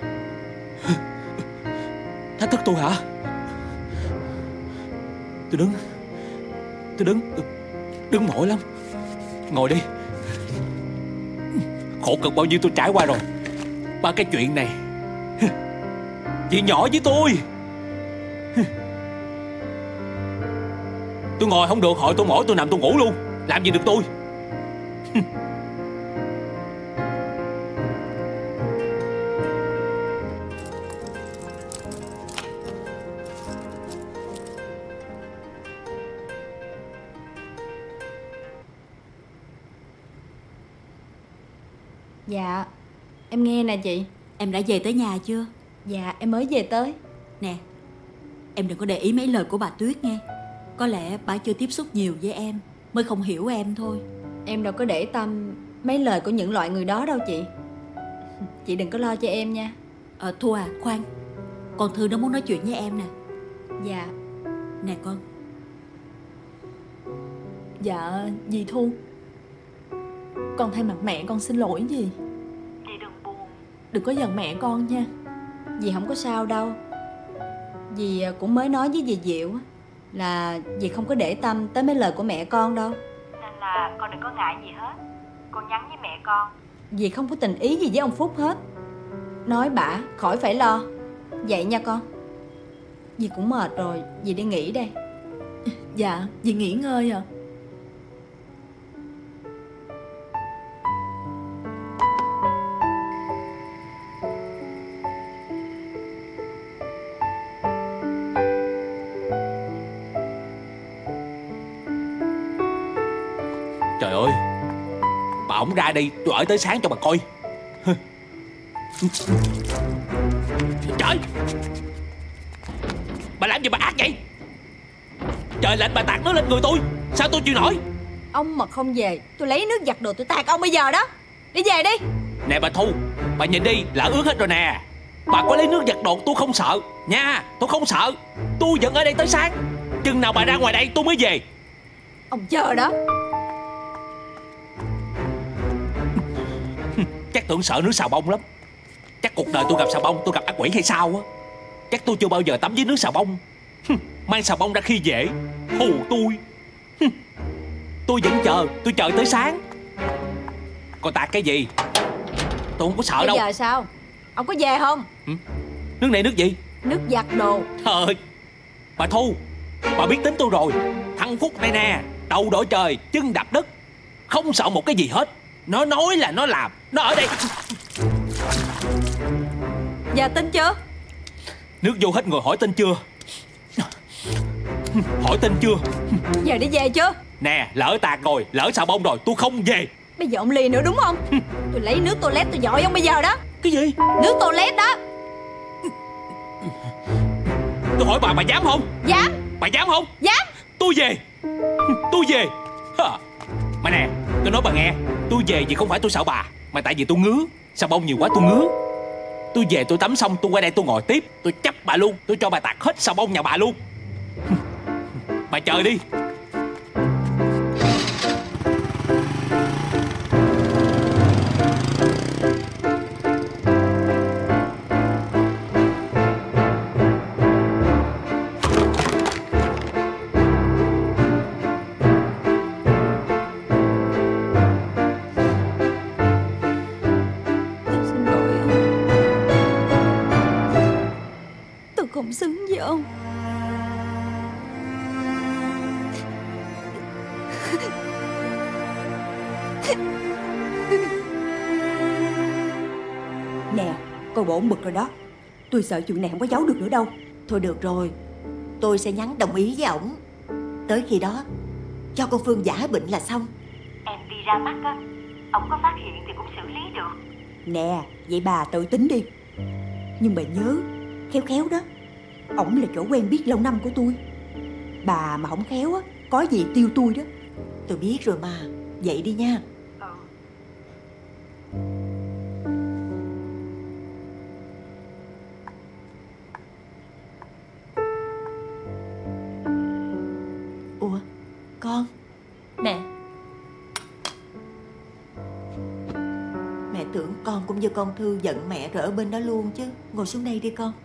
T: Thách thức tôi hả? Tôi đứng mỏi lắm. Ngồi đi. Khổ cực bao nhiêu tôi trải qua rồi. Ba cái chuyện này chuyện nhỏ với tôi. Tôi ngồi không được, hỏi tôi mỏi tôi nằm tôi ngủ luôn. Làm gì được tôi.
S: Dạ, em nghe nè chị.
R: Em đã về tới nhà chưa?
S: Dạ, em mới về tới.
R: Nè, em đừng có để ý mấy lời của bà Tuyết nghe. Có lẽ bà chưa tiếp xúc nhiều với em, mới không hiểu em thôi.
S: Em đâu có để tâm mấy lời của những loại người đó đâu chị. Chị đừng có lo cho em nha.
R: Thu à, khoan. Con Thư nó muốn nói chuyện với em nè.
S: Dạ.
R: Nè con.
D: Dạ, dì Thu. Con thay mặt mẹ con xin lỗi dì.
L: Dì đừng buồn.
D: Đừng có giận mẹ con nha.
S: Dì không có sao đâu. Dì cũng mới nói với dì Diệu là dì không có để tâm tới mấy lời của mẹ con đâu.
L: Nên là con đừng có ngại gì hết. Con nhắn với mẹ con.
S: Dì không có tình ý gì với ông Phúc hết. Nói bả khỏi phải lo. Vậy nha con. Dì cũng mệt rồi, dì đi nghỉ đây.
D: Dạ, dì nghỉ ngơi à.
T: Trời ơi, bà ổng ra đây tôi ở tới sáng cho bà coi. Trời, bà làm gì bà ác vậy? Trời lạnh bà tạt nó lên người tôi. Sao tôi chịu nổi?
S: Ông mà không về, tôi lấy nước giặt đồ tôi tạt ông bây giờ đó. Đi về đi.
T: Nè bà Thu, bà nhìn đi, lỡ ướt hết rồi nè. Bà có lấy nước giặt đồ tôi không sợ nha. Tôi không sợ. Tôi vẫn ở đây tới sáng. Chừng nào bà ra ngoài đây tôi mới về.
S: Ông chờ đó.
T: Chắc tưởng sợ nước xà bông lắm. Chắc cuộc đời tôi gặp xà bông, tôi gặp ác quỷ hay sao á. Chắc tôi chưa bao giờ tắm với nước xà bông. Mang xà bông ra khi dễ hù tôi. Tôi vẫn chờ, tôi chờ tới sáng. Còn tạt cái gì? Tôi không có sợ đâu.
S: Bây giờ sao? Ông có về không?
T: Nước này nước gì?
S: Nước giặt đồ.
T: Trời, bà Thu, bà biết tính tôi rồi. Thằng Phúc này nè, đầu đội trời, chân đạp đất, không sợ một cái gì hết. Nó nói là nó làm. Nó ở đây.
S: Giờ tin chưa?
T: Nước vô hết người hỏi tin chưa. Hỏi tên chưa?
S: Giờ đi về chưa?
T: Nè, lỡ tạt rồi, lỡ xà bông rồi, tôi không về.
S: Bây giờ ông lì nữa đúng không? Tôi lấy nước toilet tôi dội ông bây giờ đó.
T: Cái gì?
S: Nước toilet đó.
T: Tôi hỏi bà dám không?
S: Dám.
T: Bà dám không?
S: Dám.
T: Tôi về. Tôi về. Mà nè, tôi nói bà nghe, tôi về vì không phải tôi sợ bà, mà tại vì tôi ngứa. Xà bông nhiều quá tôi ngứa. Tôi về tôi tắm xong tôi qua đây tôi ngồi tiếp, tôi chấp bà luôn, tôi cho bà tạt hết xà bông nhà bà luôn. Bà chờ đi.
S: Không xứng với ông.
A: Nè, coi bộ bực rồi đó. Tôi sợ chuyện này không có giấu được nữa đâu. Thôi được rồi, tôi sẽ nhắn đồng ý với ổng. Tới khi đó cho con Phương giả bệnh là xong.
L: Em đi ra mắt á, ổng có phát hiện thì cũng xử lý được.
A: Nè, vậy bà tự tính đi. Nhưng bà nhớ, khéo khéo đó. Ổng là chỗ quen biết lâu năm của tôi. Bà mà không khéo á, có gì tiêu tôi đó. Tôi biết rồi mà. Vậy đi nha. Ủa, con?
C: Mẹ.
A: Mẹ tưởng con cũng như con Thư giận mẹ rồi ở bên đó luôn chứ. Ngồi xuống đây đi con.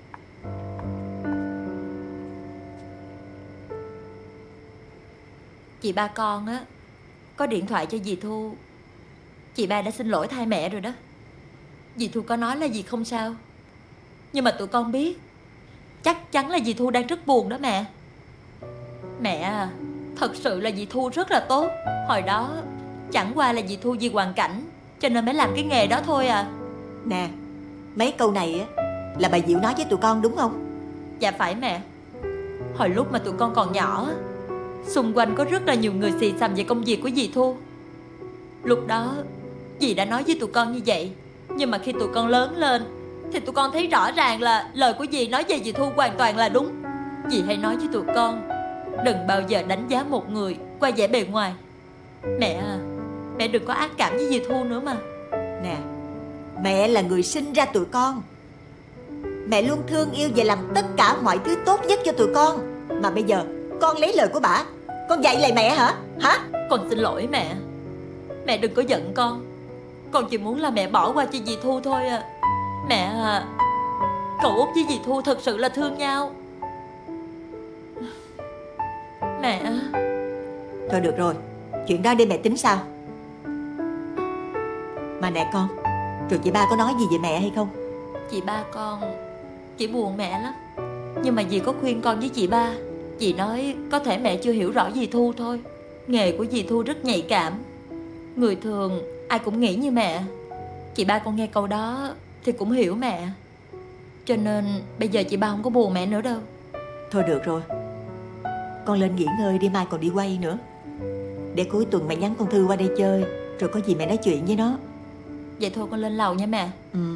C: Chị ba con á có điện thoại cho dì Thu. Chị ba đã xin lỗi thay mẹ rồi đó. Dì Thu có nói là dì không sao. Nhưng mà tụi con biết chắc chắn là dì Thu đang rất buồn đó mẹ. Mẹ à, thật sự là dì Thu rất là tốt. Hồi đó chẳng qua là dì Thu vì hoàn cảnh cho nên mới làm cái nghề đó thôi à.
A: Nè, mấy câu này á là bà Diệu nói với tụi con đúng không?
C: Dạ phải mẹ. Hồi lúc mà tụi con còn nhỏ, xung quanh có rất là nhiều người xì xầm về công việc của dì Thu. Lúc đó dì đã nói với tụi con như vậy. Nhưng mà khi tụi con lớn lên thì tụi con thấy rõ ràng là lời của dì nói về dì Thu hoàn toàn là đúng. Dì hay nói với tụi con đừng bao giờ đánh giá một người qua vẻ bề ngoài. Mẹ à, mẹ đừng có ác cảm với dì Thu nữa mà.
A: Nè, mẹ là người sinh ra tụi con. Mẹ luôn thương yêu và làm tất cả mọi thứ tốt nhất cho tụi con. Mà bây giờ con lấy lời của bả, con dạy lại mẹ hả? Hả?
C: Con xin lỗi mẹ. Mẹ đừng có giận con. Con chỉ muốn là mẹ bỏ qua cho dì Thu thôi à. Mẹ à, cậu Út với dì Thu thật sự là thương nhau. Mẹ.
A: Thôi được rồi, chuyện đó để mẹ tính sau. Mà nè con, rồi chị ba có nói gì về mẹ hay không?
C: Chị ba con chỉ buồn mẹ lắm. Nhưng mà dì có khuyên con với chị ba. Dì nói có thể mẹ chưa hiểu rõ dì Thu thôi. Nghề của dì Thu rất nhạy cảm. Người thường ai cũng nghĩ như mẹ. Chị ba con nghe câu đó thì cũng hiểu mẹ. Cho nên bây giờ chị ba không có buồn mẹ nữa đâu.
A: Thôi được rồi, con lên nghỉ ngơi đi, mai còn đi quay nữa. Để cuối tuần mẹ nhắn con Thư qua đây chơi, rồi có gì mẹ nói chuyện với nó.
C: Vậy thôi con lên lầu nha mẹ.
A: Ừ.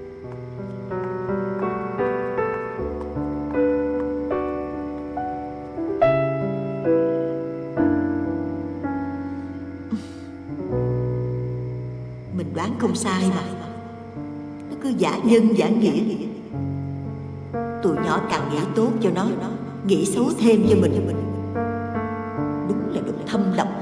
A: Mình đoán không sai mà. Nó cứ giả nhân giả nghĩa. Tụi nhỏ càng nghĩ tốt cho nó, nghĩ xấu thêm cho mình. Đúng là đồ thâm độc.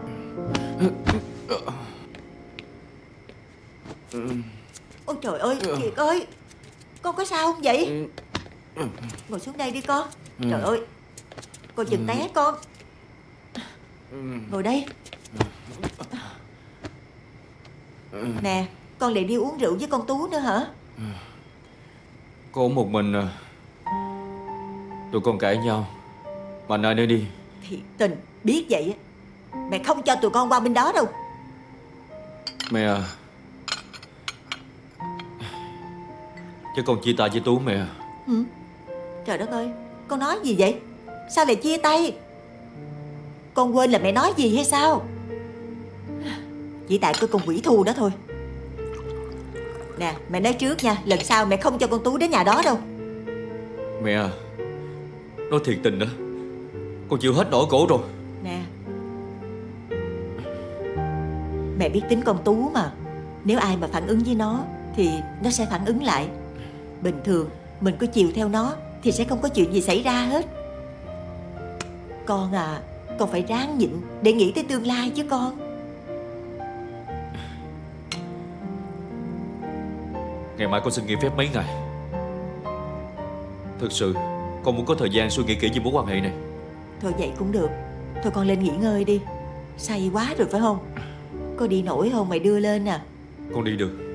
A: Ôi trời ơi, Kiệt ơi, con có sao không vậy? Ngồi xuống đây đi con. Trời ơi, con chừng té con. Ngồi đây. Nè, con lại đi uống rượu với con Tú nữa hả?
E: Có một mình à. Tụi con cãi nhau, mà ai nữa đi.
A: Thiệt tình, biết vậy á, mẹ không cho tụi con qua bên đó đâu.
E: Mẹ à, chứ con chia tay với Tú mẹ à.
A: Ừ. Trời đất ơi, con nói gì vậy? Sao lại chia tay? Con quên là mẹ nói gì hay sao? Chỉ tại có con quỷ thù đó thôi. Nè, mẹ nói trước nha, lần sau mẹ không cho con Tú đến nhà đó đâu.
E: Mẹ à, nói thiệt tình đó, con chịu hết nỗi khổ rồi.
A: Nè, mẹ biết tính con Tú mà. Nếu ai mà phản ứng với nó thì nó sẽ phản ứng lại. Bình thường mình có chiều theo nó thì sẽ không có chuyện gì xảy ra hết. Con à, con phải ráng nhịn để nghĩ tới tương lai chứ con.
E: Ngày mai con xin nghỉ phép mấy ngày. Thực sự con muốn có thời gian suy nghĩ kỹ về mối quan hệ này.
A: Thôi vậy cũng được. Thôi con lên nghỉ ngơi đi. Say quá rồi phải không? Có đi nổi không mày đưa lên à?
E: Con đi được.